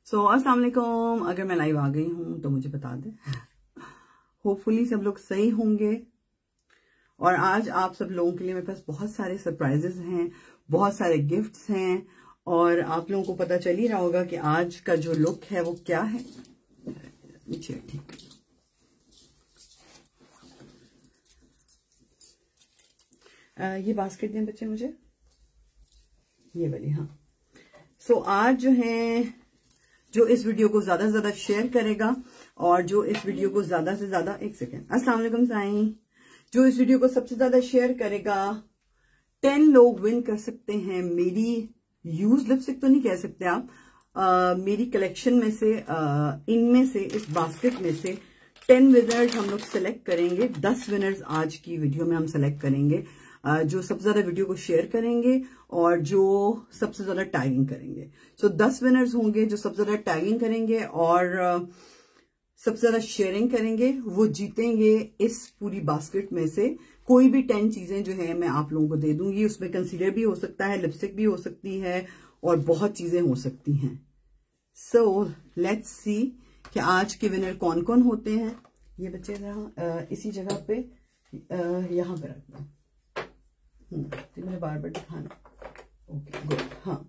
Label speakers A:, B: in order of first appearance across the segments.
A: अस्सलाम वालेकुम। अगर मैं लाइव आ गई हूं तो मुझे बता दें। होपफुली सब लोग सही होंगे। और आज आप सब लोगों के लिए मेरे पास बहुत सारे सरप्राइजेस हैं, बहुत सारे गिफ्ट्स हैं और आप लोगों को पता चल ही रहा होगा कि आज का जो लुक है वो क्या है। नीचे ठीक, ये बास्केट दें बच्चे मुझे, ये वाली। हाँ, आज जो है, जो इस वीडियो को ज्यादा से ज्यादा शेयर करेगा और जो इस वीडियो को ज्यादा से ज्यादा, एक सेकेंड, अस्सलाम वालेकुम साईं, जो इस वीडियो को सबसे ज्यादा शेयर करेगा 10 लोग विन कर सकते हैं मेरी यूज लिपस्टिक। तो नहीं कह सकते आप, मेरी कलेक्शन में से, इनमें से, इस बास्केट में से 10 विनर्स हम लोग सेलेक्ट करेंगे। 10 विनर्स आज की वीडियो में हम सेलेक्ट करेंगे, जो सबसे ज्यादा वीडियो को शेयर करेंगे और जो सबसे ज्यादा टैगिंग करेंगे। 10 विनर्स होंगे जो सबसे ज्यादा टैगिंग करेंगे और सबसे ज्यादा शेयरिंग करेंगे, वो जीतेंगे इस पूरी बास्केट में से कोई भी 10 चीजें जो है मैं आप लोगों को दे दूंगी। उसमें कंसीलर भी हो सकता है, लिपस्टिक भी हो सकती है और बहुत चीजें हो सकती हैं। लेट्स सी कि आज के विनर कौन कौन होते हैं। ये बच्चे इसी जगह पे यहां पे रखना, मैंने बार बार दिखाना। Okay good. हाँ,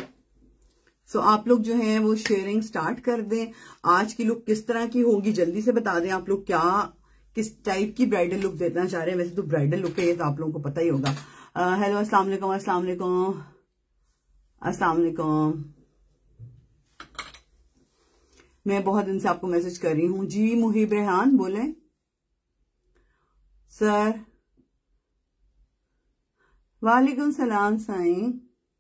A: आप लोग जो हैं वो शेयरिंग स्टार्ट कर दें। आज की लुक किस तरह की होगी जल्दी से बता दें। आप लोग क्या, किस टाइप की ब्राइडल लुक देना चाह रहे हैं। वैसे तो ब्राइडल लुक है ये तो आप लोगों को पता ही होगा। हेलो, अस्सलाम वालेकुम, अस्सलाम वालेकुम, अस्सलाम वालेकुम। मैं बहुत दिन से आपको मैसेज कर रही हूँ जी। मुहिब रेहान बोले सर। वालेकुम सलाम साईं।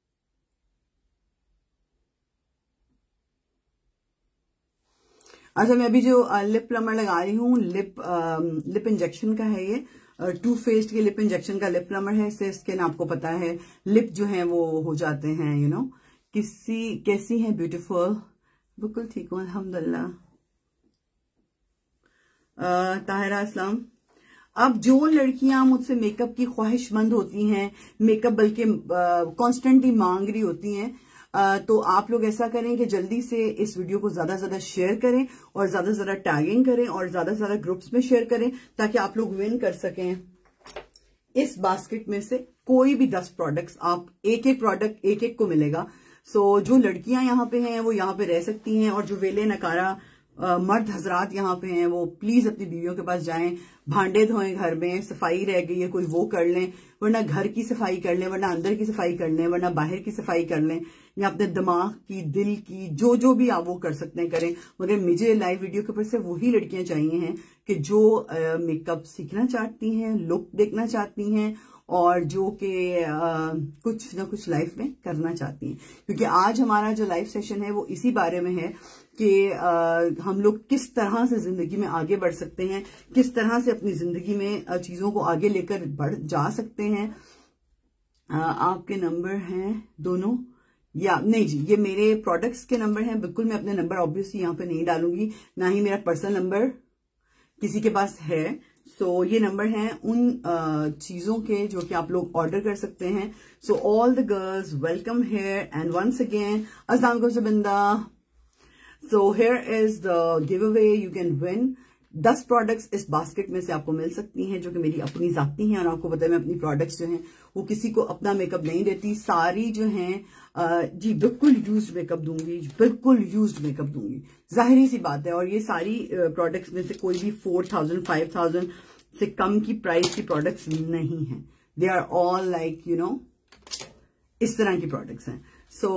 A: अच्छा, मैं अभी जो लिप प्लमर लगा रही हूँ, लिप इंजेक्शन का है ये, टू फेस्ड के लिप इंजेक्शन का लिप प्लमर है। इससे स्किन, आपको पता है, लिप जो है वो हो जाते हैं, यू नो। कैसी हैं ब्यूटीफुल? बिल्कुल ठीक हूँ अल्हम्दुलिल्लाह। ताहिरा अस्लम। अब जो लड़कियां मुझसे मेकअप की ख्वाहिशमंद होती हैं, मेकअप बल्कि कॉन्स्टेंटली मांग रही होती हैं, तो आप लोग ऐसा करें कि जल्दी से इस वीडियो को ज्यादा से ज्यादा शेयर करें और ज्यादा से ज्यादा टैगिंग करें और ज्यादा से ज्यादा ग्रुप्स में शेयर करें ताकि आप लोग विन कर सकें। इस बास्केट में से कोई भी 10 प्रोडक्ट्स, आप एक एक प्रोडक्ट एक एक को मिलेगा। जो लड़कियां यहाँ पे हैं वो यहाँ पे रह सकती हैं और जो वेले नकारा मर्द हजरात यहाँ पे हैं वो प्लीज अपनी बीवियों के पास जाएं, भांडे धोएं, घर में सफाई रह गई है कोई वो कर लें, वरना घर की सफाई कर लें, वरना अंदर की सफाई कर लें, वरना बाहर की सफाई कर लें, या अपने दिमाग की, दिल की, जो भी आप वो कर सकते हैं करें। मगर मुझे लाइव वीडियो के ऊपर से वही लड़कियां चाहिए हैं कि जो मेकअप सीखना चाहती हैं, लुक देखना चाहती हैं और जो कि कुछ ना कुछ लाइफ में करना चाहती हैं। क्योंकि आज हमारा जो लाइव सेशन है वो इसी बारे में है कि हम लोग किस तरह से जिंदगी में आगे बढ़ सकते हैं, किस तरह से अपनी जिंदगी में चीजों को आगे लेकर बढ़ जा सकते हैं। आपके नंबर हैं दोनों या नहीं जी? ये मेरे प्रोडक्ट्स के नंबर हैं। बिल्कुल, मैं अपने नंबर ऑब्वियसली यहाँ पे नहीं डालूंगी, ना ही मेरा पर्सनल नंबर किसी के पास है। ये नंबर हैं उन चीजों के जो कि आप लोग ऑर्डर कर सकते हैं। All the girls welcome here and once again अस्सलाम वालेकुम सबंदा। here is the giveaway, you can win 10 products इस बास्केट में से आपको मिल सकती हैं जो कि मेरी अपनी जाती हैं। और आपको पता है मैं अपनी प्रोडक्ट्स जो हैं वो किसी को अपना मेकअप नहीं देती, सारी जो हैं जी बिल्कुल यूज्ड मेकअप दूंगी, बिल्कुल यूज्ड मेकअप दूंगी, जाहिर सी बात है। और ये सारी प्रोडक्ट्स में से कोई भी 4000 5000 से कम की प्राइस की प्रोडक्ट्स नहीं है। They are all like you know इस तरह की प्रोडक्ट्स हैं।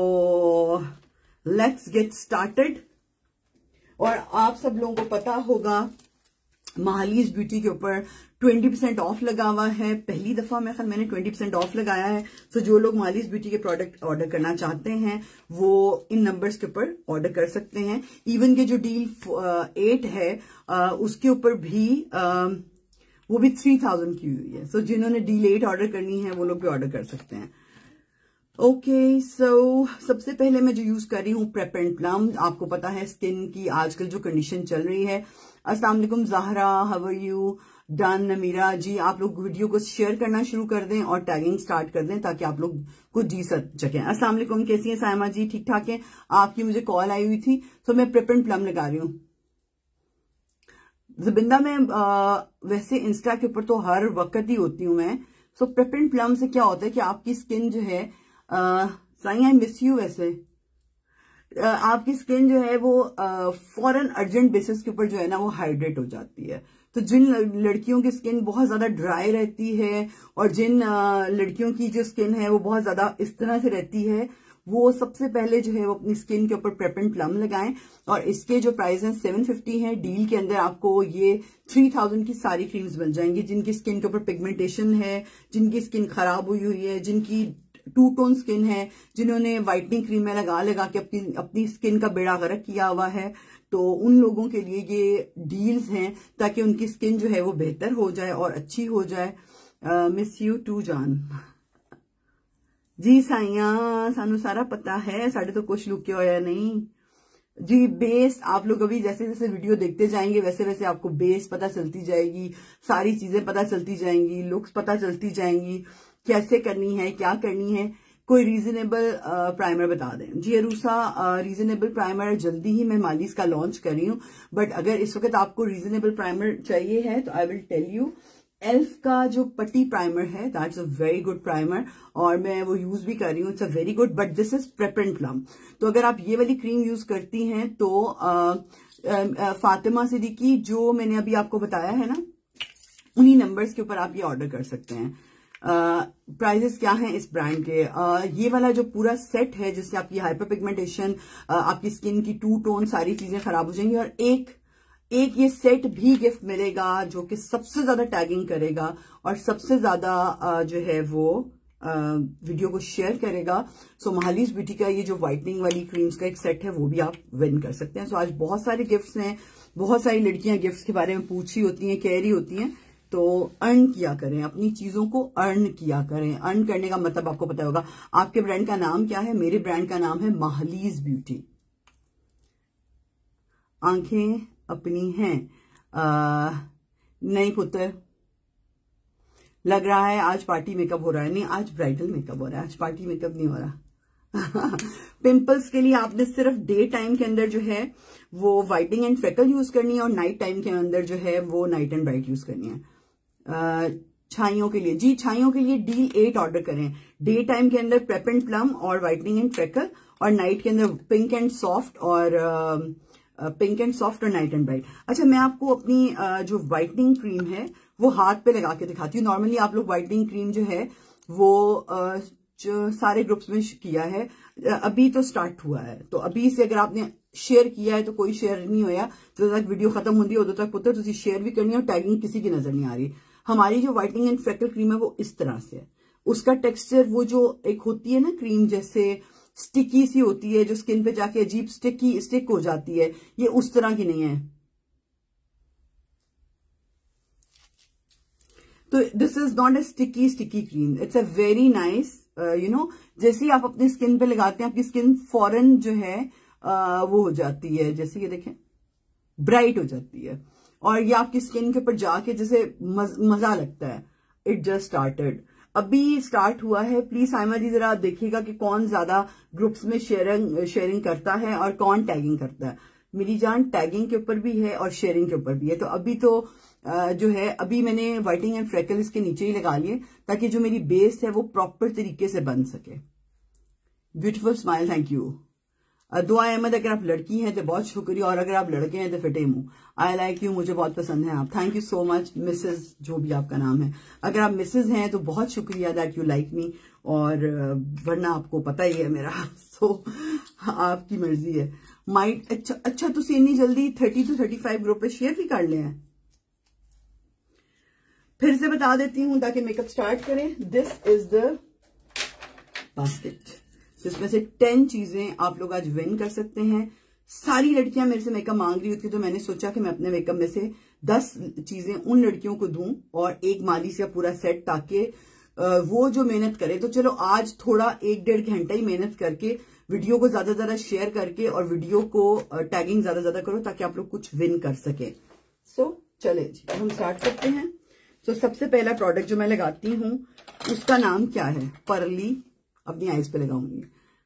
A: Let's get started. और आप सब लोगों को पता होगा महालीज ब्यूटी के ऊपर 20% ऑफ लगा हुआ है। पहली दफा मैंने 20% ऑफ लगाया है। जो लोग महालीज ब्यूटी के प्रोडक्ट ऑर्डर करना चाहते हैं वो इन नंबर्स के ऊपर ऑर्डर कर सकते हैं। इवन के जो डील 8 है उसके ऊपर भी वो भी 3000 की हुई है। जिन्होंने डील 8 ऑर्डर करनी है वो लोग भी ऑर्डर कर सकते हैं। ओके, सबसे पहले मैं जो यूज कर रही हूँ प्रेप एंड प्लम। आपको पता है स्किन की आजकल जो कंडीशन चल रही है। अस्सलाम वालेकुम Zahra, how are you? Done Meera ji, आप लोग वीडियो को शेयर करना शुरू कर दें और टैगिंग स्टार्ट कर दें ताकि आप लोग कुछ जी सकें। अस्सलाम वालेकुम, कैसी हैं सायमा जी? ठीक ठाक हैं। आपकी मुझे कॉल आई हुई थी तो मैं प्रिप एंड प्लम लगा रही हूँ। ज़बिंदा में वैसे इंस्टा के ऊपर तो हर वक्त ही होती हूँ मैं। सो प्रिप एंड प्लम से क्या होता है कि आपकी स्किन जो है, साई आई मिस यू, वैसे आपकी स्किन जो है वो फॉरन अर्जेंट बेसिस के ऊपर जो है ना वो हाइड्रेट हो जाती है। तो जिन लड़कियों की स्किन बहुत ज्यादा ड्राई रहती है और जिन लड़कियों की जो स्किन है वो बहुत ज्यादा इस तरह से रहती है, वो सबसे पहले जो है वो अपनी स्किन के ऊपर प्रेप एंड प्लम लगाएं। और इसके जो प्राइस हैं 750 है। डील के अंदर आपको ये 3000 की सारी क्रीम्स मिल जाएंगी। जिनकी स्किन के ऊपर पिगमेंटेशन है, जिनकी स्किन खराब हुई हुई है, जिनकी टू टोन स्किन है, जिन्होंने व्हाइटनिंग क्रीमें लगा के अपनी स्किन का बेड़ा गर्क किया हुआ है, तो उन लोगों के लिए ये डील्स हैं ताकि उनकी स्किन जो है वो बेहतर हो जाए और अच्छी हो जाए। मिस यू टू जान जी। साइया सानू सारा पता है, साढ़े तो कुछ लुके होया नहीं जी। बेस आप लोग अभी जैसे जैसे वीडियो देखते जाएंगे वैसे वैसे आपको बेस पता चलती जाएगी, सारी चीजें पता चलती जाएंगी, लुक्स पता चलती जाएंगी, कैसे करनी है, क्या करनी है। कोई रीजनेबल प्राइमर बता दें जी। अरूसा, रीजनेबल प्राइमर जल्दी ही मैं मालिस का लॉन्च कर रही हूँ, बट अगर इस वक्त आपको रीजनेबल प्राइमर चाहिए है तो I will tell you, elf का जो पट्टी प्राइमर है that's a very good primer और मैं वो यूज भी कर रही हूँ। It's a very good, but this is prep and plump. तो अगर आप ये वाली क्रीम यूज करती हैं तो फातिमा सिद्दीकी जो मैंने अभी आपको बताया है ना, उन्हीं नंबर्स के ऊपर आप ये ऑर्डर कर सकते हैं। प्राइजेस क्या हैं इस ब्रांड के? ये वाला जो पूरा सेट है जिससे आपकी हाइपर पिगमेंटेशन, आपकी स्किन की टू टोन सारी चीजें खराब हो जाएंगी, और एक ये सेट भी गिफ्ट मिलेगा जो कि सबसे ज्यादा टैगिंग करेगा और सबसे ज्यादा जो है वो वीडियो को शेयर करेगा। सो महालीज ब्यूटी का ये जो व्हाइटनिंग वाली क्रीम्स का एक सेट है वो भी आप विन कर सकते हैं। सो आज बहुत सारे गिफ्ट्स हैं, बहुत सारी लड़कियां गिफ्ट्स के बारे में पूछ रही होती हैं, कह रही होती हैं, तो अर्न किया करें, अपनी चीजों को अर्न किया करें। अर्न करने का मतलब आपको पता होगा। आपके ब्रांड का नाम क्या है? मेरे ब्रांड का नाम है महालीज ब्यूटी। आंखें अपनी हैं। नहीं पुत्र, लग रहा है आज पार्टी मेकअप हो रहा है। नहीं, आज ब्राइडल मेकअप हो रहा है, आज पार्टी मेकअप नहीं हो रहा। पिंपल्स के लिए आपने सिर्फ डे टाइम के अंदर जो है वो व्हाइटनिंग एंड फ्रेकल यूज करनी है और नाइट टाइम के अंदर जो है वो नाइट एंड ब्राइट यूज करनी है। छाइयों के लिए जी, छाइयों के लिए डील 8 ऑर्डर करें। डे टाइम के अंदर प्रेप एंड प्लम और व्हाइटनिंग एंड फ्रेकल, और नाइट के अंदर पिंक एंड सॉफ्ट और नाइट एंड ब्राइट। अच्छा, मैं आपको अपनी जो व्हाइटनिंग क्रीम है वो हाथ पे लगा के दिखाती हूँ। नॉर्मली आप लोग व्हाइटनिंग क्रीम जो है वो जो सारे ग्रुप्स में किया है, अभी तो स्टार्ट हुआ है, तो अभी से अगर आपने शेयर किया है तो कोई शेयर नहीं होया। जब तक वीडियो खत्म होती है उधर तक पुत्र तुझे शेयर भी करनी है और टैगिंग किसी की नजर नहीं आ रही। हमारी जो व्हाइटनिंग एंड फ्रेकल क्रीम है वो इस तरह से है। उसका टेक्सचर वो जो एक होती है ना क्रीम जैसे स्टिकी सी होती है जो स्किन पे जाके अजीब स्टिक हो जाती है, ये उस तरह की नहीं है। तो this is not a sticky cream, it's a very nice जैसे ही आप अपनी स्किन पे लगाते हैं आपकी स्किन फौरन जो है वो हो जाती है, जैसे ये देखें ब्राइट हो जाती है और ये आपकी स्किन के ऊपर जाके जैसे मजा लगता है। इट जस्ट स्टार्टेड, अभी स्टार्ट हुआ है। प्लीज साइमा जी जरा देखिएगा कि कौन ज्यादा ग्रुप्स में शेयरिंग करता है और कौन टैगिंग करता है। मेरी जान टैगिंग के ऊपर भी है और शेयरिंग के ऊपर भी है। तो अभी तो जो है अभी मैंने व्हाइटनिंग एंड फ्रेकल इसके नीचे ही लगा लिए ताकि जो मेरी बेस है वो प्रॉपर तरीके से बन सके। Beautiful smile, thank you. Dua Ahmed, अगर आप लड़की हैं तो बहुत शुक्रिया और अगर आप लड़के हैं तो फिटे मुंह। आई लाइक यू, मुझे बहुत पसंद है आप। Thank you so much Mrs, जो भी आपका नाम है। अगर आप मिसेस हैं तो बहुत शुक्रिया दैट यू लाइक मी, और वरना आपको पता ही है मेरा। सो आपकी मर्जी है। माइट अच्छा तुसी इन्नी जल्दी 30 to 35 ग्रुप पे शेयर भी कर ले हैं। फिर से बता देती हूं ताकि मेकअप स्टार्ट करें। दिस इज द बास्केट जिसमें से 10 चीजें आप लोग आज विन कर सकते हैं। सारी लड़कियां मेरे से मेकअप मांग रही होती तो मैंने सोचा कि मैं अपने मेकअप में से 10 चीजें उन लड़कियों को दूं और एक माली से पूरा सेट, ताकि वो जो मेहनत करे। तो चलो आज थोड़ा 1-1.5 घंटा ही मेहनत करके वीडियो को ज्यादा शेयर करके और वीडियो को टैगिंग ज्यादा करो ताकि आप लोग कुछ विन कर सके। सो चले जी हम स्टार्ट करते हैं। तो सबसे पहला प्रोडक्ट जो मैं लगाती हूँ उसका नाम क्या है, परली, अपनी आईज पे लगाऊंगी।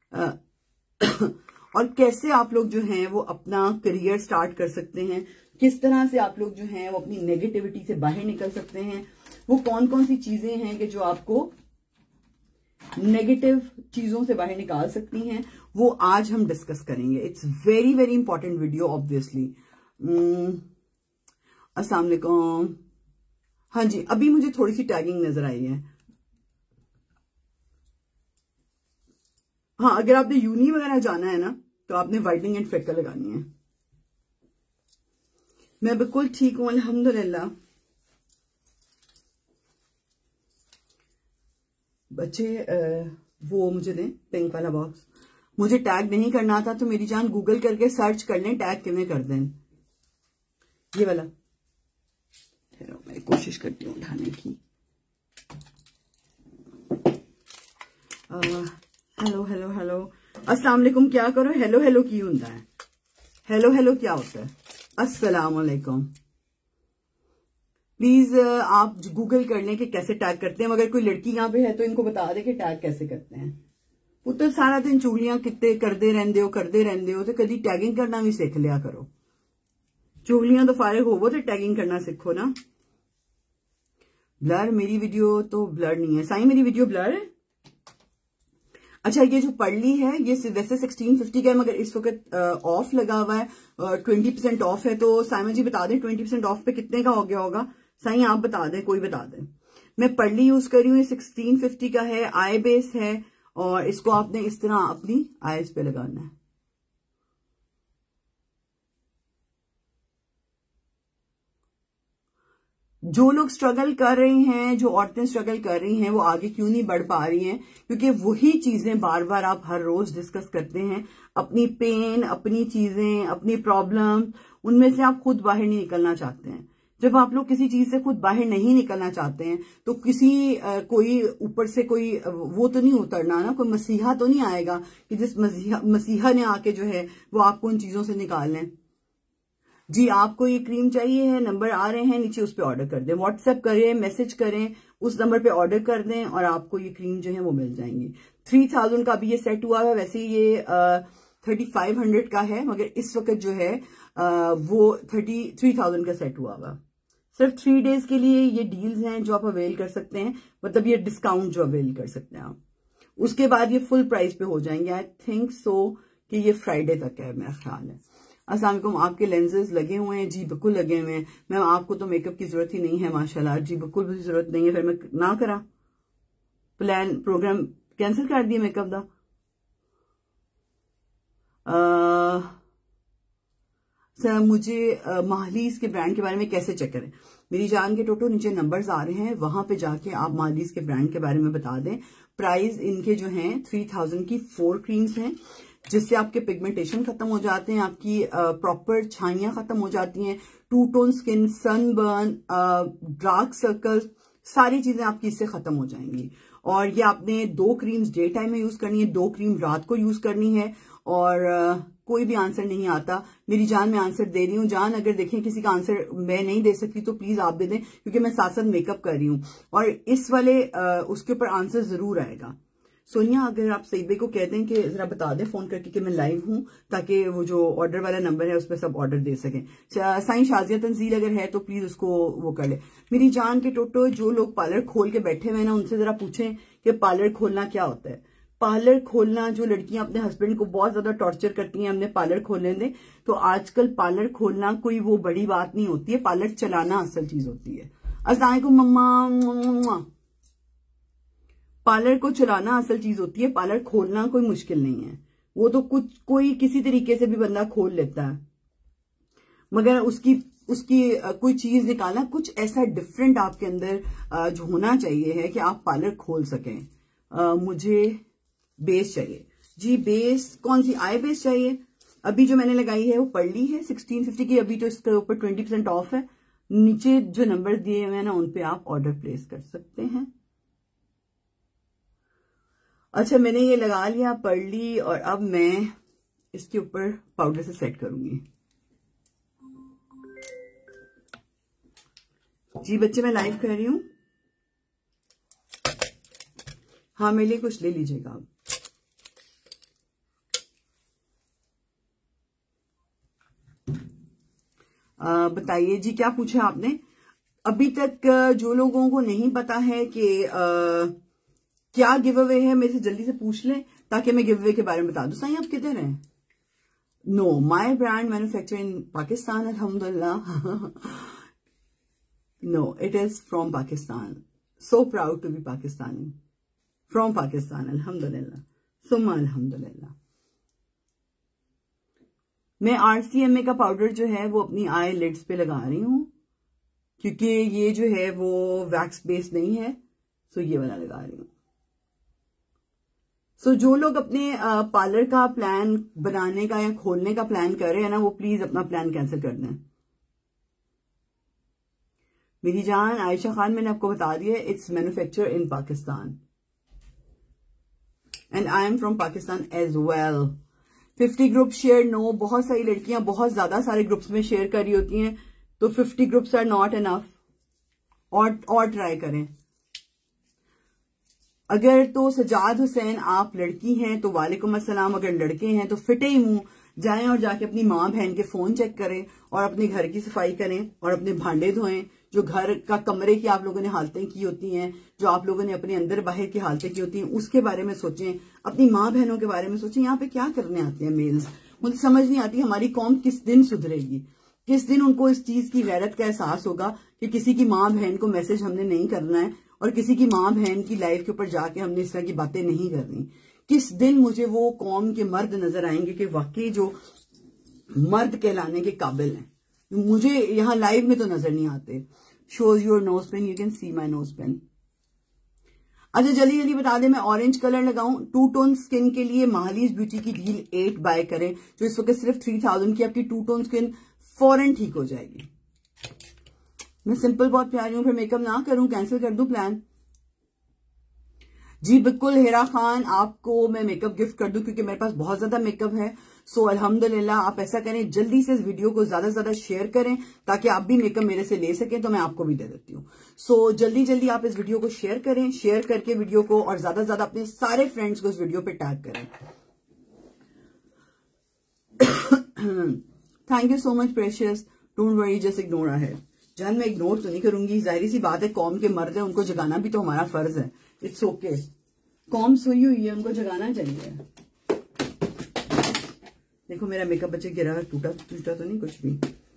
A: और कैसे आप लोग जो हैं वो अपना करियर स्टार्ट कर सकते हैं, किस तरह से आप लोग जो हैं वो अपनी नेगेटिविटी से बाहर निकल सकते हैं, वो कौन कौन सी चीजें हैं कि जो आपको नेगेटिव चीजों से बाहर निकाल सकती हैं, वो आज हम डिस्कस करेंगे। It's very very important video obviously. अस्सलाम वालेकुम। हाँ जी, अभी मुझे थोड़ी सी टैगिंग नजर आई है। हाँ, अगर आपने यूनी वगैरह जाना है ना तो आपने वाइटनिंग एंड फ्रेकल लगानी है। मैं बिल्कुल ठीक हूं अल्हम्दुलिल्लाह। बच्चे वो मुझे दें पिंक वाला बॉक्स। मुझे टैग नहीं करना था तो मेरी जान गूगल करके सर्च कर लें टैग किਵੇਂ कर दें। ये वाला मैं कोशिश करती हूँ उठाने की। हेलो हेलो हेलो, अस्सलाम वालेकुम। क्या करो, हेलो हेलो की होता है, हेलो हेलो क्या होता है, अस्सलाम वालेकुम। प्लीज आप गूगल कर लें कि कैसे टैग करते हैं। अगर कोई लड़की यहाँ पे है तो इनको बता दे कि टैग कैसे करते हैं। वो तो सारा दिन चुगलियां कितने करते रहंदे हो तो कभी टैगिंग करना भी सीख लिया करो। चुगलियां तो फारिग होवो तो टैगिंग करना सीखो ना। ब्लर, मेरी वीडियो तो ब्लर नहीं है साईं, मेरी वीडियो ब्लर है। अच्छा, ये जो पढ़ली है ये वैसे 1650 का है, मगर इस वक्त ऑफ लगा हुआ है, 20% ऑफ है। तो साइमा जी बता दें 20% ऑफ पे कितने का हो गया होगा। साईं आप बता दें, कोई बता दें। मैं पढ़ली यूज कर रही हूँ, 1650 का है, आई बेस है, और इसको आपने इस तरह अपनी आईज पे लगाना है। जो लोग स्ट्रगल कर रही हैं, जो औरतें स्ट्रगल कर रही हैं, वो आगे क्यों नहीं बढ़ पा रही हैं? क्योंकि वही चीजें बार बार आप हर रोज डिस्कस करते हैं, अपनी पेन, अपनी चीजें, अपनी प्रॉब्लम, उनमें से आप खुद बाहर नहीं निकलना चाहते हैं। जब आप लोग किसी चीज से खुद बाहर नहीं निकलना चाहते हैं तो कोई ऊपर से कोई वो तो नहीं उतरना ना, कोई मसीहा तो नहीं आएगा कि जिस मसीहा ने आके जो है वो आपको उन चीजों से निकाल लें। जी, आपको ये क्रीम चाहिए है, नंबर आ रहे हैं नीचे, उस पर ऑर्डर कर दें, व्हाट्सएप करें, मैसेज करें, उस नंबर पे ऑर्डर कर दें और आपको ये क्रीम जो है वो मिल जाएंगी। 3000 का भी ये सेट हुआ है। वैसे ये 3500 का है, मगर इस वक्त जो है वो 33,000 का सेट हुआ हुआ। सिर्फ 3 डेज के लिए ये डील्स हैं जो आप अवेल कर सकते हैं, मतलब ये डिस्काउंट जो अवेल कर सकते हैं आप। उसके बाद ये फुल प्राइस पे हो जाएंगे। आई थिंक सो कि ये फ्राइडे तक है, मेरा ख्याल है। अस्सलाम वालेकुम। आपके लेंसेज लगे हुए हैं? जी बिल्कुल लगे हुए हैं। मैम आपको तो मेकअप की जरूरत ही नहीं है माशाल्लाह। जी बिल्कुल भी जरूरत नहीं है। फिर मैं ना करा प्लान प्रोग्राम कैंसिल कर दिया मेकअप का। सर मुझे माहलीज के ब्रांड के बारे में कैसे चेक करें? मेरी जान के टोटो नीचे नंबर्स आ रहे हैं, वहां पे जाके आप माहलीज के ब्रांड के बारे में बता दें। प्राइस इनके जो हैं 3000 की 4 क्रीम्स हैं, जिससे आपके पिगमेंटेशन खत्म हो जाते हैं, आपकी प्रॉपर छाइयां खत्म हो जाती हैं, two tone skin, sunburn, dark circles, सारी चीजें आपकी इससे खत्म हो जाएंगी। और ये आपने 2 क्रीम्स डे टाइम में यूज करनी है, 2 क्रीम रात को यूज करनी है। और कोई भी आंसर नहीं आता मेरी जान, मैं आंसर दे रही हूँ जान। अगर देखें किसी का आंसर मैं नहीं दे सकती तो प्लीज आप दे दें, क्योंकि मैं साथ साथ मेकअप कर रही हूँ और इस वाले उसके ऊपर आंसर जरूर आएगा। सोनिया, अगर आप सईबे को कह दें कि जरा बता दें फोन करके कि मैं लाइव हूं, ताकि वो जो ऑर्डर वाला नंबर है उस पर सब ऑर्डर दे सकें। साईं शाजिया तंजील अगर है तो प्लीज उसको वो कर ले। मेरी जान के टोटो, जो लोग पार्लर खोल के बैठे हुए ना, उनसे जरा पूछें कि पार्लर खोलना क्या होता है। पार्लर खोलना, जो लड़कियां अपने हस्बैंड को बहुत ज्यादा टॉर्चर करती हैं हमने पार्लर खोलने दें, तो आजकल पार्लर खोलना कोई वो बड़ी बात नहीं होती है, पार्लर चलाना असल चीज होती है। अस्सलाम वालेकुम मम्मा। पार्लर को चलाना असल चीज होती है, पार्लर खोलना कोई मुश्किल नहीं है। वो तो कोई किसी तरीके से भी बंदा खोल लेता है, मगर उसकी कोई चीज निकालना, कुछ ऐसा डिफरेंट आपके अंदर जो होना चाहिए है कि आप पार्लर खोल सकें। मुझे बेस चाहिए जी। बेस कौन सी? आई बेस चाहिए। अभी जो मैंने लगाई है वो पढ़ली है 1650 की। अभी तो इसके ऊपर 20% ऑफ है। नीचे जो नंबर दिए हुए हैं ना, उन पे आप ऑर्डर प्लेस कर सकते हैं। अच्छा, मैंने ये लगा लिया पढ़ली, और अब मैं इसके ऊपर पाउडर से सेट करूंगी। जी बच्चे मैं लाइव कर रही हूं। हाँ मेरे लिए कुछ ले लीजिएगा आप। बताइए जी क्या पूछा आपने। अभी तक जो लोगों को नहीं पता है कि क्या गिव अवे है, मेरे से जल्दी से पूछ लें ताकि मैं गिव अवे के बारे में बता दूं। साईं आप किधर हैं? No, my brand manufacture in Pakistan अल्हम्दुलिल्लाह। No, it is from Pakistan. So proud to be Pakistani, from Pakistan अल्हम्दुलिल्लाह, सुम्मा अल्हम्दुलिल्लाह। मैं RCMA का पाउडर जो है वो अपनी आई लिड्स पे लगा रही हूं क्योंकि ये जो है वो वैक्स बेस्ड नहीं है, सो ये वाला लगा रही हूं। सो जो लोग अपने पार्लर का प्लान बनाने का या खोलने का प्लान कर रहे हैं ना, वो प्लीज अपना प्लान कैंसिल कर दें। मेरी जान आयशा खान, मैंने आपको बता दिया it's manufacture in Pakistan and I am from Pakistan as well. 50 group share no, बहुत सारी लड़कियां बहुत ज्यादा सारे ग्रुप्स में शेयर कर रही होती हैं, तो 50 ग्रुप्स आर नॉट इनफ, और ट्राई करें। अगर तो सजाद हुसैन आप लड़की हैं तो वालेकुम अस्सलाम, अगर लड़के हैं तो फिटे ही मुंह जाएं और जाके अपनी माँ बहन के फोन चेक करें और अपने घर की सफाई करें और अपने भांडे धोएं। जो घर का कमरे की आप लोगों ने हालतें की होती हैं, जो आप लोगों ने अपने अंदर बाहर की हालतें की होती हैं, उसके बारे में सोचें। अपनी माँ बहनों के बारे में सोचें। यहाँ पे क्या करने आते हैं मेल्स, मुझे समझ नहीं आती। हमारी कौम किस दिन सुधरेगी, किस दिन उनको इस चीज की गैरत का एहसास होगा कि किसी की माँ बहन को मैसेज हमने नहीं करना है और किसी की माँ बहन की लाइफ के ऊपर जाके हमने इस तरह की बातें नहीं करनी। किस दिन मुझे वो कौम के मर्द नजर आएंगे कि वाकई जो मर्द कहलाने के काबिल हैं। मुझे यहाँ लाइव में तो नजर नहीं आते। Shows your nose pen, you can see my nose pen. अच्छा जल्दी जल्दी बता दें, मैं ऑरेंज कलर लगाऊं। 2 टोन स्किन के लिए महालीज ब्यूटी की डील 8 बाय करें, जो इस वक्त सिर्फ 3000 की। आपकी 2 टोन स्किन फौरन ठीक हो जाएगी। मैं सिंपल बहुत प्यारी हूं, फिर मेकअप ना करूं, कैंसिल कर दूं प्लान। जी बिल्कुल हेरा खान, आपको मैं मेकअप गिफ्ट कर दूं क्योंकि मेरे पास बहुत ज्यादा मेकअप है। सो अल्हम्दुलिल्लाह, आप ऐसा करें जल्दी से इस वीडियो को ज्यादा से ज्यादा शेयर करें ताकि आप भी मेकअप मेरे से ले सकें, तो मैं आपको भी दे देती हूँ। सो जल्दी जल्दी आप इस वीडियो को शेयर करें, शेयर करके वीडियो को, और ज्यादा से ज्यादा अपने सारे फ्रेंड्स को इस वीडियो पे टैग करें। Thank you so much precious, don't worry, just ignore है जान। मैं इग्नोर तो नहीं करूंगी, जाहिर सी बात है, कौम के मर्द है, उनको जगाना भी तो हमारा फर्ज है। इट्स ओके, कौम सोई हुई है, उनको जगाना चाहिए। देखो मेरा मेकअप बच्चे गिरा, टूटा तो नहीं, कुछ भी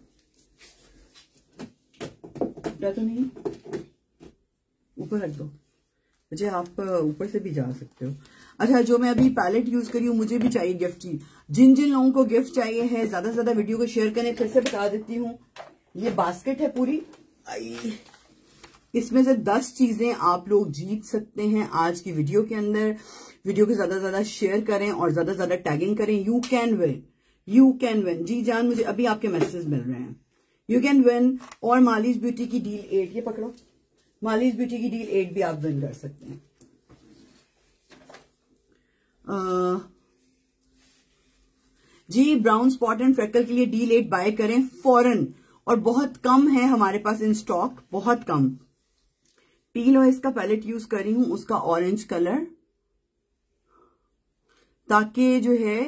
A: टूटा तो नहीं। ऊपर रख दो बच्चे, आप ऊपर से भी जा सकते हो। अच्छा, जो मैं अभी पैलेट यूज करी हूँ, मुझे भी चाहिए गिफ्ट ही। जिन जिन लोगों को गिफ्ट चाहिए है, ज्यादा से ज्यादा वीडियो को शेयर करें। फिर से बता देती हूँ, ये बास्केट है पूरी, इसमें से 10 चीजें आप लोग जीत सकते हैं आज की वीडियो के अंदर। वीडियो को ज्यादा से ज्यादा शेयर करें और ज्यादा से ज्यादा टैगिंग करें। You can win, you can win. जी जान, मुझे अभी आपके मैसेज मिल रहे हैं। You can win. और मालीज ब्यूटी की डील 8, ये पकड़ो, मालीज ब्यूटी की डील 8 भी आप विन कर सकते हैं। जी ब्राउन स्पॉट एंड फ्रेकल के लिए डील 8 बाय करें फौरन, और बहुत कम है हमारे पास इन स्टॉक, बहुत कम। पील ऑयल का पैलेट यूज कर रही हूं, उसका ऑरेंज कलर, ताकि जो है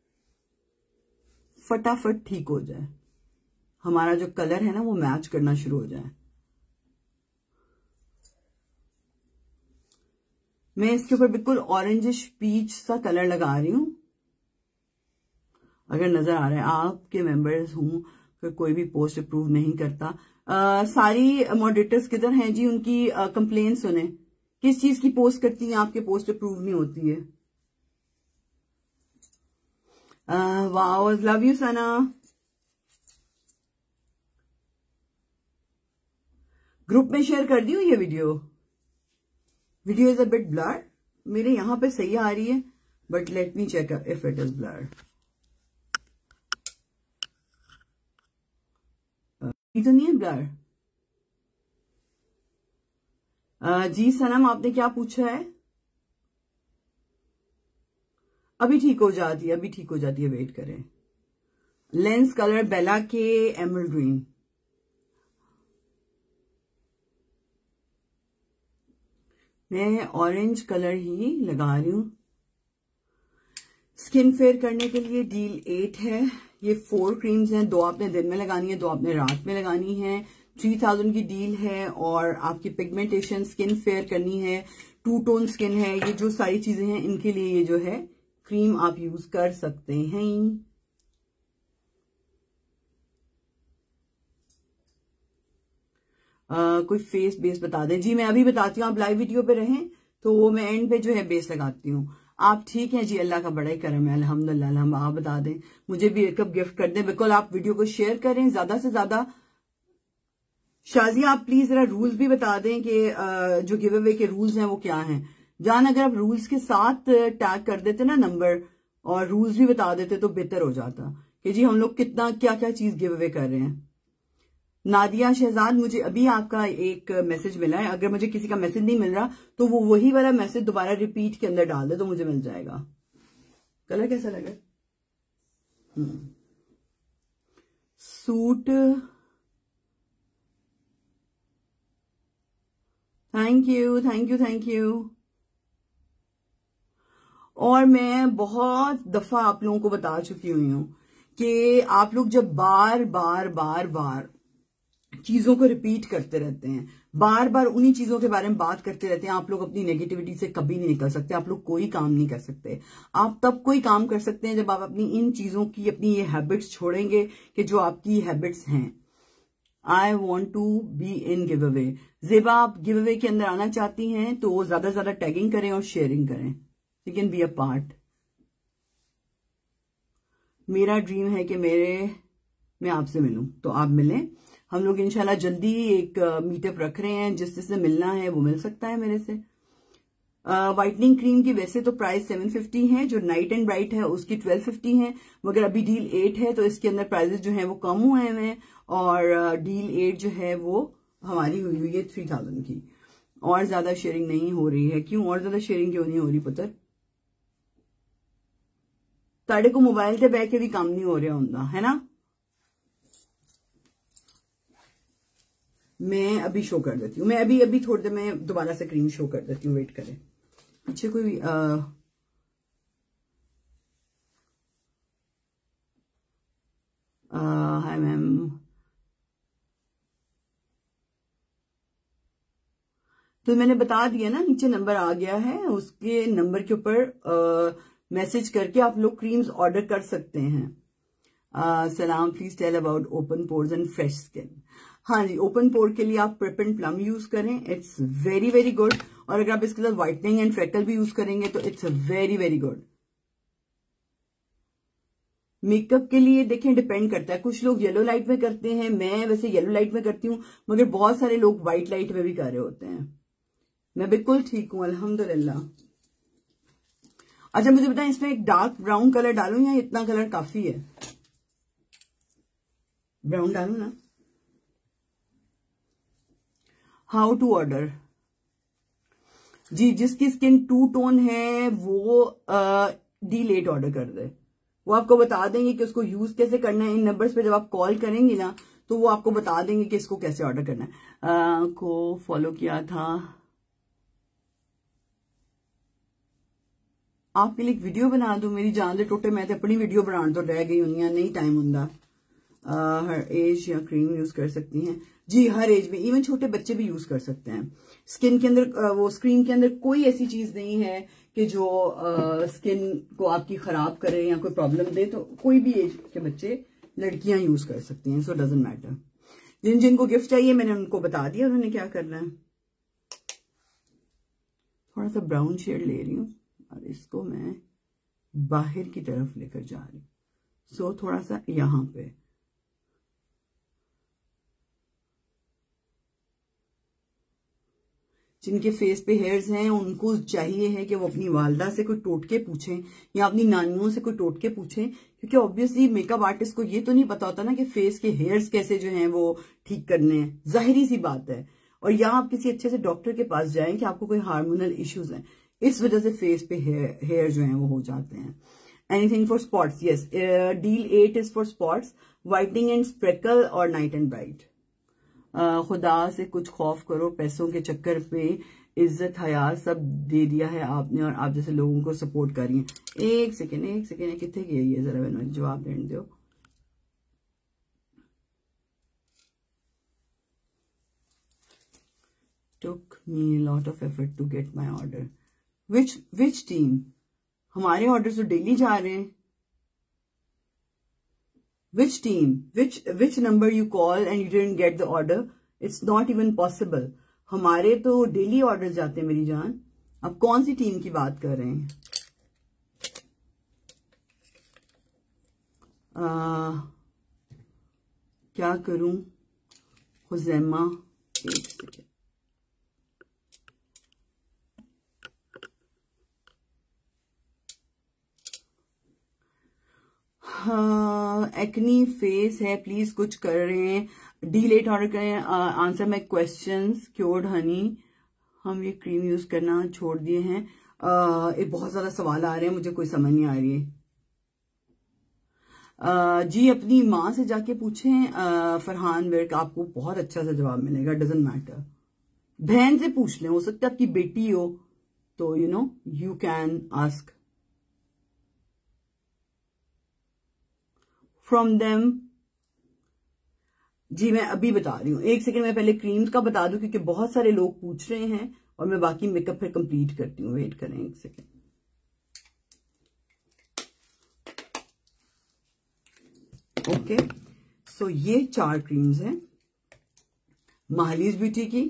A: फटाफट ठीक हो जाए, हमारा जो कलर है ना वो मैच करना शुरू हो जाए। मैं इसके ऊपर बिल्कुल ऑरेंजिश पीच सा कलर लगा रही हूं। अगर नजर आ रहा है, आपके मेंबर्स हूं, फिर कोई भी पोस्ट अप्रूव नहीं करता। सारी मॉडरेटर्स किधर हैं जी, उनकी कंप्लेन सुने, किस चीज की पोस्ट करती हैं आपके पोस्ट अप्रूव नहीं होती है। Wow, love you Sana. Group में शेयर कर दी हूँ ये video. Video is a bit blur, मेरे यहां पे सही आ रही है, but let me check if it is blur. तो नहीं है ब्लर। जी सनम, आपने क्या पूछा है? अभी ठीक हो जाती है, अभी ठीक हो जाती है, वेट करें। लेंस कलर बेला के एमरल्ड ग्रीन। मैं ऑरेंज कलर ही लगा रही हूँ। स्किन फेयर करने के लिए डील 8 है। ये 4 क्रीम्स हैं, 2 आपने दिन में लगानी है, 2 आपने रात में लगानी है। 3000 की डील है और आपकी पिगमेंटेशन स्किन फेयर करनी है, 2 टोन स्किन है। ये जो सारी चीजें हैं इनके लिए ये जो है क्रीम आप यूज कर सकते हैं। कोई फेस बेस बता दें। जी मैं अभी बताती हूँ, आप लाइव वीडियो पे रहें तो मैं एंड पे जो है बेस लगाती हूँ। आप ठीक हैं जी, अल्लाह का बड़ा ही करम है, अल्हम्दुलिल्लाह। हम आप बता दें, मुझे भी एक कप गिफ्ट कर दें। बिल्कुल आप वीडियो को शेयर करें ज्यादा से ज्यादा। शाजिया आप प्लीज जरा रूल्स भी बता दें कि जो गिव अवे के रूल्स हैं वो क्या हैं। जान अगर आप रूल्स के साथ टैग कर देते ना नंबर और रूल्स भी बता देते तो बेहतर हो जाता कि जी हम लोग कितना क्या क्या चीज गिव अवे कर रहे हैं। नादिया शहजाद, मुझे अभी आपका एक मैसेज मिला है। अगर मुझे किसी का मैसेज नहीं मिल रहा तो वो वही वाला मैसेज दोबारा रिपीट के अंदर डाल दे तो मुझे मिल जाएगा। कलर कैसा लगा? Suit, thank you thank you thank you. और मैं बहुत दफा आप लोगों को बता चुकी हुई हूं कि आप लोग जब बार बार बार बार चीजों को रिपीट करते रहते हैं, बार बार उन्हीं चीजों के बारे में बात करते रहते हैं, आप लोग अपनी नेगेटिविटी से कभी नहीं निकल सकते। आप लोग कोई काम नहीं कर सकते। आप तब कोई काम कर सकते हैं जब आप अपनी इन चीजों की अपनी ये हैबिट्स छोड़ेंगे कि जो आपकी हैबिट्स हैं। I want to be in giveaway. Zeba, आप गिव अवे के अंदर आना चाहती हैं तो ज्यादा से ज्यादा टैगिंग करें और शेयरिंग करें। You can be a part. मेरा ड्रीम है कि मैं आपसे मिलूं तो आप मिलें। हम लोग इंशाल्लाह जल्दी एक मीटअप रख रहे हैं। जिससे मिलना है वो मिल सकता है मेरे से। व्हाइटनिंग क्रीम की वैसे तो प्राइस 750 है, जो नाइट एंड ब्राइट है उसकी 1250 है, मगर अभी डील 8 है तो इसके अंदर प्राइसेस जो है वो कम हुए हैं और डील 8 जो है वो हमारी हुई है 3000 की। और ज्यादा शेयरिंग नहीं हो रही है। क्यों और ज्यादा शेयरिंग क्यों नहीं हो रही पुत्र? ताड़े को मोबाइल से बैठ के भी काम नहीं हो रहा होता है ना। मैं अभी शो कर देती हूँ। मैं अभी थोड़ी देर में दोबारा से क्रीम शो कर देती हूँ। वेट करें। पीछे कोई हाय मैम। तो मैंने बता दिया ना, नीचे नंबर आ गया है, उसके नंबर के ऊपर मैसेज करके आप लोग क्रीम्स ऑर्डर कर सकते हैं। सलाम, please tell about open pores and fresh skin. हाँ जी, ओपन पोर के लिए आप प्रिप एंड प्लम यूज करें, इट्स वेरी वेरी गुड। और अगर आप इसके साथ व्हाइटनिंग एंड फ्रेकल भी यूज करेंगे तो it's very very good. Makeup के लिए देखें डिपेंड करता है, कुछ लोग येलो लाइट में करते हैं, मैं वैसे येलो लाइट में करती हूँ, मगर बहुत सारे लोग व्हाइट लाइट में भी कर रहे होते हैं। मैं बिल्कुल ठीक हूँ अल्हम्दुलिल्लाह। अच्छा मुझे बताएं, इसमें एक डार्क ब्राउन कलर डालूं या इतना कलर काफी है? ब्राउन डालूं ना? How to order? जी, जिसकी स्किन 2 टोन है वो D8 ऑर्डर कर दे। वो आपको बता देंगे कि उसको यूज कैसे करना है। इन नंबर्स पे जब आप कॉल करेंगे ना तो वो आपको बता देंगे कि इसको कैसे ऑर्डर करना है। को फॉलो किया था आपके लिए, एक वीडियो बना दूं मेरी जान दे टोटे, मैं तो अपनी वीडियो बनाने तो रह गई हूं, नहीं टाइम होंदा। हर एज या क्रीम यूज कर सकती हैं? जी हर एज में, इवन छोटे बच्चे भी यूज कर सकते हैं। स्किन के अंदर वो स्क्रीन के अंदर कोई ऐसी चीज नहीं है कि जो स्किन को आपकी खराब करे या कोई प्रॉब्लम दे, तो कोई भी एज के बच्चे, लड़कियां यूज कर सकती हैं। So doesn't matter. जिनको गिफ्ट चाहिए मैंने उनको बता दिया उन्होंने क्या करना है। थोड़ा सा ब्राउन शेड ले रही हूँ और इसको मैं बाहर की तरफ लेकर जा रही हूँ। सो थोड़ा सा यहां पे जिनके फेस पे हेयर्स हैं उनको चाहिए है कि वो अपनी वालदा से कोई टोटके पूछें या अपनी नानियों से कोई टोटके पूछें, क्योंकि ऑब्वियसली मेकअप आर्टिस्ट को ये तो नहीं पता होता ना कि फेस के हेयर्स कैसे जो हैं वो ठीक करने हैं, जाहिरी सी बात है। और या आप किसी अच्छे से डॉक्टर के पास जाएं कि आपको कोई हार्मोनल इश्यूज हैं, इस वजह से फेस पे हेयर जो हैं वो हो जाते हैं। Anything for spots? Yes, deal 8 is for spots, whitening and freckle और नाइट एंड ब्राइट। खुदा से कुछ खौफ करो, पैसों के चक्कर पे इज्जत हया सब दे दिया है आपने और आप जैसे लोगों को सपोर्ट कर रही हैं। एक सेकेंड कितने गई है, जरा मैंने जवाब देने दो। Took me a lot of effort to get my order. Which team? हमारे ऑर्डर तो डेली जा रहे हैं। Which team? Which number you call and you didn't get the order? It's not even possible. हमारे तो डेली ऑर्डर जाते हैं मेरी जान। अब कौन सी टीम की बात कर रहे हैं? क्या करूं हुजैमा? एक सेकेंड। एक्नी फेस है, प्लीज कुछ कर रहे हैं, डीलेट ऑर्डर करें, answer my questions, cured honey. हम ये क्रीम यूज करना छोड़ दिए हैं। ये बहुत ज्यादा सवाल आ रहे हैं, मुझे कोई समझ नहीं आ रही है। जी अपनी माँ से जाके पूछें फरहान विर्क, आपको बहुत अच्छा सा जवाब मिलेगा। डजंट मैटर, बहन से पूछ लें, हो सकता है आपकी बेटी हो तो you can ask from them. जी मैं अभी बता रही हूँ, एक सेकेंड मैं पहले क्रीम्स का बता दूं क्योंकि बहुत सारे लोग पूछ रहे हैं और मैं बाकी मेकअप फिर कंप्लीट करती हूँ। वेट करें एक सेकेंड। ओके सो ये 4 क्रीम्स हैं माहलीज ब्यूटी की।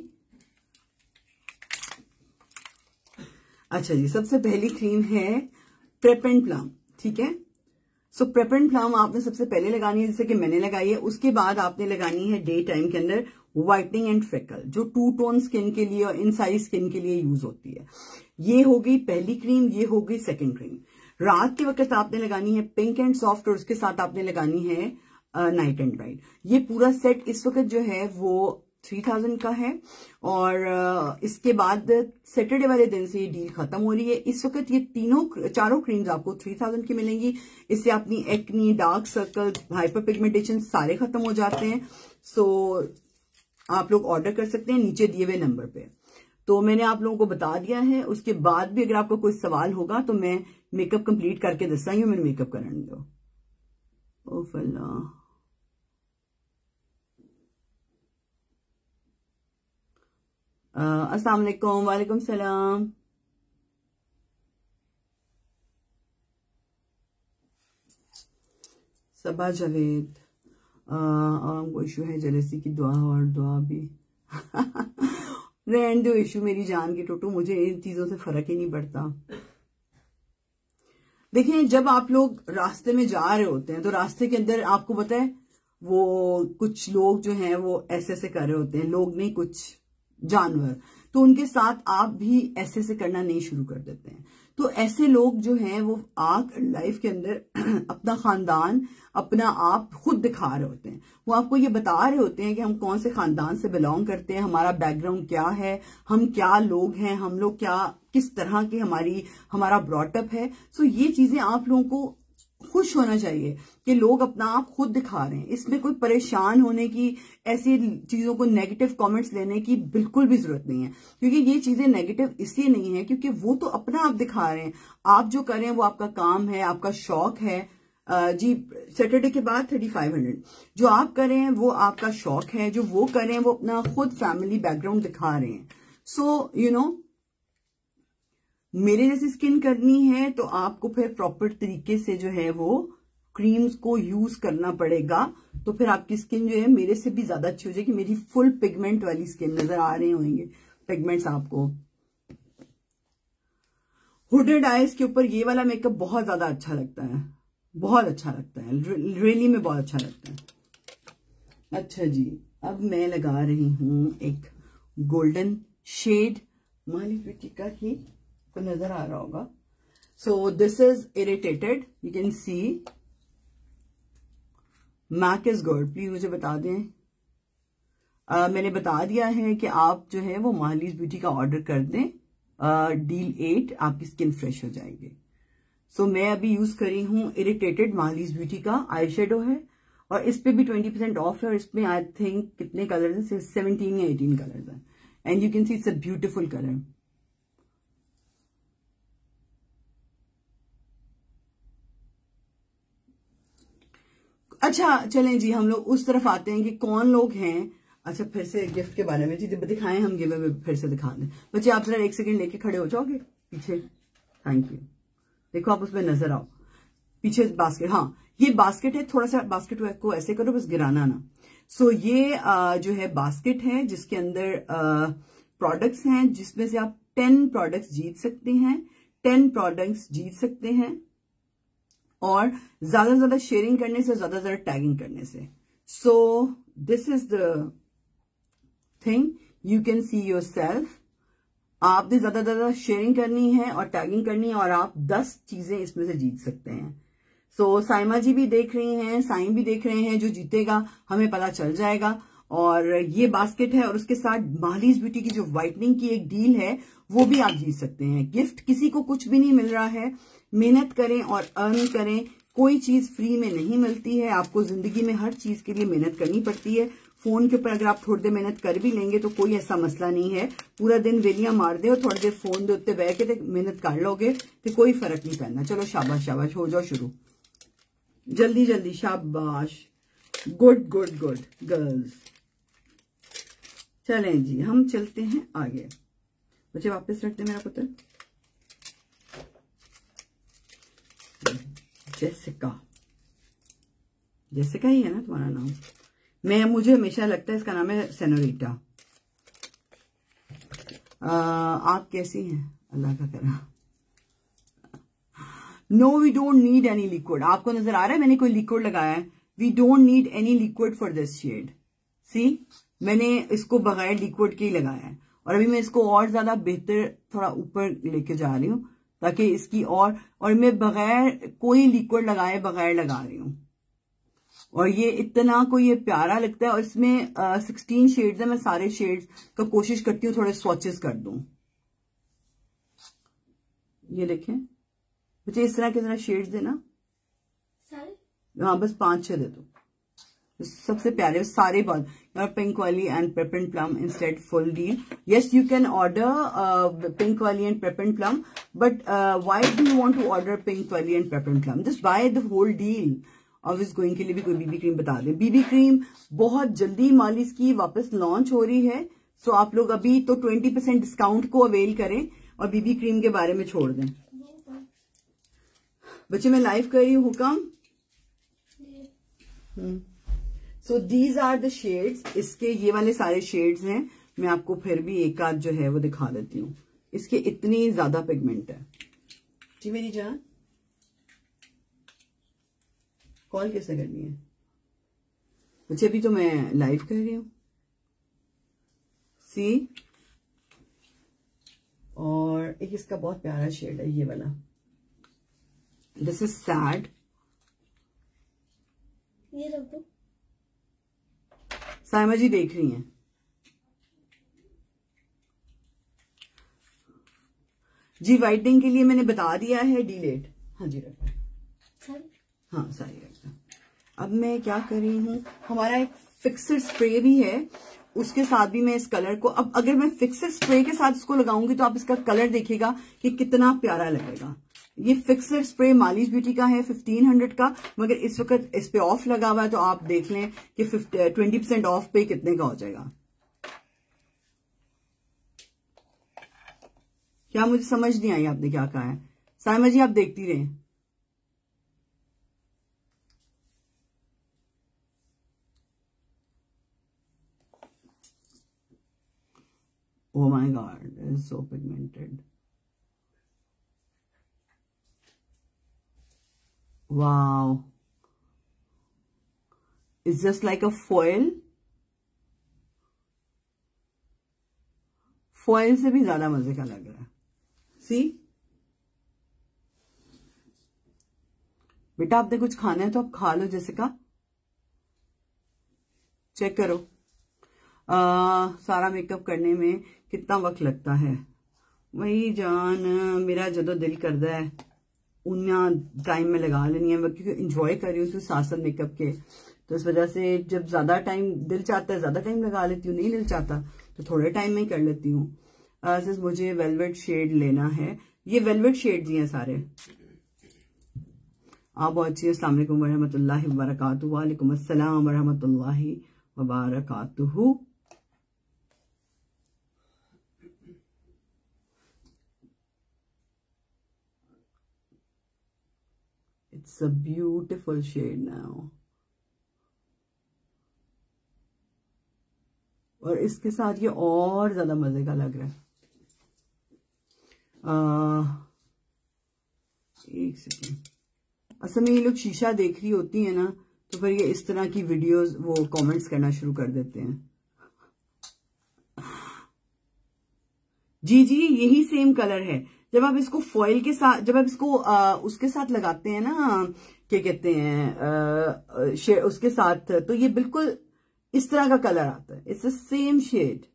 A: अच्छा जी, सबसे पहली क्रीम है प्रेप एंड प्लम, ठीक है। सो प्रेप एंड प्लम आपने सबसे पहले लगानी है, जैसे कि मैंने लगाई है। उसके बाद आपने लगानी है डे टाइम के अंदर व्हाइटनिंग एंड फ्रेकल, जो 2 टोन स्किन के लिए और इन सारी स्किन के लिए यूज होती है। ये हो गई पहली क्रीम, ये हो गई सेकंड क्रीम। रात के वक्त आपने लगानी है पिंक एंड सॉफ्ट और उसके साथ आपने लगानी है नाइट एंड ब्राइट। ये पूरा सेट इस वक्त जो है वो 3000 का है और इसके बाद सैटरडे वाले दिन से ये डील खत्म हो रही है। इस वक्त ये चारों क्रीम्स आपको 3000 की मिलेंगी। इससे अपनी acne, dark circle, hyper pigmentation सारे खत्म हो जाते हैं। सो आप लोग ऑर्डर कर सकते हैं नीचे दिए हुए नंबर पे। तो मैंने आप लोगों को बता दिया है। उसके बाद भी अगर आपको कोई सवाल होगा तो मैं मेकअप कंप्लीट करके दसाई हूँ। मैंने मेकअप करने दो। ओफ अल्लाह, अस्सलाम वालेकुम। वालेकुम सलाम। सबा जावेद, को इशू है जेलसी की दुआ और दुआ भी रहने दो इशू मेरी जान की टोटू, मुझे इन चीजों से फर्क ही नहीं पड़ता। देखिए जब आप लोग रास्ते में जा रहे होते हैं तो रास्ते के अंदर आपको पता है वो कुछ लोग जो हैं वो ऐसे कर रहे होते हैं, लोग नहीं कुछ जानवर, तो उनके साथ आप भी ऐसे करना नहीं शुरू कर देते हैं। तो ऐसे लोग जो हैं वो लाइफ के अंदर अपना खानदान, अपना आप खुद दिखा रहे होते हैं। वो आपको ये बता रहे होते हैं कि हम कौन से खानदान से बिलोंग करते हैं, हमारा बैकग्राउंड क्या है, हम क्या लोग हैं, हम लोग क्या किस तरह की हमारा ब्रॉटअप है। सो ये चीजें आप लोगों को खुश होना चाहिए कि लोग अपना आप खुद दिखा रहे हैं। इसमें कोई परेशान होने की, ऐसी चीजों को नेगेटिव कमेंट्स लेने की बिल्कुल भी जरूरत नहीं है, क्योंकि ये चीजें नेगेटिव इसलिए नहीं है क्योंकि वो तो अपना आप दिखा रहे हैं। आप जो कर रहे हैं वो आपका काम है, आपका शौक है। जी सैटरडे के बाद 3500 जो आप कर रहे हैं वो आपका शौक है, जो वो कर रहे हैं वो अपना खुद फैमिली बैकग्राउंड दिखा रहे हैं। सो मेरे जैसी स्किन करनी है तो आपको फिर प्रॉपर तरीके से जो है वो क्रीम्स को यूज करना पड़ेगा। तो फिर आपकी स्किन जो है मेरे से भी ज्यादा अच्छी हो जाएगी। मेरी फुल पिगमेंट वाली स्किन नजर आ रहे होंगे पिगमेंट्स आपको। हुडेड आईज के ऊपर ये वाला मेकअप बहुत ज्यादा अच्छा लगता है, बहुत अच्छा लगता है, रियली में बहुत अच्छा लगता है। अच्छा जी, अब मैं लगा रही हूं एक गोल्डन शेड, माली ब्यूटी का ही तो नजर आ रहा होगा। So this is irritated, you can see. MAC is good, please मुझे बता दें। मैंने बता दिया है कि आप जो है वो माहलीज ब्यूटी का ऑर्डर कर दें, डील 8, आपकी स्किन फ्रेश हो जाएगी। सो मैं अभी यूज करी हूं इरिटेटेड माहलीज ब्यूटी का आई शेडो है और इस पे भी 20% ऑफ है और इसमें आई थिंक कितने कलर हैं, 17 या 18 कलर हैं and you can see it's a beautiful colour. अच्छा चलें जी, हम लोग उस तरफ आते हैं कि कौन लोग हैं। अच्छा फिर से गिफ्ट के बारे में जी दिखाएं, हम गिव अवे फिर से दिखा दें। बच्चे आप जरा 1 सेकंड लेके खड़े हो जाओगे पीछे, थैंक यू। देखो आप उसमें नजर आओ पीछे बास्केट। हाँ ये बास्केट है, थोड़ा सा बास्केट को ऐसे करो, बस गिराना ना। सो ये जो है बास्केट है जिसके अंदर प्रोडक्ट्स हैं, जिसमें से आप 10 प्रोडक्ट्स जीत सकते हैं, 10 प्रोडक्ट्स जीत सकते हैं, और ज्यादा से ज्यादा शेयरिंग करने से, ज्यादा से ज्यादा टैगिंग करने से। So this is the thing, you can see yourself. आपने ज्यादा से ज्यादा शेयरिंग करनी है और टैगिंग करनी है, और आप 10 चीजें इसमें से जीत सकते हैं। सो साइमा जी भी देख रही हैं, साइम भी देख रहे हैं, जो जीतेगा हमें पता चल जाएगा। और ये बास्केट है, और उसके साथ मालीज ब्यूटी की जो व्हाइटनिंग की एक डील है वो भी आप जीत सकते हैं। गिफ्ट किसी को कुछ भी नहीं मिल रहा है, मेहनत करें और अर्न करें, कोई चीज फ्री में नहीं मिलती है, आपको जिंदगी में हर चीज के लिए मेहनत करनी पड़ती है। फोन के ऊपर अगर आप थोड़ी देर मेहनत कर भी लेंगे तो कोई ऐसा मसला नहीं है, पूरा दिन वेलियां मार दे और थोड़ी देर फोन दे उत्ते बह के तो मेहनत कर लोगे तो कोई फर्क नहीं पड़ना। चलो शाबाश शाबाश, हो जाओ शुरू जल्दी जल्दी, शाबाश, गुड गुड गुड गर्ल्स। चलें जी हम चलते हैं आगे। बच्चे वापस रख दे मेरा पुत्र। जेसिका, जेसिका ही है ना तुम्हारा नाम? मुझे हमेशा लगता है इसका नाम है सेनोरिटा। आप कैसी हैं? अल्लाह का करम। No we don't need any liquid. आपको नजर आ रहा है मैंने कोई लिक्विड लगाया है? We don't need any liquid for this shade. See मैंने इसको बगैर लिक्विड के ही लगाया है, और अभी मैं इसको और ज्यादा बेहतर थोड़ा ऊपर लेके जा रही हूँ ताकि इसकी और मैं बगैर कोई लिक्विड लगाए बगैर लगा रही हूँ। और ये इतना को ये प्यारा लगता है, और इसमें 16 शेड्स है। मैं सारे शेड्स का कोशिश करती हूँ थोड़े स्वॉचेस कर दूं। ये देखें मुझे इस तरह के जरा शेड्स देना सारे। हाँ बस 5-6 दे दो, सबसे प्यारे सारे बहुत। पिंक वाली and prep and plump instead full deal. Yes you can order pink वाली and prep and plump, but why do you want to order pink वाली and prep and plump? Just buy the whole deal. Office going के लिए भी कोई BB cream बता दें। BB cream बहुत जल्दी मालिस की वापस लॉन्च हो रही है, सो आप लोग अभी तो 20% डिस्काउंट को अवेल करें और बीबी क्रीम के बारे में छोड़ दें। बच्चे मैं लाइव कर रही हूँ, हुक्म। So these are the shades. इसके ये वाले सारे शेड्स हैं। मैं आपको फिर भी एक आध जो है वो दिखा देती हूँ। इसके इतनी ज्यादा पिगमेंट है जी मेरी जान। कॉल कैसे करनी है बच्चे? अभी तो मैं लाइव कर रही हूँ। सी, और एक इसका बहुत प्यारा शेड है ये वाला, दिस इज सैड। ये रख दो। साइमा जी देख रही हैं। जी वाइटनिंग के लिए मैंने बता दिया है डीलेट। हाँ जी रखा, हाँ सारी रखा। अब मैं क्या कर रही हूँ, हमारा एक फिक्सर स्प्रे भी है, उसके साथ भी मैं इस कलर को, अब अगर मैं फिक्सर स्प्रे के साथ इसको लगाऊंगी तो आप इसका कलर देखिएगा कि कितना प्यारा लगेगा। ये फिक्सर स्प्रे मालिश ब्यूटी का है 1500 का, मगर इस वक्त इस पे ऑफ लगा हुआ है, तो आप देख लें कि 20% ऑफ पे कितने का हो जाएगा। क्या मुझे समझ नहीं आई आपने क्या कहा है? साइमा जी आप देखती रहें। Oh my God, it is so pigmented. Wow. It's just like a foil. Foil से भी ज्यादा मजे का लग रहा है। See? बेटा आपने कुछ खाना है तो आप खा लो। जैसिका चेक करो सारा मेकअप करने में कितना वक्त लगता है। वही जान मेरा जदों दिल करता है उन्ना टाइम में लगा लेनी है, क्योंकि इंजॉय कर रही हूँ तो साथ साथ मेकअप के, तो इस वजह से जब ज्यादा टाइम दिल चाहता है ज्यादा टाइम लगा लेती हूँ, नहीं दिल चाहता तो थोड़े टाइम में कर लेती हूँ। सिर्फ मुझे वेलवेट शेड लेना है। ये वेलवेट शेड ही हैं सारे। आप बहुत अच्छी। अस्सलाम वालेकुम वरहमतुल्लाहि वबरकातुहू। वालेकुम अस्सलाम वरहमतुल्लाहि वबरकातुहू। It's a beautiful shade now. और इसके साथ ये और ज्यादा मजे का लग रहा है। एक सेकेंड। असल में ये लोग शीशा देख रही होती है ना, तो फिर ये इस तरह की वीडियोस वो कमेंट्स करना शुरू कर देते हैं। जी जी, यही सेम कलर है। जब आप इसको फॉइल के साथ, जब आप इसको उसके साथ लगाते हैं ना, क्या कहते हैं, उसके साथ, तो ये बिल्कुल इस तरह का कलर आता है। It's the same shade.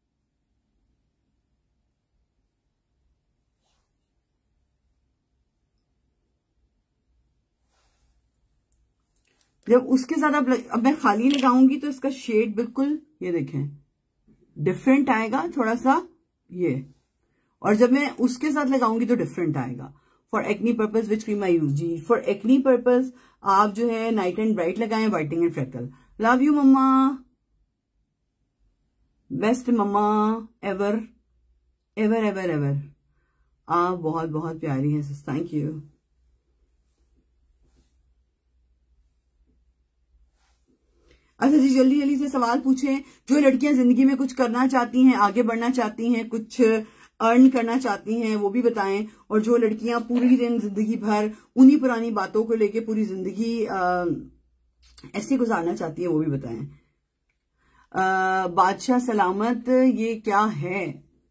A: जब उसके साथ अब मैं खाली लगाऊंगी तो इसका शेड बिल्कुल, ये देखें, डिफरेंट आएगा थोड़ा सा ये। और जब मैं उसके साथ लगाऊंगी तो डिफरेंट आएगा। For acne purpose which cream I use? जी, फॉर एक्नी पर्पज आप जो है नाइट एंड ब्राइट लगाएं, whitening and freckle. Love you mama, best mama ever ever ever ever. आप बहुत बहुत प्यारी हैं, थैंक यू। अच्छा जी, जल्दी जल्दी से सवाल पूछें। जो लड़कियां जिंदगी में कुछ करना चाहती हैं, आगे बढ़ना चाहती हैं, कुछ अर्न करना चाहती हैं, वो भी बताएं। और जो लड़कियां पूरी दिन जिंदगी भर उन्हीं पुरानी बातों को लेके पूरी जिंदगी ऐसे गुजारना चाहती हैं, वो भी बताएं। बादशाह सलामत, ये क्या है?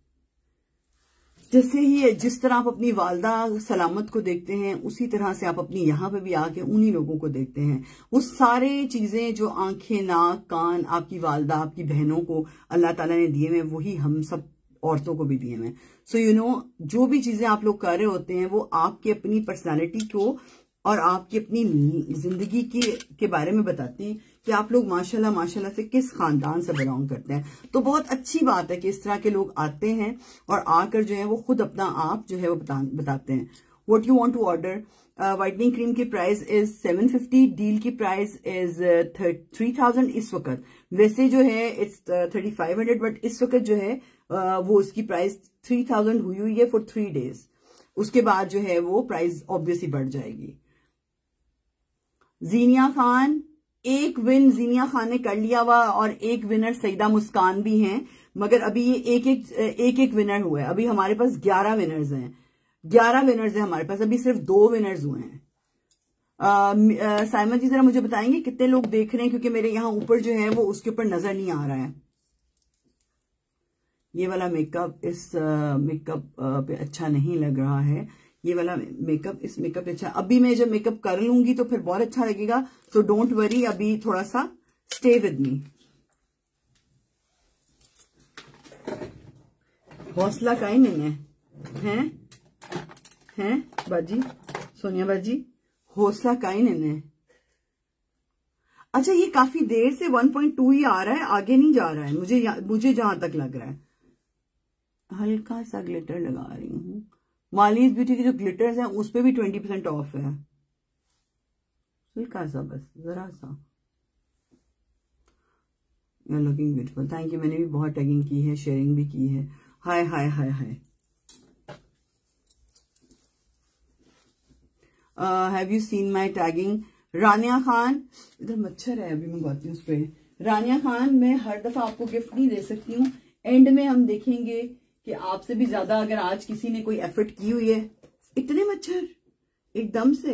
A: जैसे ही जिस तरह आप अपनी वालदा सलामत को देखते हैं, उसी तरह से आप अपनी यहाँ पे भी आके उन्हीं लोगों को देखते हैं। वो सारे चीजें जो आंखें, नाक, कान आपकी वालदा, आपकी बहनों को अल्लाह ताला ने दिए हैं, वही हम सब औरतों को भी दिए हैं। सो यू नो, जो भी चीजें आप लोग कर रहे होते हैं, वो आपकी अपनी पर्सनालिटी को और आपकी अपनी जिंदगी के बारे में बताती हैं कि आप लोग माशाल्लाह माशाल्लाह से किस खानदान से बिलोंग करते हैं। तो बहुत अच्छी बात है कि इस तरह के लोग आते हैं और आकर जो है वो खुद अपना आप जो है वो बताते हैं। What you want to order? Whitening cream की प्राइस इज 750, डील की प्राइस इज 3000 इस वक्त। वैसे जो है इट्स 3500, बट इस वक्त जो है वो उसकी प्राइस 3000 हुई है फॉर 3 days। उसके बाद जो है वो प्राइस ऑब्वियसली बढ़ जाएगी। जीनिया खान, एक विन जीनिया खान ने कर लिया हुआ और एक विनर सईदा मुस्कान भी हैं, मगर अभी ये एक एक विनर हुआ है। अभी हमारे पास 11 विनर्स हैं, 11 विनर्स हैं हमारे पास, अभी सिर्फ 2 विनर्स हुए हैं। साइमा जी जरा मुझे बताएंगे कितने लोग देख रहे हैं, क्योंकि मेरे यहाँ ऊपर जो है वो उसके ऊपर नजर नहीं आ रहा है। ये वाला मेकअप इस मेकअप पे अच्छा नहीं लग रहा है। ये वाला मेकअप इस मेकअप पे अच्छा, अभी मैं जब मेकअप कर लूंगी तो फिर बहुत अच्छा लगेगा। सो डोंट वरी, अभी थोड़ा सा स्टे विद मी। हौसला का ही नहीं है बाजी, सोनिया बाजी, हौसला का ही नहीं है। अच्छा, ये काफी देर से 1.2 ही आ रहा है, आगे नहीं जा रहा है मुझे जहां तक लग रहा है। हल्का सा ग्लिटर लगा रही हूँ। मालीज ब्यूटी के जो ग्लिटर्स हैं उस पे भी 20% ऑफ है, हल्का सा, बस जरा सा। You are looking beautiful, thank you. मैंने भी बहुत टैगिंग की है, शेयरिंग भी की है। Hi hi hi hi. Have you seen my tagging? Rania Khan, इधर मच्छर है, अभी मंगवाती हूँ स्प्रे। रानिया खान, मैं हर दफा आपको गिफ्ट नहीं दे सकती हूँ, एंड में हम देखेंगे कि आपसे भी ज्यादा अगर आज किसी ने कोई एफर्ट की हुई है। इतने मच्छर एकदम से।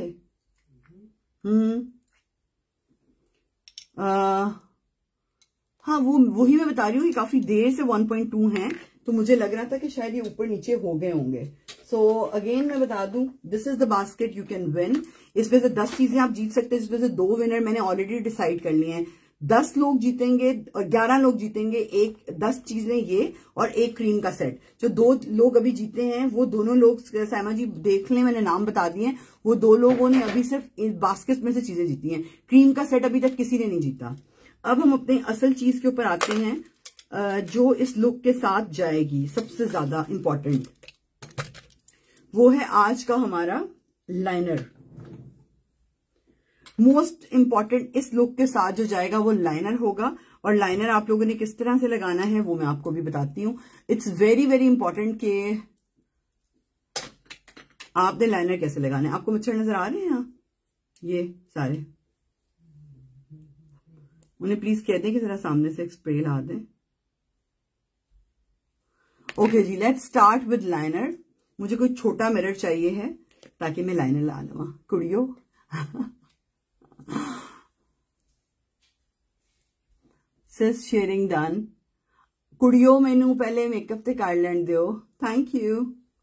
A: हाँ, वही मैं बता रही हूँ कि काफी देर से 1.2 हैं, तो मुझे लग रहा था कि शायद ये ऊपर नीचे हो गए होंगे। सो अगेन मैं बता दूं, this is the basket you can win. इसमें से 10 चीजें आप जीत सकते हैं, जिसमें से 2 विनर मैंने ऑलरेडी डिसाइड कर लिए हैं। 10 लोग जीतेंगे और 11 लोग जीतेंगे। 10 चीजें ये और एक क्रीम का सेट। जो 2 लोग अभी जीते हैं वो दोनों लोग, साइमा जी देख लें, मैंने नाम बता दिए। वो 2 लोगों ने अभी सिर्फ इस बास्केट में से चीजें जीती हैं। क्रीम का सेट अभी तक किसी ने नहीं जीता। अब हम अपने असल चीज के ऊपर आते हैं, जो इस लुक के साथ जाएगी। सबसे ज्यादा इंपॉर्टेंट वो है आज का हमारा लाइनर। मोस्ट इंपॉर्टेंट इस लुक के साथ जो जाएगा वो लाइनर होगा, और लाइनर आप लोगों ने किस तरह से लगाना है वो मैं आपको भी बताती हूँ। इट्स वेरी वेरी इंपॉर्टेंट कि आपने लाइनर कैसे लगाना है। आपको मच्छर नजर आ रहे हैं यहाँ ये सारे, उन्हें प्लीज कह दें कि जरा सामने से एक स्प्रे ला दें। ओके जी, लेट्स स्टार्ट विद लाइनर। मुझे कोई छोटा मिरर चाहिए है ताकि मैं लाइनर ला लूँ कुड़ियो। सिस शेयरिंग डन। कुड़ियो मैनू पहले मेकअप ते कर लैन दियो, थैंक यू।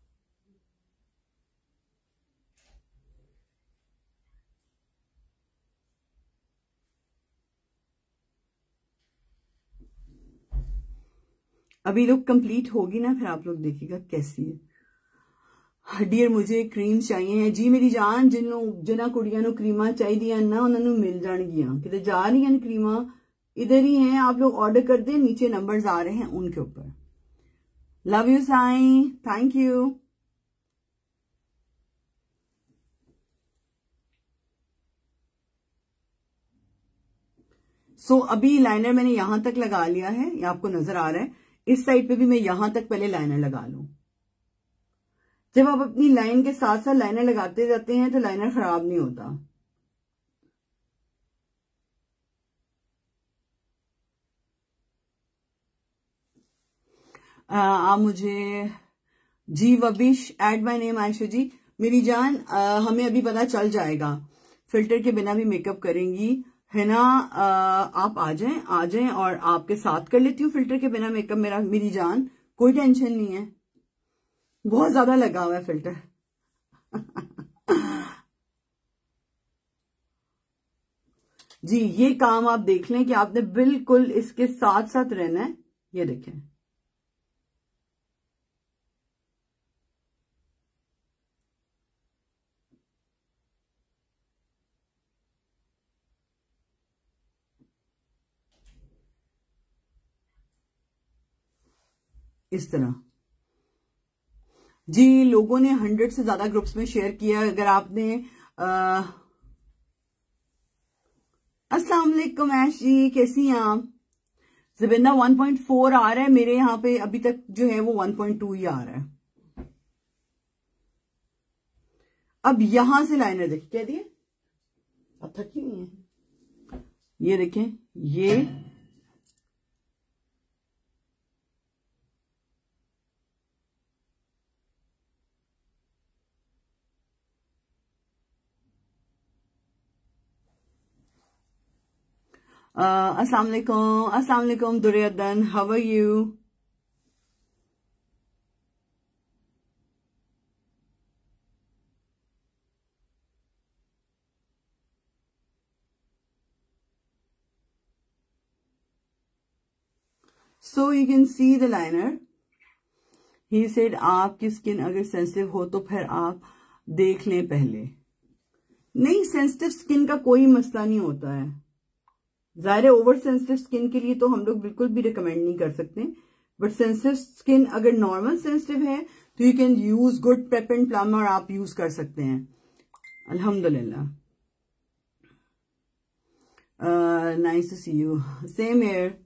A: अभी लुक कंप्लीट होगी ना, फिर आप लोग देखिएगा कैसी है। डियर मुझे क्रीम चाहिए है जी मेरी जान। जिन्हों कुड़ियां नू क्रीमा चाहिए ना उन्होंने मिल जाएगियां, कितने जा रही हैं क्रीमा, इधर ही हैं। आप लोग ऑर्डर कर दें, नीचे नंबर्स आ रहे हैं उनके ऊपर। Love you Sai, thank you. So अभी लाइनर मैंने यहां तक लगा लिया है, ये आपको नजर आ रहा है। इस साइड पे भी मैं यहां तक पहले लाइनर लगा लूं। जब आप अपनी लाइन के साथ साथ लाइनर लगाते जाते हैं तो लाइनर खराब नहीं होता। आप मुझे जी वबिश add my name Ayesha ji. मेरी जान हमें अभी पता चल जाएगा, फिल्टर के बिना भी मेकअप करेंगी है ना। आप आ जाएं और आपके साथ कर लेती हूँ फिल्टर के बिना मेकअप। मेरी जान कोई टेंशन नहीं है, बहुत ज्यादा लगा हुआ है फिल्टर। जी ये काम आप देख लें कि आपने बिल्कुल इसके साथ साथ रहना है। ये देखें, इस तरह। जी लोगों ने 100 से ज्यादा ग्रुप्स में शेयर किया। अगर आपने अस्सलाम वालेकुम ऐश जी, कैसी हैं आप। ज़बिंदा 1.4 आ रहा है मेरे यहाँ पे, अभी तक जो है वो 1.2 ही आ रहा है। अब यहां से लाइनर देखिए, कह दिए अब थकी हुई है। ये देखें, ये अस्सलाम वालेकुम Duryodhan, how are you. So you can see the liner. He said आपकी स्किन अगर सेंसिटिव हो तो फिर आप देख लें पहले। नहीं, सेंसिटिव स्किन का कोई मसला नहीं होता है। ज़ाहिर है ओवर सेंसिटिव स्किन के लिए तो हम लोग बिल्कुल भी रिकमेंड नहीं कर सकते, बट सेंसिटिव स्किन अगर नॉर्मल सेंसिटिव है तो you can use good prep and plum, और आप यूज कर सकते हैं अल्हम्दुलिल्लाह। Nice to see you, same here.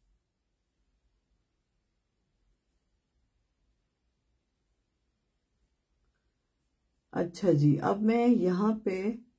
A: अच्छा जी, अब मैं यहां पे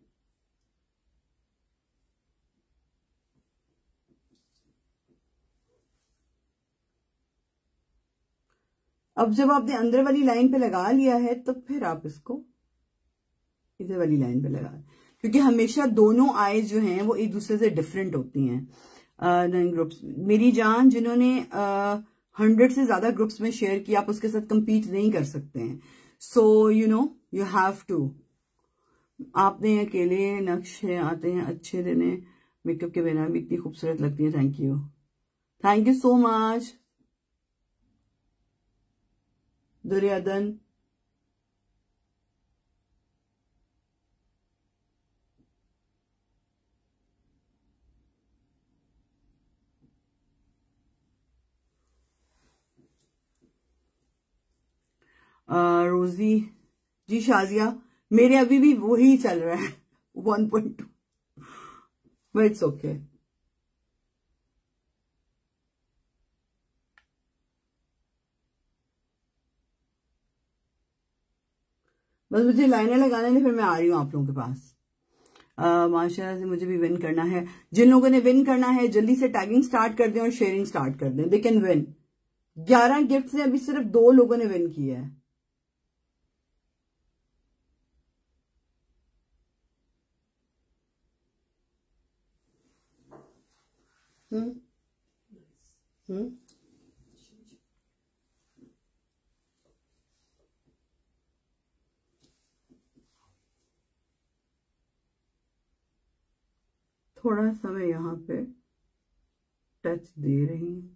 A: अब जब आपने अंदर वाली लाइन पे लगा लिया है तो फिर आप इसको इधर वाली लाइन पे लगा, क्योंकि हमेशा दोनों आईज जो हैं वो एक दूसरे से डिफरेंट होती हैं। ग्रुप्स मेरी जान, जिन्होंने 100 से ज्यादा ग्रुप्स में शेयर किया, आप उसके साथ compete नहीं कर सकते हैं। So you know you have to. आपने अकेले नक्शे आते हैं अच्छे देने, मेकअप के बिना भी इतनी खूबसूरत लगती है। Thank you so much Duryodhan. Rozi ji, Shazia, मेरे अभी भी वही चल रहा है 1.2। But it's okay. बस मुझे लाइनर लगाने ने, फिर मैं आ रही हूँ आप लोगों के पास। माशाल्लाह से मुझे भी विन करना है। जिन लोगों ने विन करना है जल्दी से टैगिंग स्टार्ट कर दें और शेयरिंग स्टार्ट कर दें, दे कैन विन। 11 गिफ्ट से अभी सिर्फ 2 लोगों ने विन किया है। थोड़ा सा मैं यहाँ पे टच दे रही हूँ।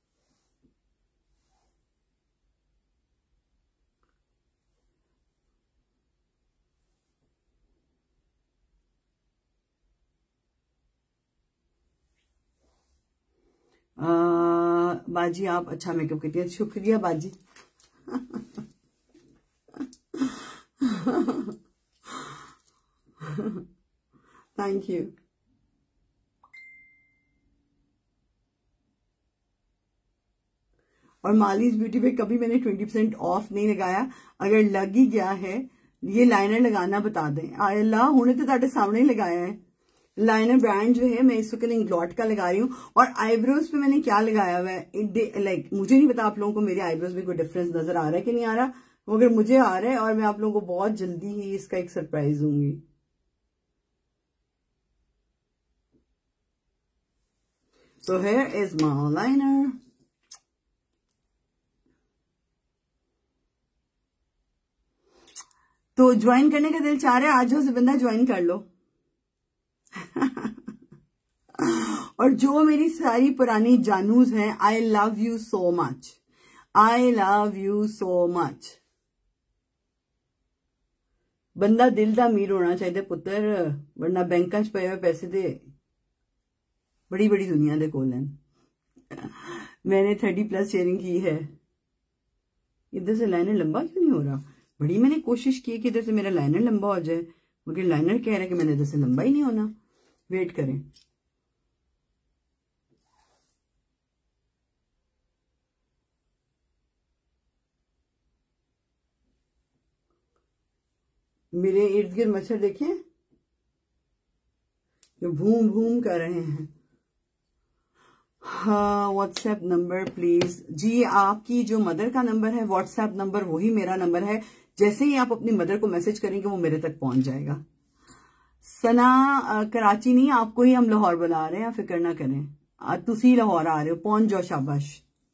A: बाजी आप अच्छा मेकअप करती है, शुक्रिया बाजी। Thank you. और मालीज ब्यूटी पे कभी मैंने 20% ऑफ नहीं लगाया। अगर लग ही गया है, ये लाइनर लगाना बता दें। अल्लाह हुने तो ताटे सामने ही लगाया है। लाइनर ब्रांड जो है मैं इस वक्त इंग्लॉट का लगा रही हूँ। और आईब्रोज पे मैंने क्या लगाया हुआ है, लाइक मुझे नहीं पता आप लोगों को मेरे आईब्रोज में कोई डिफरेंस नजर आ रहा है कि नहीं आ रहा, मगर मुझे आ रहा है और मैं आप लोगों को बहुत जल्दी ही इसका एक सरप्राइज दूंगी। So here is my liner. तो ज्वाइन करने का दिल चाह रहा है, आज से बंदा ज्वाइन कर लो। और जो मेरी सारी पुरानी जानूज हैं, I love you so much, I love you so much. बंदा दिल दा अमीर होना चाहिए पुत्र, वरना बैंकां च पए हुए पैसे दे बड़ी बड़ी दुनिया दे कोल हैं। मैंने 30+ शेयरिंग की है। इधर से लाइनर लंबा क्यों नहीं हो रहा? बड़ी मैंने कोशिश की कि इधर से मेरा लाइनर लंबा हो जाए, मगर लाइनर कह रहा है कि मैंने इधर से लंबा ही नहीं होना। वेट करें। मेरे इर्द गिर्द मच्छर देखें जो भूम भूम कर रहे हैं। हाँ, व्हाट्सएप नंबर प्लीज। जी, आपकी जो मदर का नंबर है व्हाट्सएप नंबर, वही मेरा नंबर है। जैसे ही आप अपनी मदर को मैसेज करेंगे वो मेरे तक पहुंच जाएगा। सना कराची नहीं, आपको ही हम लाहौर बुला रहे हैं, फिक्र ना करें। तुसी लाहौर आ रहे हो, पहुंच जाओ, शाबाश।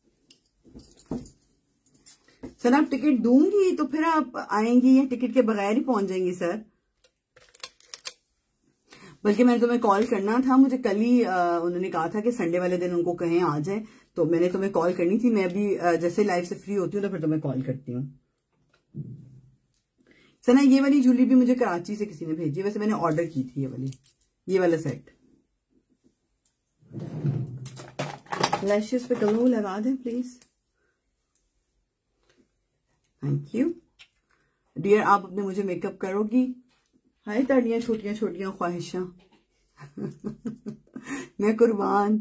A: सर आप टिकट दूंगी तो फिर आप आएंगी या टिकट के बगैर ही पहुंच जाएंगी सर? बल्कि मैंने तुम्हें कॉल करना था, मुझे कल ही उन्होंने कहा था कि संडे वाले दिन उनको कहें आ जाए, तो मैंने तुम्हें कॉल करनी थी। मैं अभी जैसे लाइव से फ्री होती हूँ तो फिर तुम्हें कॉल करती हूँ। सना ये वाली ज्वेलरी भी मुझे कराची से किसी ने भेजी, वैसे मैंने ऑर्डर की थी ये वाला सेट। लैशेस पे ग्लो लगा दें प्लीज। Thank you dear. आप अपने मुझे मेकअप करोगी? हाय ताड़ियां छोटियां छोटियां ख्वाहिशां। मैं कुर्बान।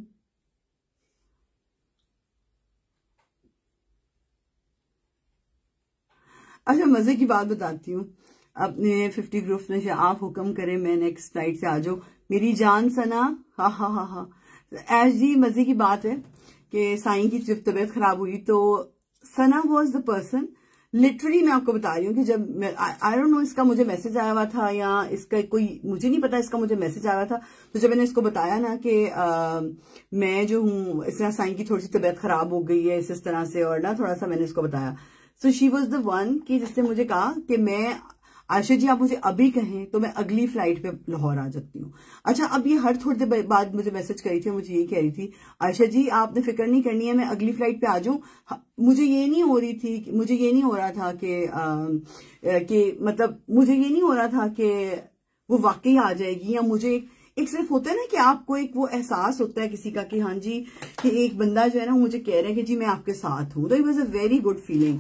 A: अच्छा, मजे की बात बताती हूँ। अपने 50 ग्रुप में से आप हुक्म करें, मैं नेक्स्ट फ्लाइट से आ जाओ मेरी जान सना। हा हा हा हा। ऐश जी, मजे की बात है कि साईं की जब तबीयत खराब हुई तो Sana was the person, literally मैं आपको बता रही हूँ कि जब आई डोंट नो इसका मुझे मैसेज आया हुआ था या इसका कोई, मुझे नहीं पता, इसका मुझे मैसेज आया था। तो जब मैंने इसको बताया ना कि मैं जो हूँ इस तरह साईं की थोड़ी सी तबीयत खराब हो गई है इस तरह से, और ना थोड़ा सा मैंने इसको बताया, so she was the one कि जिसने मुझे कहा कि मैं, आयशा जी आप मुझे अभी कहें तो मैं अगली फ्लाइट पे लाहौर आ जाती हूँ। अच्छा, अब ये हर थोड़ी देर बाद मुझे मैसेज करी थी, मुझे ये कह रही थी आयशा जी आपने फिक्र नहीं करनी है, मैं अगली फ्लाइट पे आ जाऊं। मुझे ये नहीं हो रही थी, मुझे ये नहीं हो रहा था कि मतलब मुझे ये नहीं हो रहा था कि वो वाकई आ जाएगी, या मुझे एक सिर्फ होता है ना कि आपको एक वो एहसास होता है किसी का कि हाँ जी कि एक बंदा जो है ना मुझे कह रहा है कि जी मैं आपके साथ हूं, तो it was a very good feeling.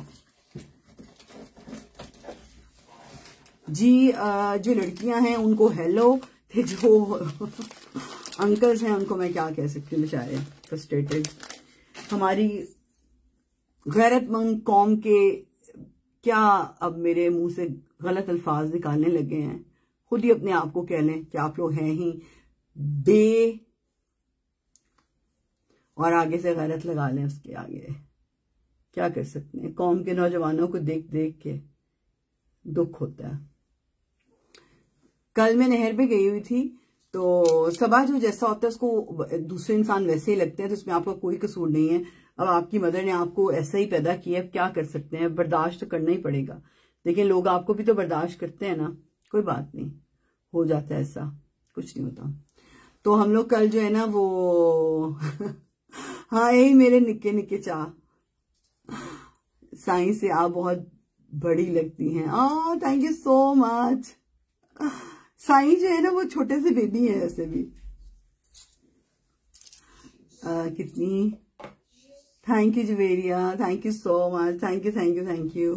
A: जी जो लड़कियां हैं उनको हेलो, जो अंकल्स हैं उनको मैं क्या कह सकती हूँ, बेचारे फ्रस्ट्रेटेड। हमारी गैरतमंद कौम के क्या अब मेरे मुंह से गलत अल्फाज निकालने लगे हैं, खुद ही अपने आप को कह लें कि आप लोग हैं ही बे, और आगे से गैरत लगा लें उसके आगे। क्या कर सकते हैं, कौम के नौजवानों को देख देख के दुख होता है। कल मैं नहर पे गई हुई थी, तो सबा जो जैसा होता है उसको दूसरे इंसान वैसे ही लगते हैं, तो उसमें आपका कोई कसूर नहीं है। अब आपकी मदर ने आपको ऐसा ही पैदा किया, क्या कर सकते हैं, बर्दाश्त तो करना ही पड़ेगा। लेकिन लोग आपको भी तो बर्दाश्त करते हैं ना, कोई बात नहीं, हो जाता है ऐसा, कुछ नहीं होता। तो हम लोग कल जो है ना वो हाँ यही मेरे निक्के निक्के चाह, साईं से आप बहुत बड़ी लगती हैं। Thank you so much. Sai जो है ना वो छोटे से बेबी है वैसे भी। कितनी thank you Javeria, thank you so much, thank you thank you thank you.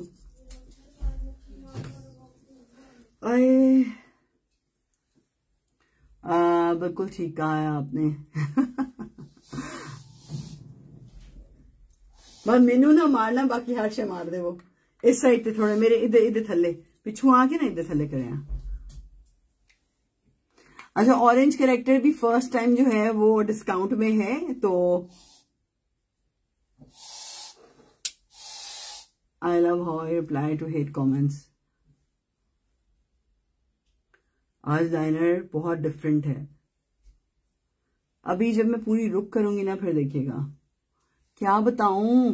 A: अरे बिल्कुल ठीक कहा है आपने। बस मेनू ना मारना, बाकी हर शे मार दे वो। इस साइड पे थोड़े मेरे इधर इधर थले पिछू आके ना इधर थले करें। अच्छा, ऑरेंज कैरेक्टर भी फर्स्ट टाइम जो है वो डिस्काउंट में है, तो I love how I reply to hate comments. आज डिजाइनर बहुत डिफरेंट है। अभी जब मैं पूरी रुक करूंगी ना, फिर देखिएगा क्या बताऊं।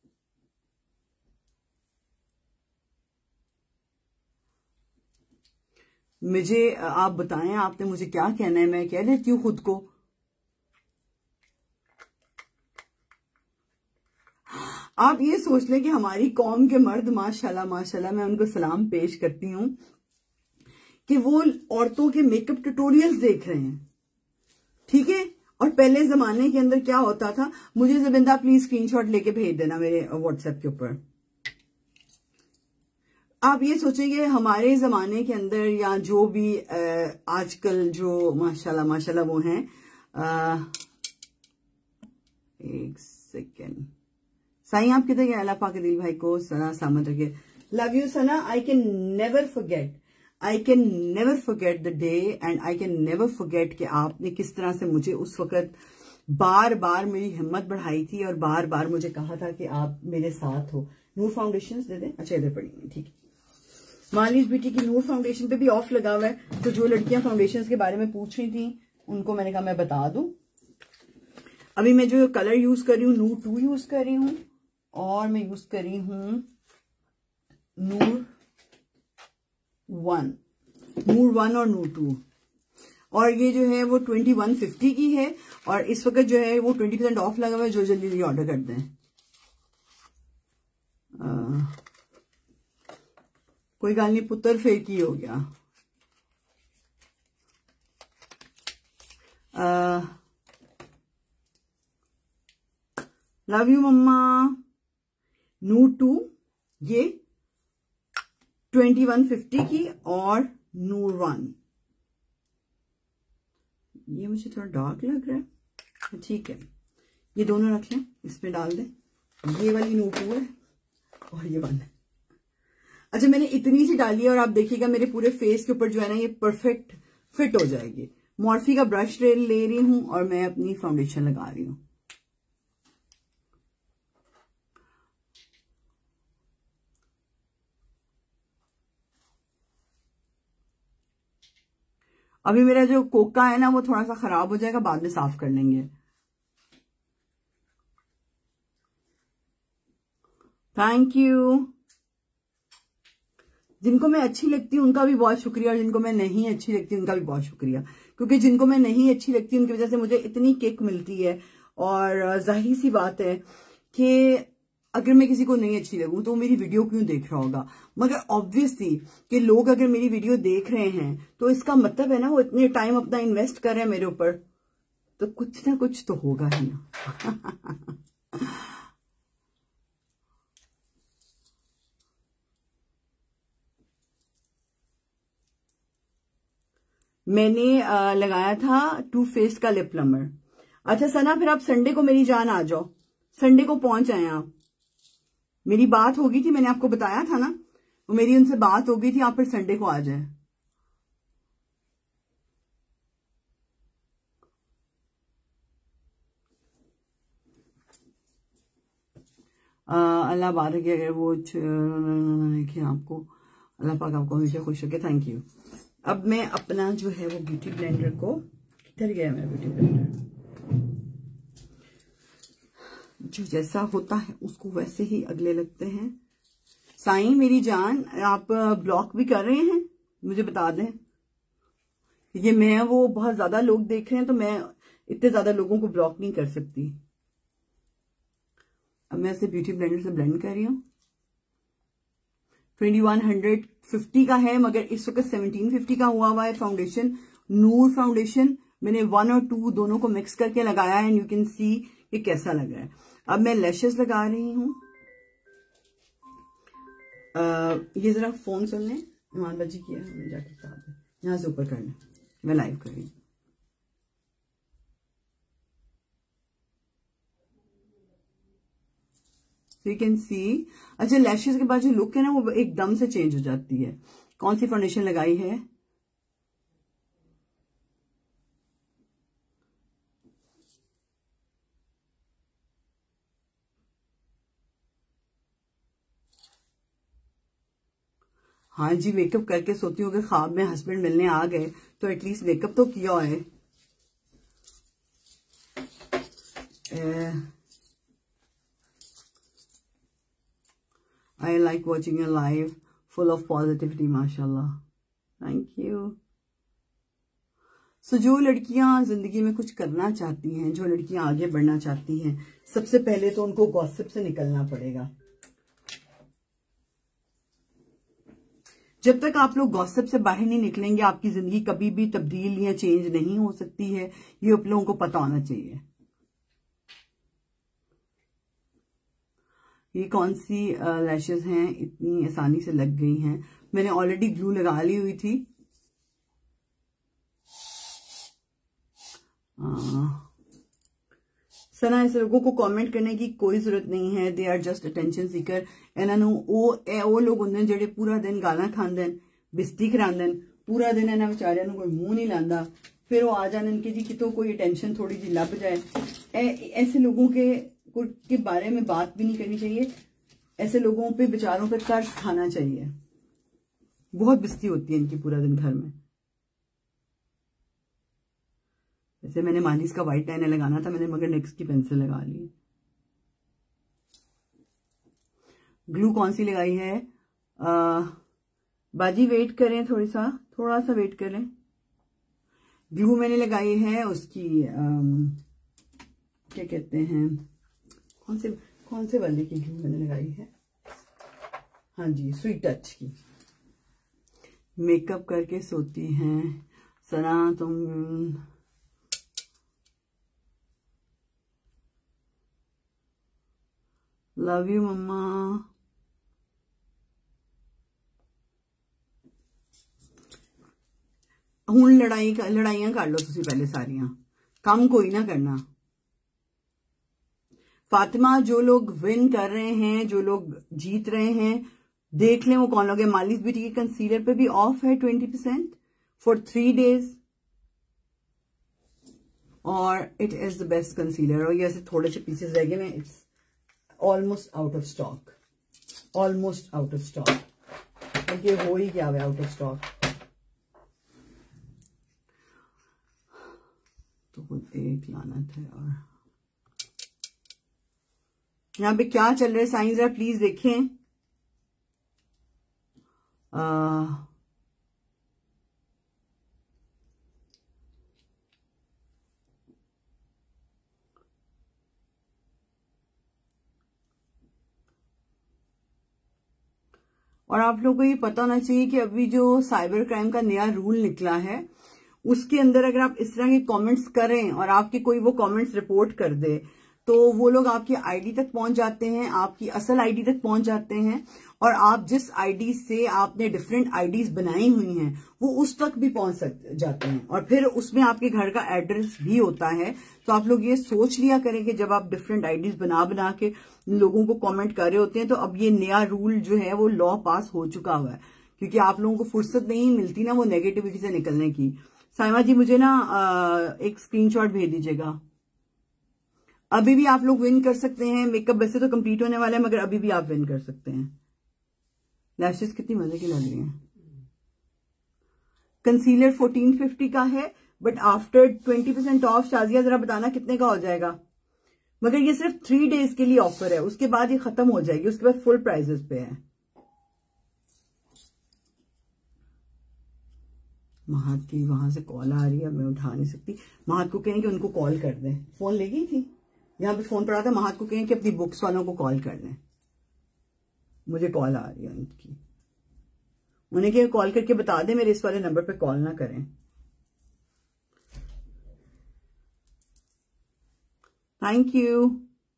A: मुझे आप बताएं, आपने मुझे क्या कहना है, मैं कह देती हूँ खुद को। आप ये सोच लें कि हमारी कौम के मर्द माशाल्लाह माशाल्लाह, मैं उनको सलाम पेश करती हूँ कि वो औरतों के मेकअप ट्यूटोरियल्स देख रहे हैं, ठीक है। और पहले जमाने के अंदर क्या होता था, मुझे ज़बिंदा प्लीज स्क्रीनशॉट लेके भेज देना मेरे व्हाट्सएप के ऊपर। आप ये सोचेंगे हमारे जमाने के अंदर या जो भी आजकल जो माशाल्लाह माशाल्लाह वो हैं, एक सेकेंड, साईं आप किधर गए, अल्लाह पाक दिल भाई को सना सलामत रखे। Love you Sana, I can never forget the day and I can never forget कि आपने किस तरह से मुझे उस वक्त बार बार मेरी हिम्मत बढ़ाई थी और बार बार मुझे कहा था कि आप मेरे साथ हो। नूर फाउंडेशन दे दें, अच्छा इधर पड़ी हुई, ठीक है। मालिश ब्यूटी की नूर फाउंडेशन पे भी ऑफ लगा हुआ है, तो जो लड़कियां फाउंडेशन के बारे में पूछ रही थी उनको मैंने कहा मैं बता दूं। अभी मैं जो कलर यूज कर रही हूँ नूर 2 यूज कर रही हूँ, और मैं यूज कर रही हूँ नूर 1 और नूर 2, और ये जो है वो 2150 की है, और इस वक्त जो है वो 20% ऑफ लगा हुआ है, जो जल्दी ऑर्डर कर दें। कोई गाल नहीं, पुत्र फेक ही हो गया। लव यू मम्मा। नूर 2 ये 2150 की, और नूर 1 ये मुझे थोड़ा डार्क लग रहा है, ठीक है। ये दोनों रख लें, इसमें डाल दें। ये वाली नूर 2 है और ये 1 है। अच्छा, मैंने इतनी सी डाली है और आप देखिएगा मेरे पूरे फेस के ऊपर जो है ना ये परफेक्ट फिट हो जाएगी। मॉर्फी का ब्रश ले रही हूं और मैं अपनी फाउंडेशन लगा रही हूं। अभी मेरा जो कोका है ना वो थोड़ा सा खराब हो जाएगा, बाद में साफ कर लेंगे। Thank you. जिनको मैं अच्छी लगती हूँ उनका भी बहुत शुक्रिया, और जिनको मैं नहीं अच्छी लगती उनका भी बहुत शुक्रिया, क्योंकि जिनको मैं नहीं अच्छी लगती उनकी वजह से मुझे इतनी किक मिलती है। और जाहिर सी बात है कि अगर मैं किसी को नहीं अच्छी लगूं तो वो मेरी वीडियो क्यों देख रहा होगा। मगर ऑब्वियसली कि लोग अगर मेरी वीडियो देख रहे हैं तो इसका मतलब है ना वो इतने टाइम अपना इन्वेस्ट कर रहे हैं मेरे ऊपर, तो कुछ ना कुछ तो होगा ही ना। मैंने लगाया था टू फेस्ड का लिप प्लमर। अच्छा सना, फिर आप संडे को मेरी जान आ जाओ, संडे को पहुंच आए आप। मेरी बात हो गई थी, मैंने आपको बताया था ना, वो मेरी उनसे बात हो गई थी, आप फिर संडे को आ जाए। अल्लाह बारक है, अगर वो कि आपको अल्लाह पाक आपको हमेशा खुश रखे। Thank you. अब मैं अपना जो है वो ब्यूटी ब्लेंडर को, किधर गया मेरा ब्यूटी ब्लेंडर, जो जैसा होता है उसको वैसे ही अगले लगते हैं। साईं मेरी जान, आप ब्लॉक भी कर रहे हैं, मुझे बता दें। ये मैं वो बहुत ज्यादा लोग देख रहे हैं, तो मैं इतने ज्यादा लोगों को ब्लॉक नहीं कर सकती। अब मैं इसे ब्यूटी ब्लेंडर से ब्लेंड कर रही हूँ। 2150 का है, मगर इस वक्त 1750 का हुआ है फाउंडेशन, नूर फाउंडेशन। मैंने 1 और 2 दोनों को मिक्स करके लगाया है, एंड यू कैन सी ये कैसा लग रहा है। अब मैं लैशेस लगा रही हूँ। ये जरा फोन सुन लें, ईमान बाजी किया है, जाके बता दें, यहाँ से ऊपर कर लें, मैं लाइव कर रही हूँ। You can see. अच्छा, लैशेस के बाद जो लुक है ना वो एकदम से चेंज हो जाती है। कौन सी फाउंडेशन लगाई है? हाँ जी, मेकअप करके सोती हूँ अगर ख्वाब में हस्बैंड मिलने आ गए तो एटलीस्ट मेकअप तो किया है। I like watching your live, full of positivity, माशाल्लाह, थैंक यू। सो जो लड़कियां जिंदगी में कुछ करना चाहती हैं, जो लड़कियां आगे बढ़ना चाहती हैं, सबसे पहले तो उनको गॉसिप से निकलना पड़ेगा। जब तक आप लोग गॉसिप से बाहर नहीं निकलेंगे, आपकी जिंदगी कभी भी तब्दील या चेंज नहीं हो सकती है। ये आप लोगों को पता होना चाहिए। ये कौन सी लैशेस हैं, इतनी आसानी से लग गई हैं। मैंने ऑलरेडी ग्लू लगा ली हुई थी। सना, ऐसे लोगों को कमेंट करने की कोई जरूरत नहीं है, they are just attention seeker. इन्होंने वो लोग होंगे जेडे पूरा दिन गाला खांदे, बिस्ती करांदे, पूरा दिन इन्होंने बेचारियां कोई मुंह नहीं लांदा, फिर वो आ जाने इनके जी कि तो कोई अटेंशन थोड़ी जी लग जाए। ऐसे लोगों के बारे में बात भी नहीं करनी चाहिए। ऐसे लोगों पे बेचारों पे कर्ज खाना चाहिए। बहुत बिस्ती होती है इनकी पूरा दिन घर में। जैसे मैंने मालिश का व्हाइट लाइनर लगाना था, मैंने मगर नेक्स्ट की पेंसिल लगा ली। ग्लू कौन सी लगाई है? बाजी वेट करें, थोड़ा सा वेट करें। ग्लू मैंने लगाई है उसकी क्या कहते हैं, कौन से वाले की ग्लू मैंने लगाई है? हाँ जी, स्वीट टच की। मेकअप करके सोती हैं सना तुम? Love you mama. हुण लड़ाइयां कर लो तुसी पहले सारियां, काम कोई ना करना। फातिमा, जो लोग विन कर रहे हैं, जो लोग जीत रहे हैं, देख लें वो कौन लोग है। मालिश ब्यूटी के कंसीलर पे भी ऑफ है 20% फॉर 3 days, और it is the best concealer. और ये ऐसे थोड़े से पीसेस रह गए हैं, it's almost out of stock, almost out of stock. ये हो ही क्या आउट ऑफ स्टॉक, तो एक लानत है। और यहाँ पे क्या चल रहा है साइंस, जरा प्लीज देखें। और आप लोगों को ये पता होना चाहिए कि अभी जो साइबर क्राइम का नया रूल निकला है, उसके अंदर अगर आप इस तरह के कमेंट्स करें और आपके कोई वो कमेंट्स रिपोर्ट कर दे, तो वो लोग आपकी आईडी तक पहुंच जाते हैं, आपकी असल आईडी तक पहुंच जाते हैं, और आप जिस आईडी से आपने डिफरेंट आईडीज बनाई हुई हैं वो उस तक भी पहुंच जाते हैं, और फिर उसमें आपके घर का एड्रेस भी होता है। तो आप लोग ये सोच लिया करें कि जब आप डिफरेंट आईडीज बना के लोगों को कमेंट कर रहे होते हैं, तो अब ये नया रूल जो है वो लॉ पास हो चुका हुआ है, क्योंकि आप लोगों को फुर्सत नहीं मिलती ना वो नेगेटिविटी से निकलने की। साइमा जी मुझे ना एक स्क्रीनशॉट भेज दीजिएगा। अभी भी आप लोग विन कर सकते हैं। मेकअप वैसे तो कंप्लीट होने वाला है, मगर अभी भी आप विन कर सकते हैं। लैशेस कितनी मजे की लग रही हैं। कंसीलर 1450 का है, बट आफ्टर 20% ऑफ शाजिया जरा बताना कितने का हो जाएगा। मगर ये सिर्फ 3 डेज के लिए ऑफर है, उसके बाद ये खत्म हो जाएगी, उसके बाद फुल प्राइजेस पे है। महक की वहां से कॉल आ रही है, मैं उठा नहीं सकती। महक को कहें कि उनको कॉल कर दें। फोन ले गई थी, यहाँ पे फोन पड़ा था। महक को कहें कि अपनी बुक्स वालों को कॉल कर दें। मुझे कॉल आ रही है उनकी, उन्हें क्या कॉल करके बता दें मेरे इस वाले नंबर पे कॉल ना करें। Thank you.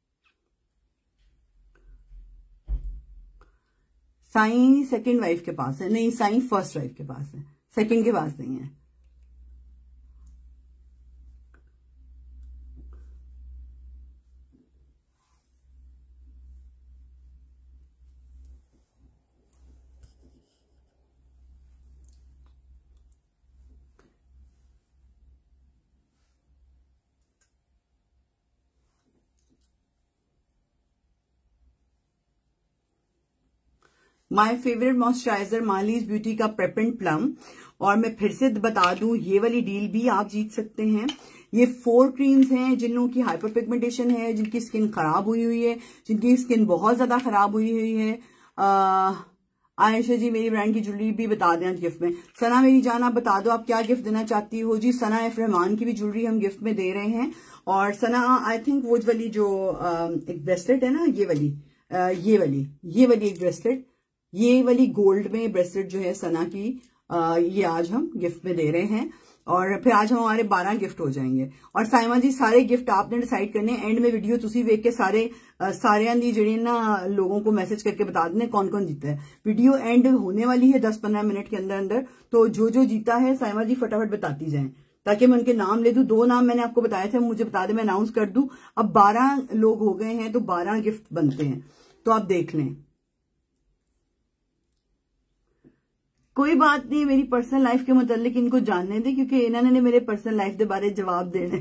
A: Sai second wife के पास है, नहीं साईं फर्स्ट वाइफ के पास है, सेकंड के पास नहीं है। My favourite moisturiser Malee's beauty का प्रेप एंड प्लम। और मैं फिर से बता दूं, ये वाली डील भी आप जीत सकते हैं। ये 4 क्रीम्स हैं जिन लोगों की हाइपर पिगमेंटेशन है, जिनकी स्किन खराब हुई है, जिनकी स्किन बहुत ज्यादा खराब हुई है। आयशा जी मेरी ब्रांड की ज्वेलरी भी बता दें गिफ्ट में। सना मेरी जान आप बता दो आप क्या गिफ्ट देना चाहती हो। जी सना एफ रहमान की भी ज्वेलरी हम गिफ्ट में दे रहे हैं। और सना आई थिंक वो वाली जो एक ब्रेसलेट है ना, ये वाली एक ब्रेसलेट, ये वाली गोल्ड में ब्रेसलेट जो है सना की, ये आज हम गिफ्ट में दे रहे हैं। और फिर आज हमारे 12 गिफ्ट हो जाएंगे। और साइमा जी सारे गिफ्ट आपने डिसाइड करने, एंड में वीडियो तुसी वेख के सारे दी जड़ी ना लोगों को मैसेज करके बता देने कौन कौन जीता है। वीडियो एंड होने वाली है 10-15 मिनट के अंदर अंदर, तो जो जो जीता है साइमा जी फटाफट बताती जाएं, ताकि मैं उनके नाम ले दूं। 2 नाम मैंने आपको बताए थे, मुझे बता दें, मैं अनाउंस कर दूं। अब 12 लोग हो गए हैं, तो 12 गिफ्ट बनते हैं, तो आप देख लें। कोई बात नहीं, मेरी पर्सनल लाइफ के मुतालिक इनको जानने दे, क्योंकि इन्होंने मेरे पर्सनल लाइफ के बारे जवाब देने।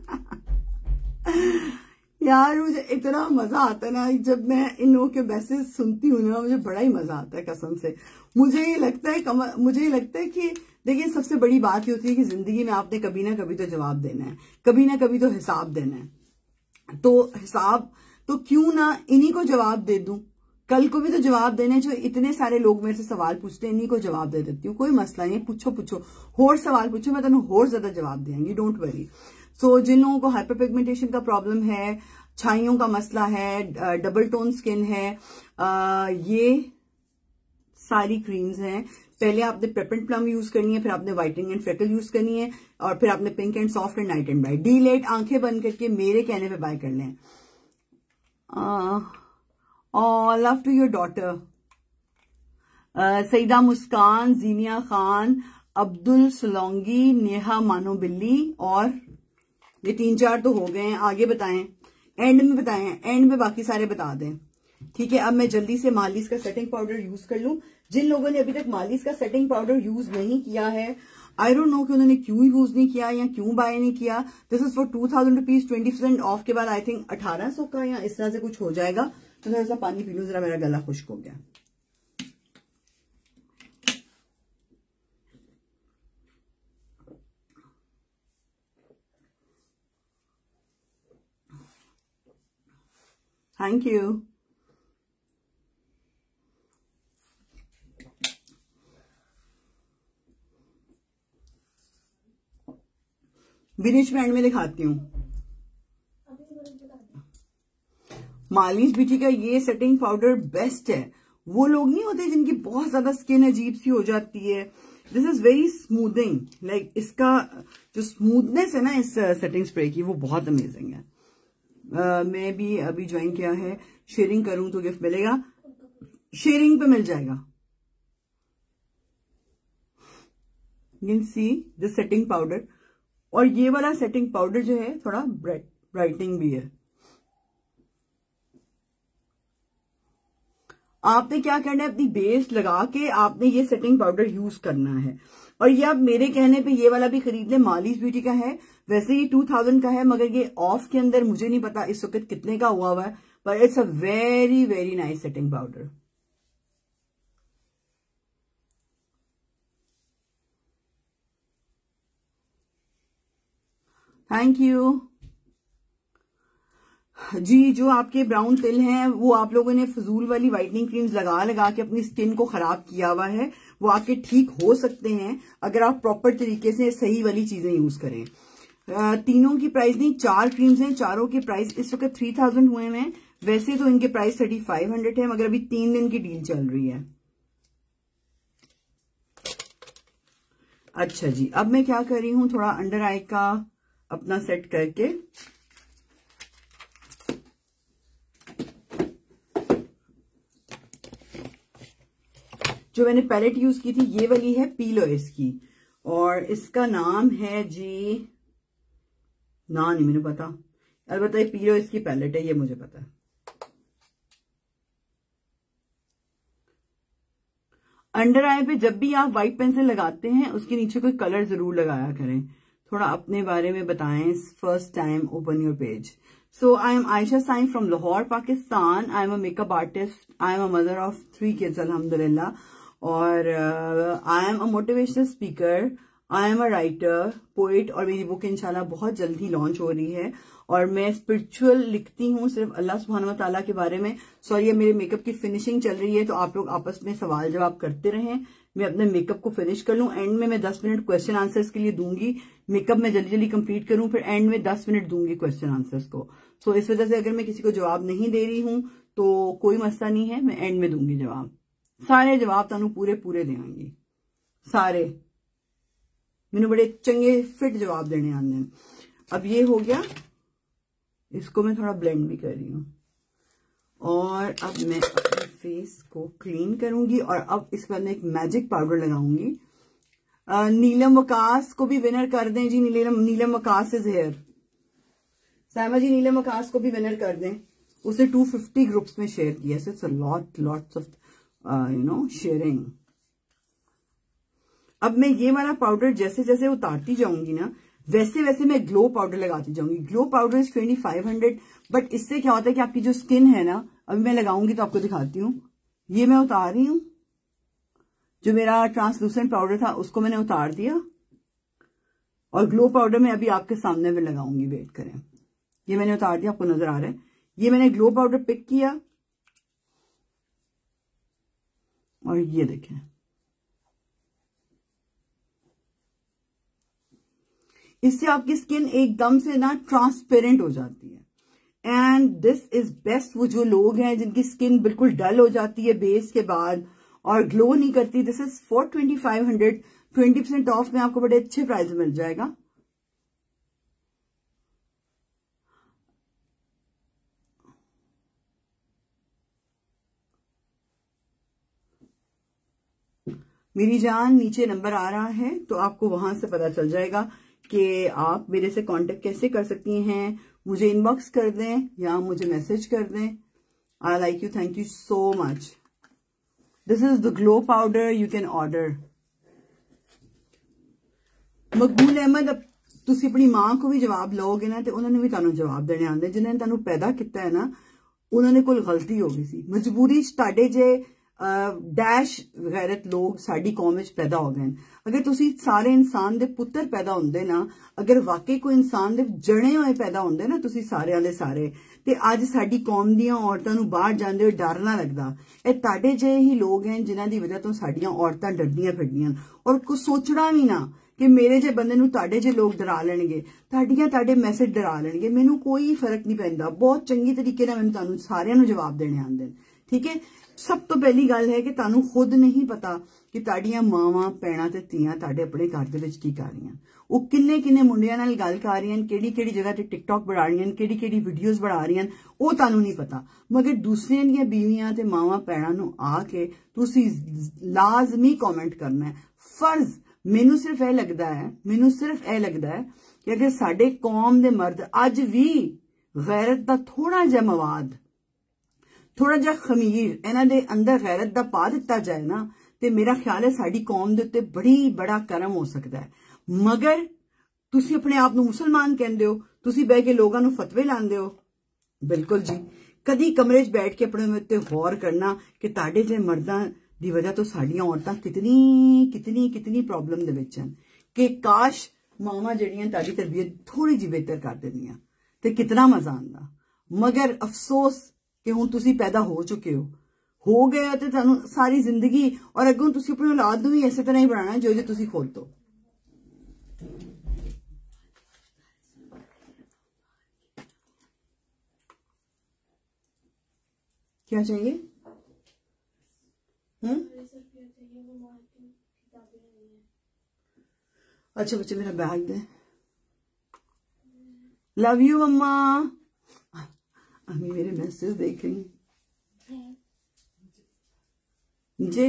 A: यार मुझे इतना मजा आता है ना जब मैं इन लोगों के मैसेज सुनती हूँ ना, मुझे बड़ा ही मजा आता है कसम से। मुझे ये लगता है कि देखिए सबसे बड़ी बात ये होती है कि जिंदगी में आपने कभी ना कभी तो जवाब देना है, कभी ना कभी तो हिसाब देना है। तो हिसाब तो क्यों ना इन्हीं को जवाब दे दूं, कल को भी तो जवाब देने। जो इतने सारे लोग मेरे से सवाल पूछते हैं, इन्हीं को जवाब दे देती हूँ। कोई मसला नहीं, पूछो होर सवाल पूछो, मैं तुम्हें होर ज्यादा जवाब देंगी, डोंट वरी। सो जिन लोगों को हाइपर पिगमेंटेशन का प्रॉब्लम है, छाइयों का मसला है, डबल टोन स्किन है, ये सारी क्रीम्स हैं। पहले आपने प्रेप एंड प्लम यूज करनी है, फिर आपने व्हाइटनिंग एंड फ्रेकल यूज करनी है, और फिर आपने pink and soft and night and bright. D-Late आंखें बंद करके मेरे कहने पे बाय कर लें। Love to your daughter Saeeda Muskan, Zeenia Khan, Abdul सलोंगी, नेहा मानो बिल्ली, और ये 3-4 तो हो गए हैं। आगे बताएं, एंड में बताएं, एंड में बाकी सारे बता दें, ठीक है। अब मैं जल्दी से मालिस का सेटिंग पाउडर यूज कर लूं। जिन लोगों ने अभी तक मालिस का सेटिंग पाउडर यूज नहीं किया है, आई डोंट नो कि उन्होंने क्यों यूज नहीं किया या क्यों बाय नहीं किया। This is for 2000 rupees. 20% off के बाद आई थिंक 1800 का या इस तरह से कुछ हो जाएगा। तो थोड़ा सा पानी पी लूं, जरा मेरा गला खुश्क हो गया। Thank you. विनिश ब्रांड में दिखाती हूँ। मालिस ब्यूटी का ये सेटिंग पाउडर बेस्ट है। वो लोग नहीं होते जिनकी बहुत ज्यादा स्किन अजीब सी हो जाती है। This is very smoothing, like इसका जो स्मूथनेस है ना इस सेटिंग स्प्रे की, वो बहुत अमेजिंग है। मैं भी अभी ज्वाइन किया है, शेयरिंग करूं तो गिफ्ट मिलेगा, शेयरिंग पे मिल जाएगा। You can see the setting powder, और ये वाला सेटिंग पाउडर जो है थोड़ा ब्राइटनिंग भी है। आपने क्या करना है, अपनी बेस लगा के आपने ये सेटिंग पाउडर यूज करना है। और ये आप मेरे कहने पे ये वाला भी खरीद ले, मालीज ब्यूटी का है, वैसे ही 2000 का है, मगर ये ऑफ के अंदर मुझे नहीं पता इस वक्त कितने का हुआ है, पर it's a very very nice setting powder. Thank you जी। जो आपके ब्राउन तिल हैं वो आप लोगों ने फजूल वाली व्हाइटनिंग क्रीम्स लगा लगा के अपनी स्किन को खराब किया हुआ है, वो आपके ठीक हो सकते हैं अगर आप प्रॉपर तरीके से सही वाली चीजें यूज करें। तीनों की प्राइस नहीं, 4 क्रीम्स हैं, चारों के प्राइस इस वक्त 3000 हुए हैं। वैसे तो इनके प्राइस 3500 है, मगर अभी 3 दिन की डील चल रही है। अच्छा जी, अब मैं क्या कर रही हूं, थोड़ा अंडर आई का अपना सेट करके जो मैंने पैलेट यूज की थी ये वाली है पीलोएस की, और इसका नाम है जी, ना नहीं मुझे पता, अलबत्ता ये पीलोएस की पैलेट है, ये मुझे पता है। अंडर आई पे जब भी आप व्हाइट पेंसिल लगाते हैं उसके नीचे कोई कलर जरूर लगाया करें। थोड़ा अपने बारे में बताएं, first time open your page. So I am Aisha Sain from Lahore, Pakistan. I am a makeup artist. I am a mother of 3 kids, alhamdulillah. और I am a motivational speaker. I am a writer, poet, और मेरी book इंशाल्लाह बहुत जल्दी launch हो रही है। और मैं स्पिरिचुअल लिखती हूँ सिर्फ अल्लाह सुब्हानहू व तआला के बारे में। सॉरी, मेरे मेकअप की फिनिशिंग चल रही है तो आप लोग आपस में सवाल जवाब करते रहें, मैं अपने मेकअप को फिनिश कर लूं। एंड में मैं 10 मिनट क्वेश्चन आंसर्स के लिए दूंगी। मेकअप में जल्दी जल्दी कंप्लीट करूं, फिर एंड में 10 मिनट दूंगी क्वेश्चन आंसर्स को। सो इस वजह से अगर मैं किसी को जवाब नहीं दे रही हूं तो कोई मसला नहीं है, मैं एंड में दूंगी जवाब। सारे जवाब तुहानू पूरे पूरे देंगी, सारे मैंने बड़े चंगे फिट जवाब देने आने हैं। अब ये हो गया, इसको मैं थोड़ा ब्लेंड भी कर रही हूँ, और अब मैं अपने फेस को क्लीन करूंगी। और अब इसके बाद मैं एक मैजिक पाउडर लगाऊंगी। नीलम वकास को भी विनर कर दें जी, नीलम वकास इज हेयर। साइमा जी नीलम वकास को भी विनर कर दें, उसे 250 ग्रुप्स में शेयर किया। So it's a lots of sharing. अब मैं ये वाला पाउडर जैसे जैसे उतारती जाऊंगी ना, वैसे वैसे मैं ग्लो पाउडर लगाती जाऊंगी। ग्लो पाउडर इज 2500, बट इससे क्या होता है कि आपकी जो स्किन है ना, अभी मैं लगाऊंगी तो आपको दिखाती हूँ। ये मैं उतार रही हूँ, जो मेरा ट्रांसलूसेंट पाउडर था उसको मैंने उतार दिया, और ग्लो पाउडर मैं अभी आपके सामने में लगाऊंगी, वेट करें। ये मैंने उतार दिया, आपको नजर आ रहा है। ये मैंने ग्लो पाउडर पिक किया, और ये देखें, इससे आपकी स्किन एकदम से ना ट्रांसपेरेंट हो जाती है। एंड दिस इज बेस्ट वो जो लोग हैं जिनकी स्किन बिल्कुल डल हो जाती है बेस के बाद और ग्लो नहीं करती। दिस इज फॉर 2500, 20% ऑफ में आपको बड़े अच्छे प्राइस मिल जाएगा। मेरी जान, नीचे नंबर आ रहा है तो आपको वहां से पता चल जाएगा कि आप मेरे से कांटेक्ट कैसे कर सकती हैं। मुझे इनबॉक्स कर दें या मुझे मैसेज कर दें। I like you, thank you so much. This is the glow powder you can order. Maqbool Ahmed, अब तुसी अपनी मां को भी जवाब लोगे ना तो उन्होंने भी तुहानू जवाब देने आंदे। जिन्हें तुहानू पैदा किया है ना, उन्होंने कोई गलती हो गई सी, मजबूरी तुहाडे जे डैश गैरत लोग साडी कौम विच पैदा हो गए। अगर तुसी सारे इंसान दे पुत्र पैदा होंदे ना, अगर वाकई कोई इंसान दे जने हुए पैदा होंदे ना तुसी सारे दे सारे, ते अज साडी कौम दियां औरतां नू बाहर जांदे होए डर ना लगदा। ए ताडे जे ही लोग हैं जिन्हां दी वजह तो साडियां औरतां डरदियां फिरदियां, और कुछ सोचना भी ना कि मेरे जे बंदे नू ताडे जे लोग डरा लेणगे, ताडे मैसेज डरा लेणगे। मैनू कोई फर्क नहीं पैंदा, बहुत चंगी तरीके नाल मैनू तुहानू सारियां नू जवाब देने आंदे ठीक है। सब तो पहली गल है कि तुहानू खुद नहीं पता कि तुहाडियां मावां भैणां ते धीआं तुहाडे अपने घर दे विच की कर रही, वो किन्ने किन्ने मुंडियां नाल गल कर रही, केड़ी केड़ी जगह ते टिकटॉक बना रही, केड़ी केड़ी वीडियोज बना रही, वो तुहानू नहीं पता। मगर दूसरियां दियां बीवियां ते मावां भैणां नू आके तुसी लाजमी कॉमेंट करना है। फर्ज मैनू सिर्फ यह लगता है कि अगर साडे कौम दे मर्द अज भी गैरत दा थोड़ा जिहा मवाद, थोड़ा जिहा खमीर इन्हां दे अंदर गैरत दा पा दिता जाए ना, तो मेरा ख्याल है साडी कौम दे उत्ते बड़ा करम हो सकता है। मगर तुसी अपने आप नू मुसलमान कहंदे हो, तुसी बह के लोगां नू फतवे लांदे हो। बिल्कुल जी, कदी कमरे च बैठ के अपने उत्ते गौर करना कि तुहाडे जे मर्दां दी वजह तो साडियां औरतां कितनी कितनी कितनी प्रॉब्लम दे विच हन, कि काश मावां जिहड़ियां तुहाडी तरबियत थोड़ी जी बेहतर कर दिंदियां ते कितना मजा आंदा। मगर अफसोस कि हुण तुसी पैदा हो चुके हो गया तो तुहानू सारी जिंदगी और अगों तुसी अपनी औलाद नू भी इस तरह ही बनाना जो जो तुसी खुद हो। क्या चाहिए? अच्छा बच्चे मेरा बैग दे। Love you mama. अम्मी मेरे मैसेज देख रही हैं नीचे।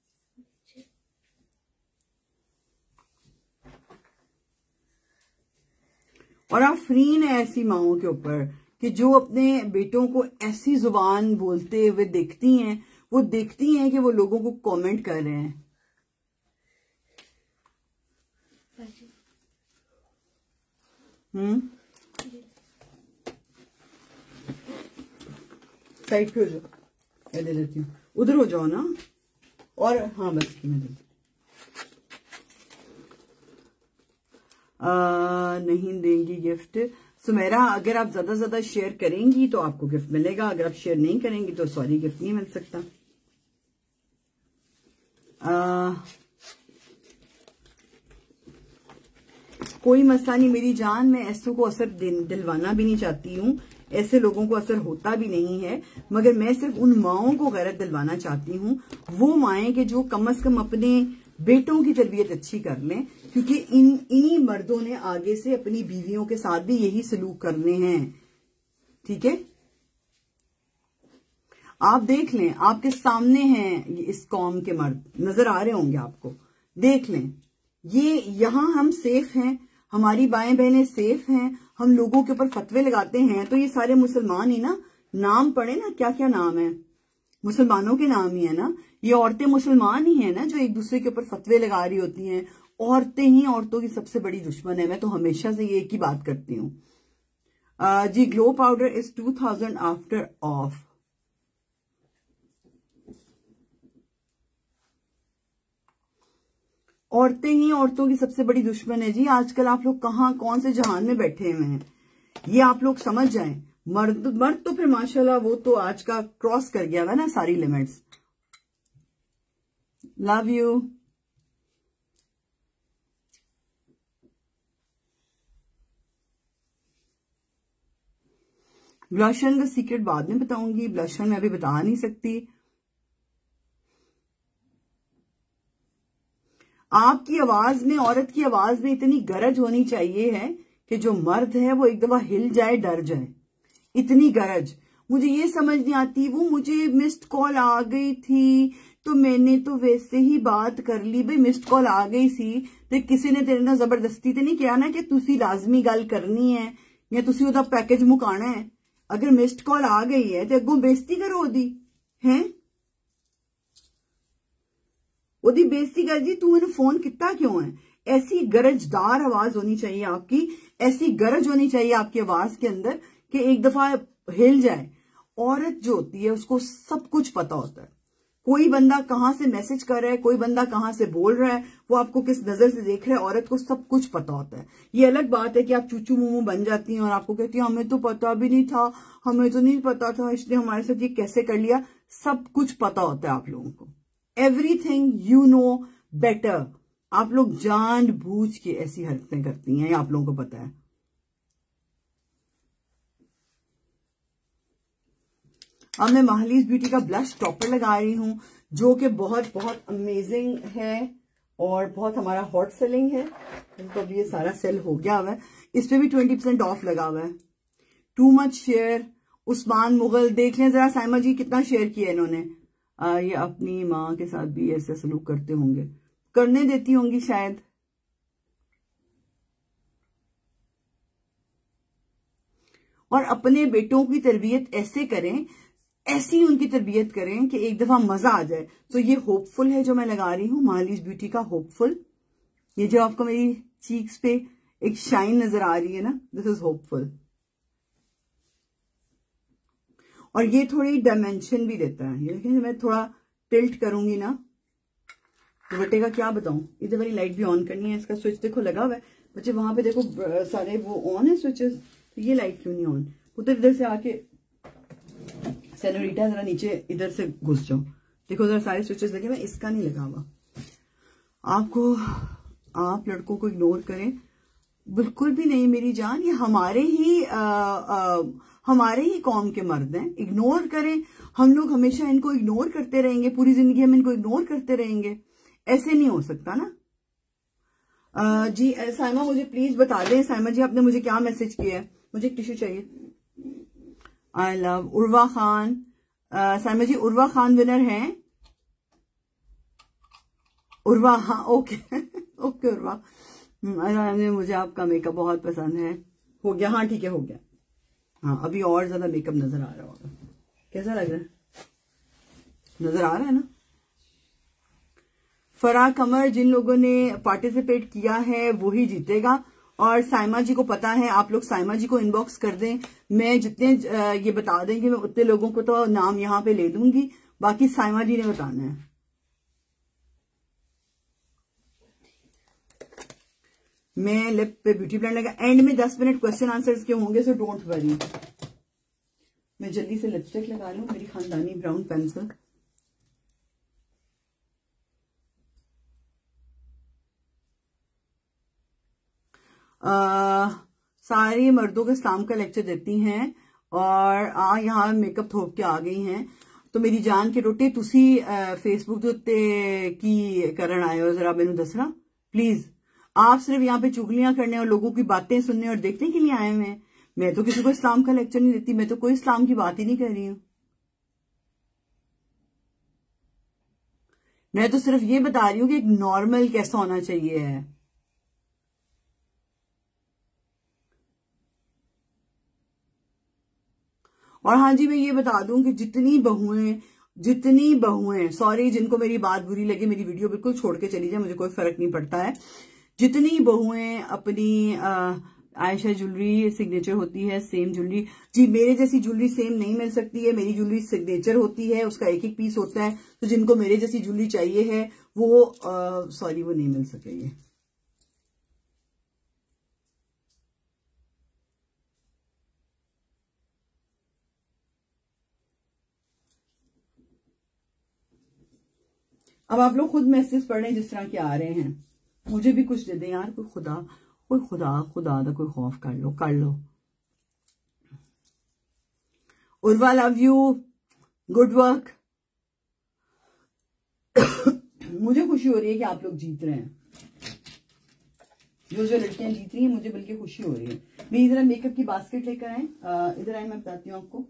A: और आप फ्री हैं ऐसी माओं के ऊपर कि जो अपने बेटों को ऐसी जुबान बोलते हुए देखती हैं, वो देखती हैं कि वो लोगों को कमेंट कर रहे हैं। साइड पे हो जाओ, मैं दे देती हूँ, उधर हो जाओ ना। और हाँ बस की मैं दे नहीं देंगी गिफ्ट। सुमेरा अगर आप ज्यादा ज्यादा शेयर करेंगी तो आपको गिफ्ट मिलेगा, अगर आप शेयर नहीं करेंगी तो सॉरी गिफ्ट नहीं मिल सकता। कोई मसला नहीं मेरी जान, मैं ऐसों को असर दिलवाना भी नहीं चाहती हूँ, ऐसे लोगों को असर होता भी नहीं है, मगर मैं सिर्फ उन माओं को गैरत दिलवाना चाहती हूँ, वो माएं कि जो कम से कम अपने बेटों की तरबियत अच्छी कर लें, क्योंकि इन्हीं मर्दों ने आगे से अपनी बीवियों के साथ भी यही सलूक करने हैं। ठीक है, आप देख लें, आपके सामने हैं इस कौम के मर्द, नजर आ रहे होंगे आपको, देख लें। ये यहां हम सेफ हैं, हमारी बाएं बहनें सेफ हैं, हम लोगों के ऊपर फतवे लगाते हैं तो ये सारे मुसलमान ही ना, नाम पढ़े ना, क्या क्या नाम है, मुसलमानों के नाम ही है ना, ये औरतें मुसलमान ही है ना जो एक दूसरे के ऊपर फतवे लगा रही होती हैं। औरतें ही औरतों की सबसे बड़ी दुश्मन है, मैं तो हमेशा से ये एक ही बात करती हूँ। जी glow powder is 2000 after off. औरतें ही औरतों की सबसे बड़ी दुश्मन है जी। आजकल आप लोग कहाँ कौन से जहान में बैठे हुए हैं, ये आप लोग समझ जाएं। मर्द तो फिर माशाल्लाह वो तो आज का क्रॉस कर गया है ना सारी लिमिट्स। Love you. ब्लशन का सीक्रेट बाद में बताऊंगी, ब्लशन मैं अभी बता नहीं सकती। आपकी आवाज में, औरत की आवाज में इतनी गरज होनी चाहिए है कि जो मर्द है वो एक दफा हिल जाए, डर जाए, इतनी गरज। मुझे ये समझ नहीं आती, वो मुझे मिस्ड कॉल आ गई थी तो मैंने तो वैसे ही बात कर ली। भाई मिस्ड कॉल आ गई सी तो किसी ने तेरे ना जबरदस्ती तो नहीं किया ना कि तुसी लाजमी गल करनी है या तुसी ओदा पैकेज मुकाना है। अगर मिस्ड कॉल आ गई है तो अगों बेइज्जती करो ओदी, हैं ओदी बेइज्जती कर जी, तू मैंने फोन कितना क्यों है। ऐसी गरजदार आवाज होनी चाहिए आपकी, ऐसी गरज होनी चाहिए आपकी आवाज के अंदर कि एक दफा हिल जाए। औरत जो होती है उसको सब कुछ पता होता है, कोई बंदा कहां से मैसेज कर रहा है, कोई बंदा कहां से बोल रहा है, वो आपको किस नजर से देख रहा है, औरत को सब कुछ पता होता है। ये अलग बात है कि आप चूचू मुमू बन जाती हैं और आपको कहती हैं हमें तो पता भी नहीं था, हमें तो नहीं पता था, इसलिए हमारे साथ ये कैसे कर लिया। सब कुछ पता होता है आप लोगों को, एवरीथिंग यू नो बेटर। आप लोग जानबूझ के ऐसी हरकतें करती हैं, आप लोगों को पता है। अब मैं महालीज ब्यूटी का ब्लश टॉपर लगा रही हूँ, जो कि बहुत बहुत अमेजिंग है और बहुत हमारा हॉट सेलिंग है। तो अभी ये सारा सेल हो गया हुआ है। इस पे भी 20% ऑफ लगा हुआ है। Too much share. Usman Mughal देख लें जरा, साइमा जी कितना शेयर किया इन्होंने। ये अपनी माँ के साथ भी ऐसे सलूक करते होंगे, करने देती होंगी शायद। और अपने बेटों की तरबियत ऐसे करें, ऐसी उनकी तरबियत करें कि एक दफा मजा आ जाए। तो ये होपफुल है जो मैं लगा रही हूँ, महालीज ब्यूटी का होपफुल। ये जो आपको मेरी चीक्स पे एक शाइन नजर आ रही है ना, दिस इज होपफुल। और ये थोड़ी डायमेंशन भी देता है। ये देखिए, मैं थोड़ा टिल्ट करूंगी ना, दुपट्टे का क्या बताऊं। इधर वाली लाइट भी ऑन करनी है, इसका स्विच देखो लगा हुआ है बच्चे, वहां पे देखो सारे वो ऑन है स्विचेस, तो ये लाइट क्यों नहीं ऑन। उधर इधर से आके सेनोरिटा जरा नीचे इधर से घुस जाओ, देखो जरा सारे स्विचेस देखे, मैं इसका नहीं लगा हुआ। आपको, आप लड़कों को इग्नोर करें, बिल्कुल भी नहीं मेरी जान। ये हमारे ही कौम के मर्द हैं, इग्नोर करें। हम लोग हमेशा इनको इग्नोर करते रहेंगे, पूरी जिंदगी हम इनको इग्नोर करते रहेंगे, ऐसे नहीं हो सकता ना। जी साइमा मुझे प्लीज बता दें, साइमा जी आपने मुझे क्या मैसेज किया है, मुझे एक टिश्यू चाहिए। I love Urwa Khan. Saima ji Urwa Khan winner हैं। उर्वा, हाँ ओके ओके उर्वा। मुझे आपका मेकअप बहुत पसंद है। हो गया, हाँ ठीक है हो गया। हाँ अभी और ज्यादा मेकअप नजर आ रहा होगा। कैसा लग रहा है, नजर आ रहा है ना। फराह कमर, जिन लोगों ने पार्टिसिपेट किया है वही जीतेगा। और साइमा जी को पता है, आप लोग साइमा जी को इनबॉक्स कर दें, मैं जितने ये बता देंगे मैं उतने लोगों को तो नाम यहाँ पे ले दूंगी, बाकी साइमा जी ने बताना है। मैं लिप पे ब्यूटी ब्लेंड लगा। एंड में 10 मिनट क्वेश्चन आंसर्स के होंगे, सो डोंट वरी। मैं जल्दी से लिपस्टिक लगा लूं, मेरी खानदानी ब्राउन पेंसिल। सारी मर्दों के इस्लाम का लेक्चर देती हैं और यहाँ मेकअप थोप के आ गई हैं। तो मेरी जान के रोटे तुसी फेसबुक के उत्ते की करन आए हो, जरा मैनू दसना प्लीज। आप सिर्फ यहाँ पे चुगलियां करने और लोगों की बातें सुनने और देखने के लिए आए हुए हैं। मैं तो किसी को इस्लाम का लेक्चर नहीं देती, मैं तो कोई इस्लाम की बात ही नहीं कर रही हूँ। मैं तो सिर्फ ये बता रही हूँ कि एक नॉर्मल कैसा होना चाहिए है। और हाँ जी मैं ये बता दूं कि जितनी बहुएं सॉरी जिनको मेरी बात बुरी लगे, मेरी वीडियो बिल्कुल छोड़ के चली जाए, मुझे कोई फर्क नहीं पड़ता है। जितनी बहुएं अपनी आयशा ज्वेलरी सिग्नेचर होती है सेम ज्वेलरी, जी मेरे जैसी ज्वेलरी सेम नहीं मिल सकती है, मेरी ज्वेलरी सिग्नेचर होती है, उसका एक एक पीस होता है। तो जिनको मेरे जैसी ज्वेलरी चाहिए है वो सॉरी वो नहीं मिल सकेगी। अब आप लोग खुद मैसेज पढ़ रहे हैं जिस तरह के आ रहे हैं, मुझे भी कुछ दे दें यार, कोई खुदा दा कोई खौफ कर लो। Urwa love you, good work. मुझे खुशी हो रही है कि आप लोग जीत रहे हैं, जो लड़कियां जीत रही हैं, मुझे बल्कि खुशी हो रही है। मेरी जरा मेकअप की बास्केट लेकर आए, इधर आए, मैं बताती हूँ आपको।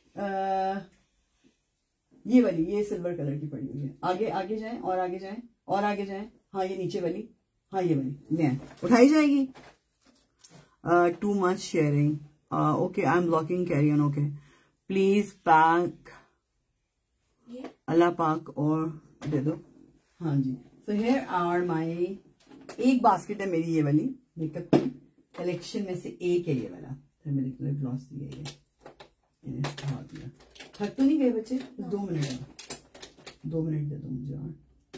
A: ये वाली, ये सिल्वर कलर की पड़ी हुई है। आगे जाएं और आगे जाएं और आगे जाएं। हाँ ये नीचे वाली, हाँ ये वाली ले उठाई जाएगी। Too much sharing, okay I am blocking, carry on, okay please pack, Allah पाक और दे दो। हाँ जी, सो हियर आर माई, एक बास्केट है मेरी ये वाली मेकअप की कलेक्शन में से एक है ये वाला। फिर मेरे ग्लॉस दिया ये दिया। थक तो नहीं गए बच्चे? 2 मिनट है, 2 मिनट दे दो मुझे। और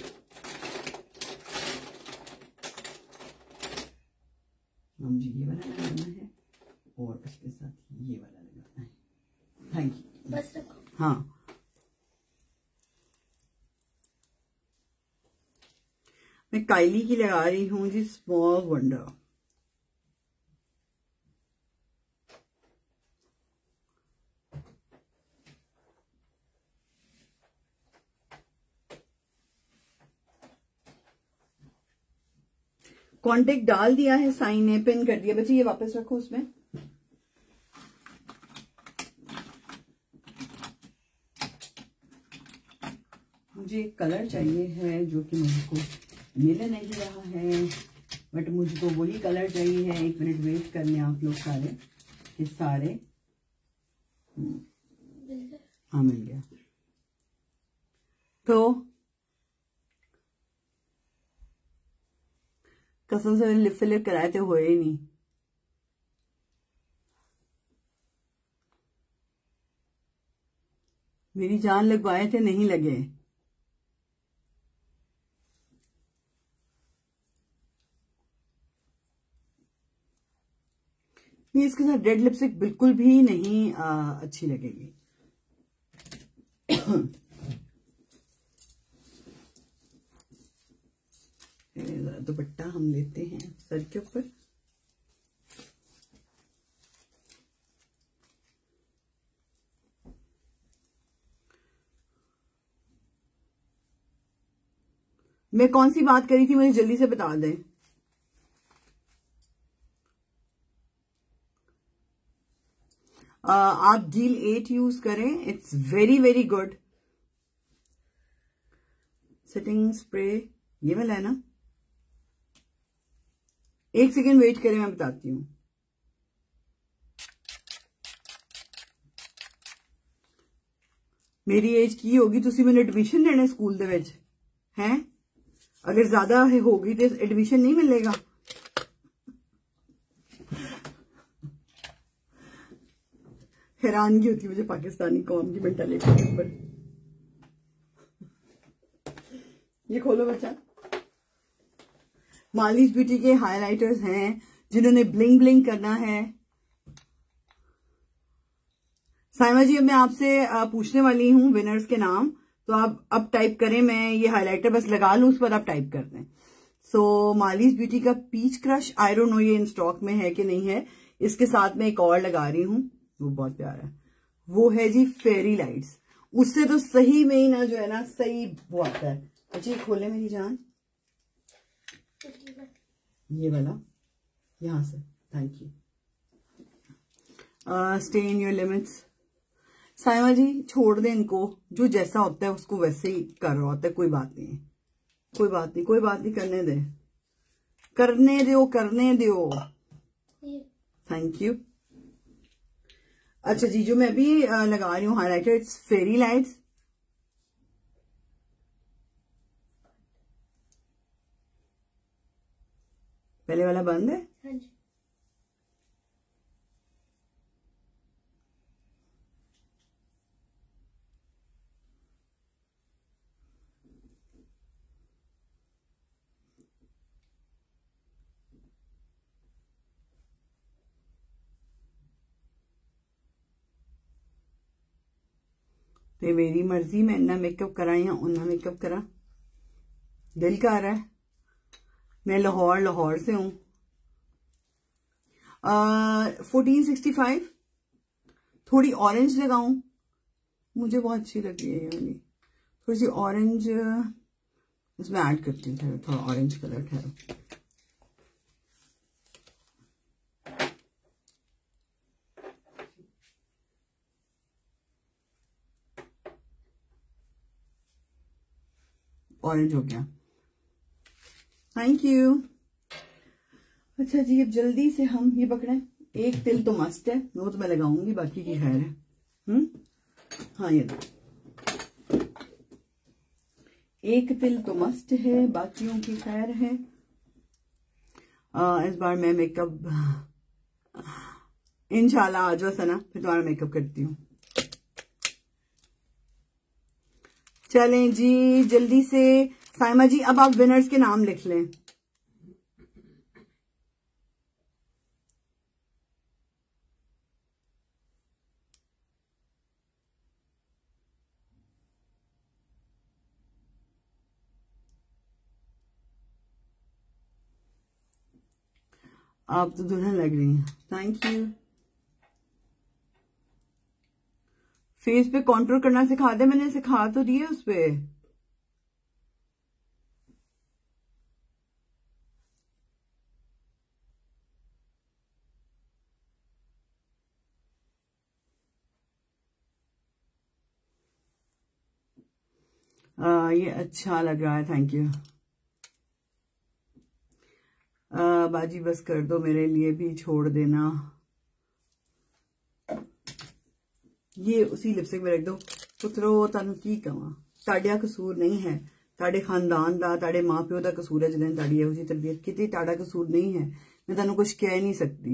A: जी ये वाला लगाना है और उसके साथ ये वाला लगाना है। थैंक यू, बस रखो। हाँ मैं काइली की लगा रही हूँ जी, स्मॉल वंडर। कांटेक्ट डाल दिया है, साइन ने पिन कर दिया। बच्चे ये वापस रखो उसमें। मुझे कलर चाहिए है जो कि मुझको मिल नहीं रहा है, बट मुझको वही कलर चाहिए है। 1 मिनट वेट करने आप लोग सारे के सारे। हाँ मिल गया। तो कसम से लिप फिलिप कराए थे, हुए ही नहीं। मेरी जान लगवाए थे, नहीं लगे। नहीं, इसके साथ रेड लिपस्टिक बिल्कुल भी नहीं अच्छी लगेगी। दुपट्टा हम लेते हैं सर के ऊपर। मैं कौन सी बात करी थी, मुझे जल्दी से बता दें। आप डील 8 यूज करें, it's very very good. Setting spray ये वाला है ना। 1 सेकेंड वेट करें, मैं बताती हूँ। मेरी एज की होगी तुसी मैंने एडमिशन लेना स्कूल दे विच हैं। अगर ज्यादा होगी तो एडमिशन नहीं मिलेगा। हैरानगी होती है मुझे पाकिस्तानी कौम की मेंटालिटी के ऊपर। ये खोलो बच्चा। मालिश ब्यूटी के हाइलाइटर्स हैं जिन्होंने ब्लिंग ब्लिंग करना है। साइमा जी, अब मैं आपसे पूछने वाली हूँ विनर्स के नाम, तो आप अब टाइप करें। मैं ये हाइलाइटर बस लगा लूं, उस पर आप टाइप कर दें। सो मालिश ब्यूटी का peach crush, I don't know ये इन स्टॉक में है कि नहीं है। इसके साथ मैं एक और लगा रही हूँ, वो बहुत प्यारा है। वो है जी फेरी लाइट्स। उससे तो सही में ही ना जो है ना सही वो आता है। अच्छा खोले मेरी जान, ये वाला यहां से। Thank you. Stay in your limits. Saima ji छोड़ दें इनको, जो जैसा होता है उसको वैसे ही कर रहा होता है। कोई बात नहीं, कोई बात नहीं, कोई बात नहीं, करने दे, करने दो, करने दो। Thank you. अच्छा जी, जो मैं भी लगा रही हूँ हाइलाइटर, इट्स फेरी लाइट्स। पहले वाला बंद है। हाँ जी। तो मेरी मर्जी, मैं इन्ना मेकअप करा या उन्ना मेकअप करा, दिल का आ रहा है। मैं लाहौर से हूँ। 1465 थोड़ी ऑरेंज लगाऊं, मुझे बहुत अच्छी लग रही है ये वाली। थोड़ी सी ऑरेंज इसमें ऐड करती हूँ, थोड़ा ऑरेंज कलर ठहरो। ऑरेंज हो गया, थैंक यू। अच्छा जी, अब जल्दी से हम ये पकड़े। एक तिल तो मस्त है, वो तो मैं लगाऊंगी, बाकी की खैर है। हाँ ये एक तिल तो मस्त है, बाकियों की खैर है। इस बार मैं मेकअप इंशाल्लाह आज वैसा ना, फिर तुम्हारा मेकअप करती हूँ। चलें जी जल्दी से। साइमा जी अब आप विनर्स के नाम लिख लें। आप तो दुल्हन लग रही हैं, थैंक यू। फेस पे कॉन्ट्रोल करना सिखा दे, मैंने सिखा तो दिए उस पे। ये अच्छा लग रहा है, थैंक यू। बाजी बस कर दो, मेरे लिए भी छोड़ देना। ये उसी लिपस्टिक में रख दो। पुत्रो तानू की कहां, ताड़ा कसूर नहीं है, ताड़े खानदान दा, ताड़े मां प्यो दा कसूर है जिन्हें ताड़ी यहो जी तरबियत की। ताड़ा कसूर नहीं है, मैं तानू कुछ कह नहीं सकती।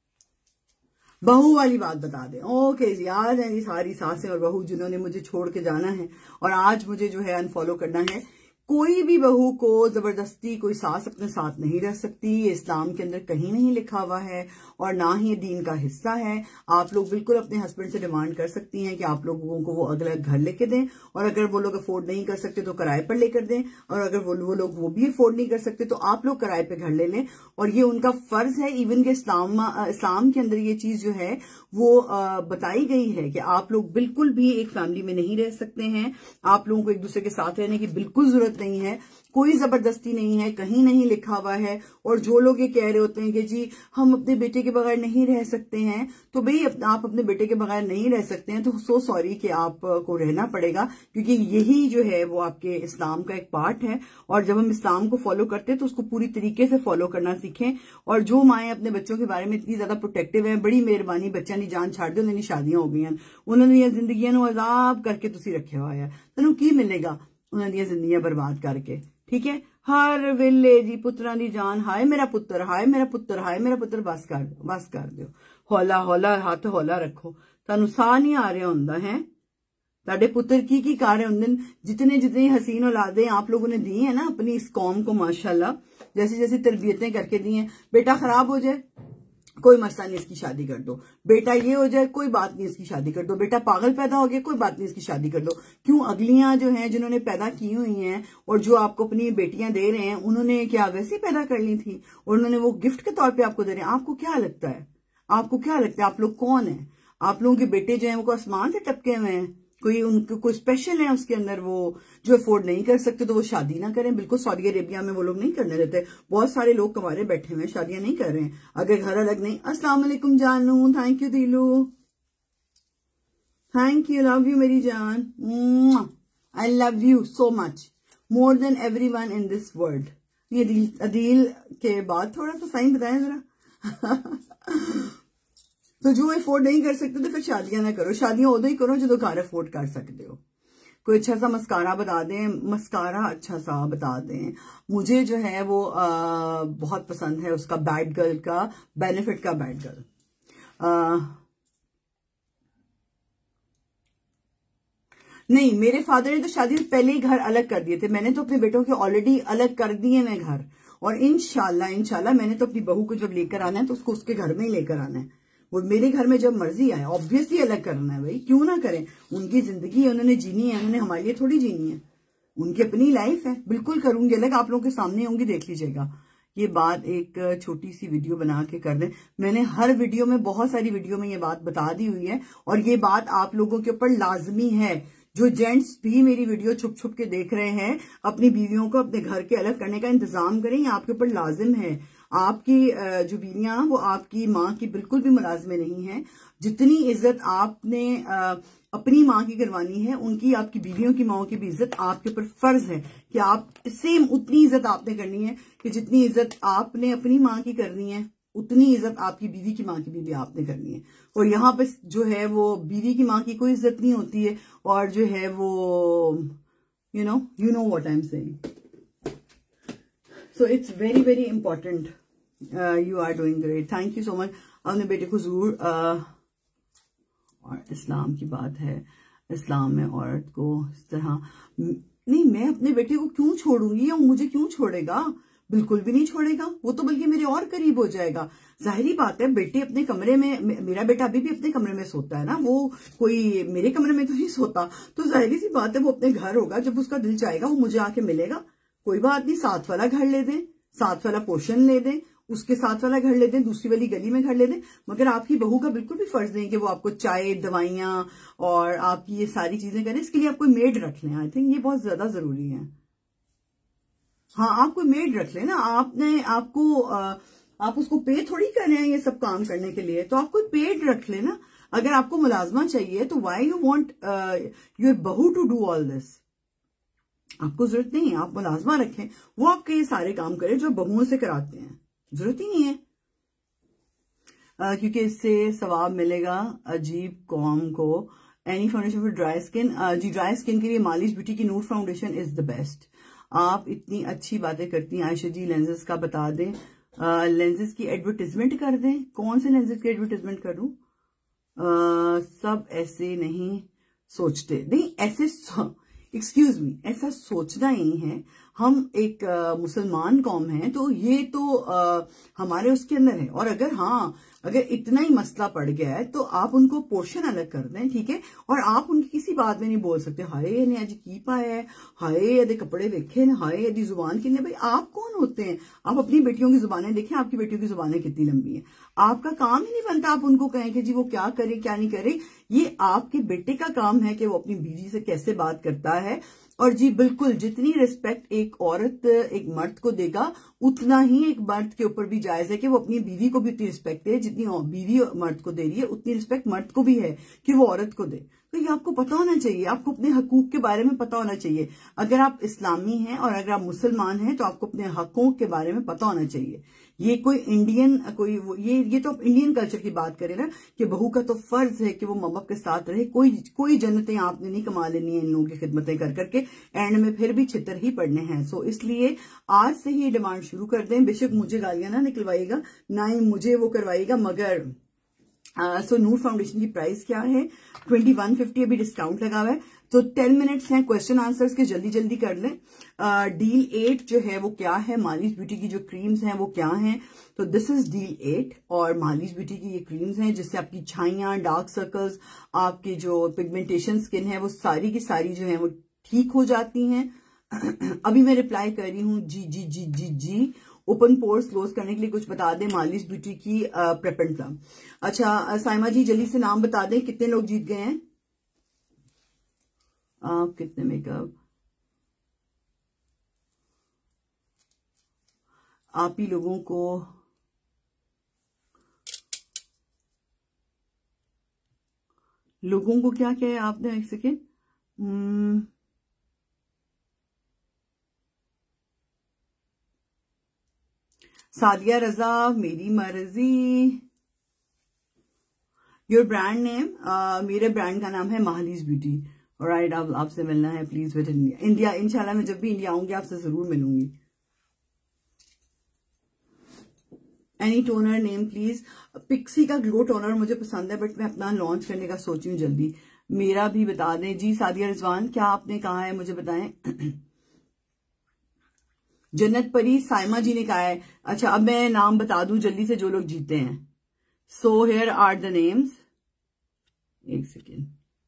A: बहू वाली बात बता दे। ओके जी, आज हैं जी सारी सासें और बहू जिन्होंने मुझे छोड़ के जाना है और आज मुझे जो है अनफॉलो करना है। कोई भी बहू को जबरदस्ती कोई सास अपने साथ नहीं रह सकती, ये इस्लाम के अंदर कहीं नहीं लिखा हुआ है और ना ही ये दीन का हिस्सा है। आप लोग बिल्कुल अपने हस्बैंड से डिमांड कर सकती हैं कि आप लोगों को वो अगला घर लेके दें, और अगर वो लोग अफोर्ड नहीं कर सकते तो किराए पर लेकर दें, और अगर वो लोग वो भी अफोर्ड नहीं कर सकते तो आप लोग किराए पे घर ले लें। और ये उनका फर्ज है। इवन के इस्लाम के अंदर ये चीज जो है वो बताई गई है कि आप लोग बिल्कुल भी एक फैमिली में नहीं रह सकते हैं। आप लोगों को एक दूसरे के साथ रहने की बिल्कुल जरूरत नहीं है, कोई जबरदस्ती नहीं है, कहीं नहीं लिखा हुआ है। और जो लोग ये कह रहे होते हैं कि जी हम अपने बेटे के बगैर नहीं रह सकते हैं, तो भाई आप अपने बेटे के बगैर नहीं रह सकते हैं तो सो सॉरी कि आपको रहना पड़ेगा, क्योंकि यही जो है वो आपके इस्लाम का एक पार्ट है। और जब हम इस्लाम को फॉलो करते हैं तो उसको पूरी तरीके से फॉलो करना सीखें। और जो माएं अपने बच्चों के बारे में इतनी ज्यादा प्रोटेक्टिव हैं, बड़ी मेहरबानी, बच्चा नी जान छाड़ दे, उन्होंने शादियां हो गई, उन्होंने ये जिंदगियां अजाब करके तुसी रखे हुआ है, तेन की मिलेगा उन्होंने जिंदगियां बर्बाद करके। ठीक है, हर वेले जी पुत्रां दी जान, हाय मेरा पुत्र, हाय मेरा पुत्र, हाय मेरा पुत्र। बस कर दो, हौला हौला हाथ हौला रखो। तुहानू साह नहीं आ रहा हुंदा है, ताडे पुत्र की कर रहे होंदे। जितने जितनी हसीन औलादें आप लोगों ने दी है ना अपनी इस कौम को, माशाल्लाह, जैसी जैसी तरबियतें करके दी हैं। बेटा खराब हो जाए कोई मसला नहीं, इसकी शादी कर दो। बेटा ये हो जाए कोई बात नहीं, इसकी शादी कर दो। बेटा पागल पैदा हो गया कोई बात नहीं, इसकी शादी कर दो। क्यों? अगलियां जो हैं जिन्होंने पैदा की हुई हैं और जो आपको अपनी बेटियां दे रहे हैं, उन्होंने क्या वैसे पैदा कर ली थी और उन्होंने वो गिफ्ट के तौर पे आपको दे रहे हैं। आपको क्या लगता है, आपको क्या लगता है आप लोग कौन है? आप लोगों के बेटे जो है वो आसमान से टपके हुए हैं? कोई उनको कोई स्पेशल है उसके अंदर? वो जो अफोर्ड नहीं कर सकते तो वो शादी ना करें। बिल्कुल सऊदी अरेबिया में वो लोग नहीं करने देते। बहुत सारे लोग कमारे बैठे हुए हैं, शादियां नहीं कर रहे हैं अगर घर अलग नहीं। अस्सलाम वालेकुम जानू, thank you Dilu, thank you, love you मेरी जान, I love you so much, more than everyone in this world. ये अदील के बाद थोड़ा तो साइन बताएं जरा। तो जो अफोर्ड नहीं कर सकते तो फिर शादियां ना करो। शादियां उदो ही करो जो घर अफोर्ड कर सकते हो। कोई अच्छा सा मस्कारा बता दें, मस्कारा अच्छा सा बता दें। मुझे जो है वो बहुत पसंद है उसका, बैड गर्ल का, बेनिफिट का बैड गर्ल। नहीं, मेरे फादर ने तो शादी से पहले ही घर अलग कर दिए थे। मैंने तो अपने बेटों के ऑलरेडी अलग कर दिए मैं घर, और इंशाल्लाह मैंने तो अपनी बहू को जब लेकर आना है तो उसको उसके घर में ही लेकर आना है। वो मेरे घर में जब मर्जी आए, ऑब्वियसली अलग करना है भाई, क्यों ना करें। उनकी जिंदगी है, उन्होंने जीनी है, उन्होंने हमारे लिए थोड़ी जीनी है, उनकी अपनी लाइफ है। बिल्कुल करूंगी अलग, आप लोगों के सामने होंगी, देख लीजिएगा। ये बात एक छोटी सी वीडियो बना के कर दें। मैंने हर वीडियो में, बहुत सारी वीडियो में ये बात बता दी हुई है और ये बात आप लोगों के ऊपर लाजमी है। जो जेंट्स भी मेरी वीडियो छुप छुप के देख रहे हैं, अपनी बीवियों को अपने घर के अलग करने का इंतजाम करें, ये आपके ऊपर लाजिम है। आपकी जो बीवियां वो आपकी माँ की बिल्कुल भी मुलाजमे नहीं है। जितनी इज्जत आपने अपनी माँ की करवानी है, उनकी, आपकी बीवियों की माओं की भी इज्जत आपके ऊपर फर्ज है कि आप सेम उतनी इज्जत आपने करनी है कि जितनी इज्जत आपने अपनी माँ की करनी है, उतनी इज्जत आपकी बीवी की माँ की भी आपने करनी है। और यहाँ पे जो है वो बीवी की माँ की कोई इज्जत नहीं होती है, और जो है वो you know what I am saying. So it's very very important. You are doing great, thank you so much. अपने बेटे को जरूर, और इस्लाम की बात है, इस्लाम में औरत को इस तरह नहीं, मैं अपने बेटे को क्यों छोड़ूंगी या मुझे क्यों छोड़ेगा? बिल्कुल भी नहीं छोड़ेगा, वो तो बल्कि मेरे और करीब हो जाएगा। जाहिर बात है, बेटे अपने कमरे में, मेरा बेटा अभी भी अपने कमरे में सोता है ना, वो कोई मेरे कमरे में तो नहीं सोता। तो जाहिर सी बात है वो अपने घर होगा, जब उसका दिल चाहेगा वो मुझे आके मिलेगा। कोई बात नहीं, साथ वाला घर ले दें, साथ वाला पोर्शन ले दें, उसके साथ वाला घर ले दें, दूसरी वाली गली में घर ले दें। मगर आपकी बहू का बिल्कुल भी फर्ज नहीं कि वो आपको चाय, दवाइयां और आपकी ये सारी चीजें करें। इसके लिए आप कोई मेड रख लें, आई थिंक ये बहुत ज्यादा जरूरी है। हाँ, आप कोई मेड रख लें ना। आप उसको पे थोड़ी कर रहे हैं ये सब काम करने के लिए, तो आप कोई पेड रख ले ना। अगर आपको मुलाजमा चाहिए तो व्हाई यू वांट योर बहू टू डू ऑल दिस? आपको जरूरत नहीं है, आप मुलाजमा रखें, वो आपके ये सारे काम करें जो बहुओं से कराते हैं, जरूरत ही नहीं है। क्योंकि इससे सवाब मिलेगा अजीब कौम को। Any foundation for dry skin, जी ड्राई स्किन के लिए मालिश ब्यूटी की Noor foundation is the best. आप इतनी अच्छी बातें करती हैं आयशा जी, लेंसेज का बता दें, लेंसेज की एडवर्टीजमेंट कर दें। कौन से लेंसेज की एडवर्टीजमेंट करूं? सब ऐसे नहीं सोचते, नहीं ऐसे एक्सक्यूज मी, ऐसा सोचना ही है। हम एक मुसलमान कौम है, तो ये तो हमारे उसके अंदर है। और अगर इतना ही मसला पड़ गया है तो आप उनको पोर्शन अलग कर दें, ठीक है। और आप उनकी किसी बात में नहीं बोल सकते हाय ने अज की पाया है, हाय यदि कपड़े देखे न, हाय यदि जुबान कितने। भाई आप कौन होते हैं? आप अपनी बेटियों की जुबानें देखें, आपकी बेटियों की जुबानें कितनी लंबी हैं। आपका काम ही नहीं बनता आप उनको कहें कि जी वो क्या करे क्या नहीं करे। ये आपके बेटे का काम है कि वो अपनी बीवी से कैसे बात करता है। और जी बिल्कुल, जितनी रिस्पेक्ट एक औरत एक मर्द को देगा, उतना ही एक मर्द के ऊपर भी जायज है कि वो अपनी बीवी को भी उतनी रिस्पेक्ट दे। जितनी बीवी मर्द को दे रही है, उतनी रिस्पेक्ट मर्द को भी है कि वो औरत को दे। तो ये आपको पता होना चाहिए, आपको अपने हकूक के बारे में पता होना चाहिए। अगर आप इस्लामी हैं और अगर आप मुसलमान हैं तो आपको अपने हकूक के बारे में पता होना चाहिए। ये कोई इंडियन ये तो आप इंडियन कल्चर की बात करें ना, कि बहू का तो फर्ज है कि वो माँ बाप के साथ रहे। कोई जन्नतें आपने नहीं कमा लेनी है इन लोगों की खिदमतें कर करके, एंड में फिर भी छितर ही पड़ने हैं। सो इसलिए आज से ही डिमांड शुरू कर दें। बेशक मुझे गालियां ना निकलवाइएगा, ना ही मुझे वो करवाइएगा, मगर सो नूर फाउंडेशन की प्राइस क्या है? 2150 अभी डिस्काउंट लगा हुआ है। तो 10 मिनट्स हैं क्वेश्चन आंसर्स के, जल्दी जल्दी कर लें। डील 8 जो है वो क्या है? मालिश ब्यूटी की जो क्रीम्स हैं वो क्या हैं? तो दिस इज डील 8 और मालिश ब्यूटी की ये क्रीम्स हैं जिससे आपकी छाइयां, डार्क सर्कल्स, आपकी जो पिगमेंटेशन स्किन है वो सारी की सारी जो है वो ठीक हो जाती हैं। अभी मैं रिप्लाई कर रही हूँ जी जी जी जी जी। ओपन पोर्स क्लोज करने के लिए कुछ बता दें मालिश ब्यूटी की प्रेपेंट प्लम। अच्छा साइमा जी जल्दी से नाम बता दें, कितने लोग जीत गए हैं? आप कितने मेकअप? आप ही लोगों को क्या क्या है आपने? एक सेकेंड, सादिया रजा, मेरी मर्जी। Your brand name? मेरे ब्रांड का नाम है मालिश ब्यूटी। राइट, अब आपसे मिलना है प्लीज विद इंडिया। इंशाल्लाह मैं जब भी इंडिया आऊंगी आपसे जरूर मिलूंगी। Any toner name please? Pixi का ग्लो टोनर मुझे पसंद है, बट मैं अपना लॉन्च करने का सोच रही हूँ जल्दी। मेरा भी बता दें जी। सादिया रिजवान क्या आपने कहा है मुझे बताएं। जन्नत परी साइमा जी ने कहा है। अच्छा अब मैं नाम बता दूं जल्दी से जो लोग जीते हैं। So here are the names, एक सेकेंड।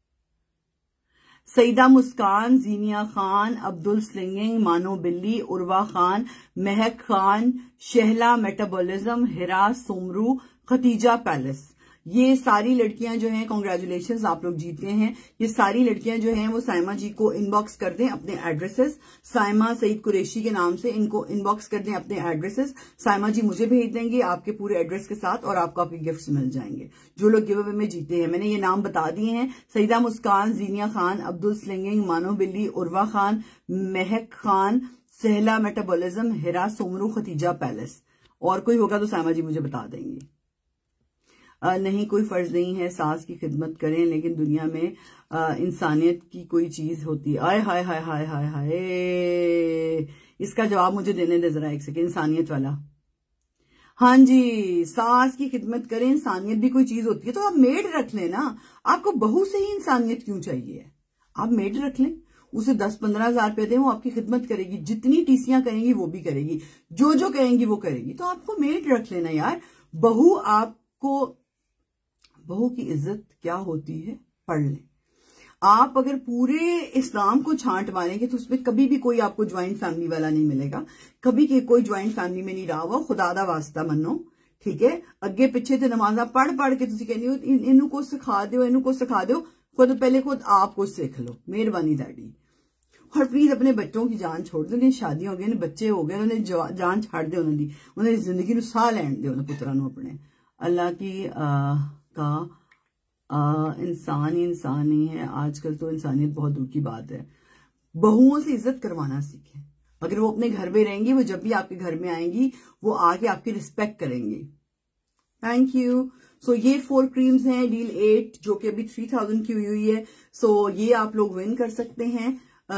A: सईदा मुस्कान, जीनिया खान, अब्दुल स्लिंगिंग, मानो बिल्ली, उर्वा खान, महक खान, शहला मेटाबॉलिज्म, हिरा सुमरू, खतीजा पैलेस। ये सारी लड़कियां जो हैं कॉन्ग्रेचुलेशंस, आप लोग जीते हैं। ये सारी लड़कियां जो हैं वो साइमा जी को इनबॉक्स कर दें अपने एड्रेसेस। साइमा सईद कुरैशी के नाम से इनको इनबॉक्स कर दें अपने एड्रेसेस। साइमा जी मुझे भेज देंगे आपके पूरे एड्रेस के साथ और आपको आपके गिफ्ट्स मिल जाएंगे जो लोग गिव अवे में जीते हैं। मैंने ये नाम बता दिए हैं। सईदा मुस्कान, जीनिया खान, अब्दुल स्लिंगिंग, मानो बिल्ली, उर्वा खान, महक खान, सहला मेटाबॉलिज्म, हिरा सोमरू, खतीजा पैलेस। और कोई होगा तो साइमा जी मुझे बता देंगे। नहीं कोई फर्ज नहीं है, सास की खिदमत करें, लेकिन दुनिया में इंसानियत की कोई चीज होती है। आय हाय हाय हाय हाय हाय, इसका जवाब मुझे देने दे जरा एक सेकेंड। इंसानियत वाला, हाँ जी, सास की खिदमत करें, इंसानियत भी कोई चीज होती है। तो आप मेड रख लें ना, आपको बहू से ही इंसानियत क्यों चाहिए? आप मेड रख लें, उसे 10-15 हजार रुपए दें, वो आपकी खिदमत करेगी, जितनी टीसियां करेंगी वो भी करेगी, जो जो कहेंगी वो करेगी। तो आपको मेड रख लेना यार। बहू की इज्जत क्या होती है पढ़ लें। आप अगर पूरे इस्लाम को छांट मारेंगे तो उसमें कभी भी कोई आपको ज्वाइंट फैमिली वाला नहीं मिलेगा। कभी के कोई ज्वाइंट फैमिली में नहीं रहा हुआ, खुदा दा वास्ता मनो, ठीक है। अगे पिछे तो नमाजा पढ़ पढ़ के तुम कहनी हो इनू को सिखा दो, इनू को सिखा दो। पहले खुद आप कुछ सीख लो, मेहरबानी डैडी। और प्लीज अपने बच्चों की जान छोड़ दो। शादी हो गई, बच्चे हो गए, उन्हें जान छाड़ दे, उन्हें जिंदगी साह लैन दो पुत्रा अपने। अल्लाह की इंसान ही इंसान ही है। आजकल तो इंसानियत बहुत दूर की बात है। बहुओं से इज्जत करवाना सीखें। अगर वो अपने घर में रहेंगी, वो जब भी आपके घर में आएंगी वो आके आपकी रिस्पेक्ट करेंगी। Thank you. सो ये 4 क्रीम्स हैं डील 8 जो कि अभी 3000 की हुई है। सो ये आप लोग विन कर सकते हैं।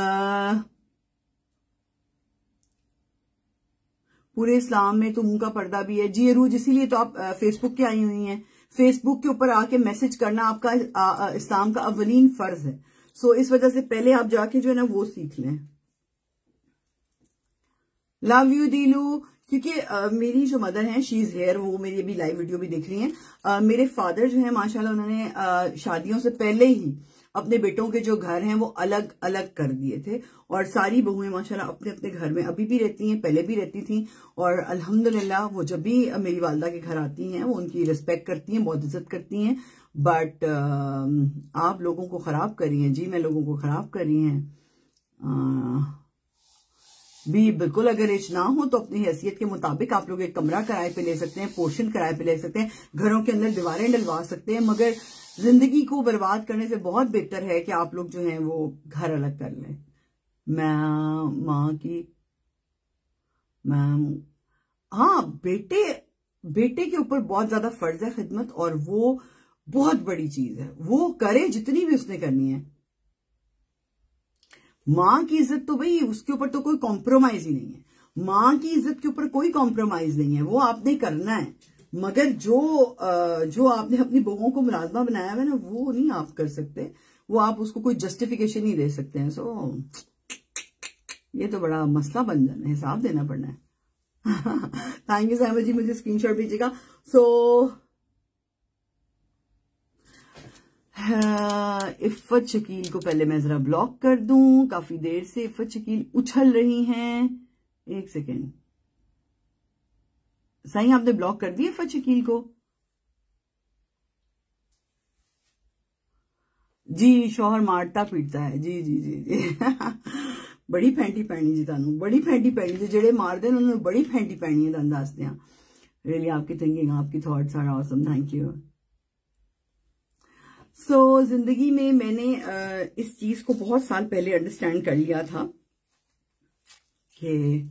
A: पूरे इस्लाम में तो मुंह का पर्दा भी है जी अरूज, इसीलिए तो आप फेसबुक के आई हुई हैं। फेसबुक के ऊपर आके मैसेज करना आपका इस्लाम का अव्वलीन फर्ज है। सो इस वजह से पहले आप जाके जो है ना वो सीख लें। Love you Deelu. क्योंकि मेरी जो मदर हैं शी इज हेयर, वो मेरी अभी लाइव वीडियो भी देख रही हैं। मेरे फादर जो है माशाल्लाह उन्होंने शादियों से पहले ही अपने बेटों के जो घर हैं वो अलग अलग कर दिए थे, और सारी बहुएं माशाल्लाह अपने अपने घर में अभी भी रहती हैं, पहले भी रहती थी। और अल्हम्दुलिल्लाह वो जब भी मेरी वालदा के घर आती हैं वो उनकी रिस्पेक्ट करती हैं, बहुत इज्जत करती हैं। बट आप लोगों को खराब करी हैं जी, मैं लोगों को खराब करी हैं भी बिल्कुल। अगर एज ना हो तो अपनी हैसियत के मुताबिक आप लोग एक कमरा किराए पे ले सकते हैं, पोर्शन किराए पे ले सकते हैं, घरों के अंदर दीवारें डलवा सकते हैं, मगर जिंदगी को बर्बाद करने से बहुत बेहतर है कि आप लोग जो हैं वो घर अलग कर लें। मैम हाँ, बेटे के ऊपर बहुत ज्यादा फर्ज है खिदमत, और वो बहुत बड़ी चीज है, वो करे जितनी भी उसने करनी है। माँ की इज्जत तो भाई उसके ऊपर तो कोई कॉम्प्रोमाइज ही नहीं है, माँ की इज्जत के ऊपर कोई कॉम्प्रोमाइज नहीं है, वो आपने करना है। मगर जो आपने अपनी बहुओं को मुलाजमा बनाया है ना वो नहीं आप कर सकते, वो आप उसको कोई जस्टिफिकेशन नहीं दे सकते हैं। सो ये तो बड़ा मसला बन जाना है, हिसाब देना पड़ना है। थैंक यू साइमा जी, मुझे स्क्रीनशॉट भेजिएगा। सो इफ़त शकील को पहले मैं जरा ब्लॉक कर दूं, काफी देर से इफ़त शकील उछल रही हैं। एक सेकेंड, सही आपने ब्लॉक कर दिया इफ़त शकील को? जी शौहर मारता पीटता है जी जी जी जी। बड़ी फैंटी पैनी जी, तानू बड़ी फैंटी पैनी जी, जेड़े मारते हैं उन्होंने बड़ी फैंटी पैनी है। तुहानू दसदे हां, रियली आपकी थिंकिंग, आपकी thoughts are awesome, thank you. So जिंदगी में मैंने इस चीज को बहुत साल पहले अंडरस्टैंड कर लिया था कि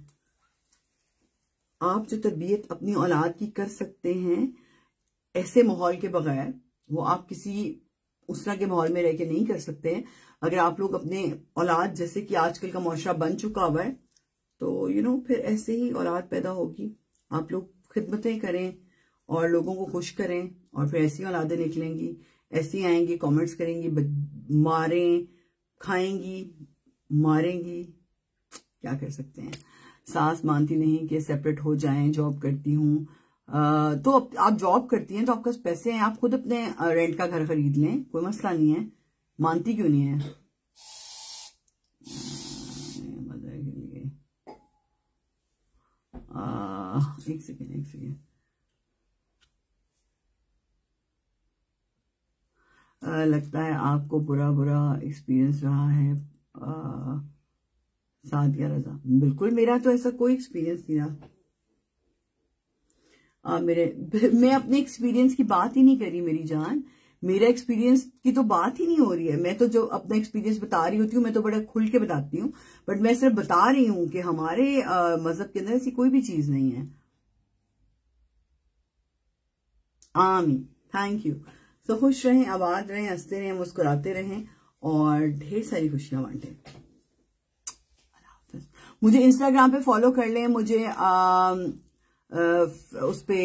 A: आप जो तरबियत अपनी औलाद की कर सकते हैं ऐसे माहौल के बगैर, वो आप किसी उस तरह के माहौल में रह के नहीं कर सकते हैं। अगर आप लोग अपने औलाद, जैसे कि आजकल का मुआशरा बन चुका हुआ है, तो फिर ऐसे ही औलाद पैदा होगी। आप लोग खिदमतें करें और लोगों को खुश करें, और फिर ऐसी औलादें निकलेंगी, ऐसी आएंगी, कमेंट्स करेंगी, मारें, खाएंगी, मारेंगी, क्या कर सकते हैं। सास मानती नहीं कि सेपरेट हो जाएं, जॉब करती हूँ, तो आप जॉब करती हैं तो आपके पास पैसे हैं, आप खुद अपने रेंट का घर खरीद लें, कोई मसला नहीं है। मानती क्यों नहीं है? एक सेकेंड, लगता है आपको बुरा एक्सपीरियंस रहा है। 7-11 बिल्कुल, मेरा तो ऐसा कोई एक्सपीरियंस नहीं रहा। मैं अपने एक्सपीरियंस की बात ही नहीं करी मेरी जान, मेरा एक्सपीरियंस की तो बात ही नहीं हो रही है। मैं तो जो अपना एक्सपीरियंस बता रही होती हूँ, मैं तो बड़ा खुल के बताती हूँ, बट मैं सिर्फ बता रही हूँ कि हमारे मजहब के अंदर ऐसी कोई भी चीज नहीं है। आमीन, थैंक यू। तो खुश रहें, आबाद रहें, हंसते रहें, मुस्कुराते रहें, और ढेर सारी खुशियां बांटें। मुझे इंस्टाग्राम पे फॉलो कर लें, मुझे उस पे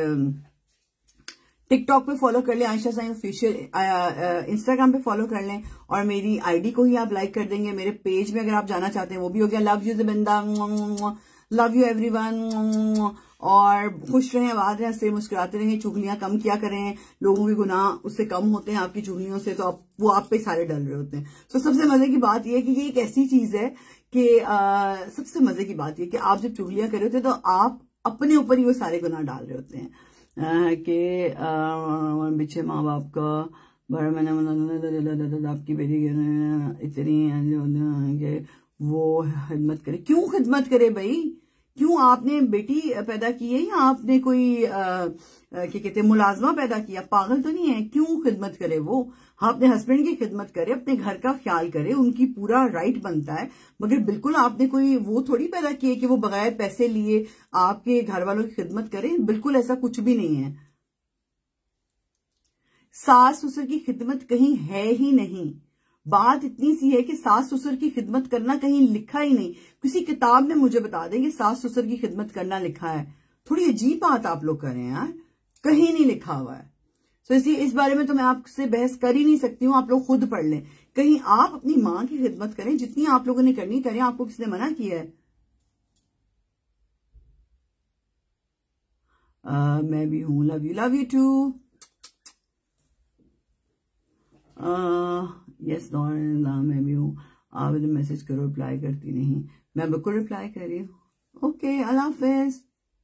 A: टिकटॉक पे फॉलो कर लें, आयशा साइन ऑफिशियल। इंस्टाग्राम पे फॉलो कर लें, और मेरी आईडी को ही आप लाइक कर देंगे। मेरे पेज में अगर आप जाना चाहते हैं वो भी हो गया। Love you Zabinda, love you everyone, और खुश रहें, आबाद रहें, हंसते मुस्कुराते रहें, चुगलियां कम किया करें, लोगों के गुनाह उससे कम होते हैं आपकी चुगलियों से, तो वो आप पे सारे डल रहे होते हैं। तो सबसे मजे की बात यह है कि ये एक ऐसी चीज है कि सबसे मजे की बात यह कि आप जब चुगलियां कर रहे होते हैं तो आप अपने ऊपर ही वो सारे गुनाह डाल रहे होते हैं कि पीछे माँ बाप का बड़ा मैंने आपकी बेटी इतनी कि वो खिदमत करे। क्यों खिदमत करे भाई? क्यों आपने बेटी पैदा की है या आपने कोई क्या कहते हैं मुलाजमा पैदा किया? पागल तो नहीं है? क्यों खिदमत करे वो? अपने हस्बैंड की खिदमत करे, अपने घर का ख्याल करे, उनकी पूरा राइट बनता है। मगर बिल्कुल आपने कोई वो थोड़ी पैदा की है कि वो बगैर पैसे लिए आपके घर वालों की खिदमत करे। बिल्कुल ऐसा कुछ भी नहीं है। सास ससुर की खिदमत कहीं है ही नहीं। बात इतनी सी है कि सास ससुर की खिदमत करना कहीं लिखा ही नहीं। किसी किताब में मुझे बता दें कि सास ससुर की खिदमत करना लिखा है। थोड़ी अजीब बात आप लोग करें यार, कहीं नहीं लिखा हुआ है। तो इस बारे में तो मैं आपसे बहस कर ही नहीं सकती हूँ। आप लोग खुद पढ़ लें। कहीं आप अपनी माँ की खिदमत करें, जितनी आप लोगों ने करनी करें। आपको किसने मना किया है? मैं भी हूं। Love you to. यस मैं भी हूँ। आप मैसेज करो, रिप्लाई करती नहीं। मैं बिल्कुल रिप्लाई कर रही हूँ। ओके, अल्लाह हाफिज।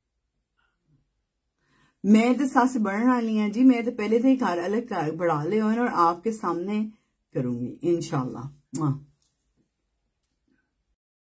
A: मैं तो सस बढ़ने वाली हैं जी। मैं तो पहले से ही घर अलग बढ़ा ले और आपके सामने करूंगी इंशाल्लाह।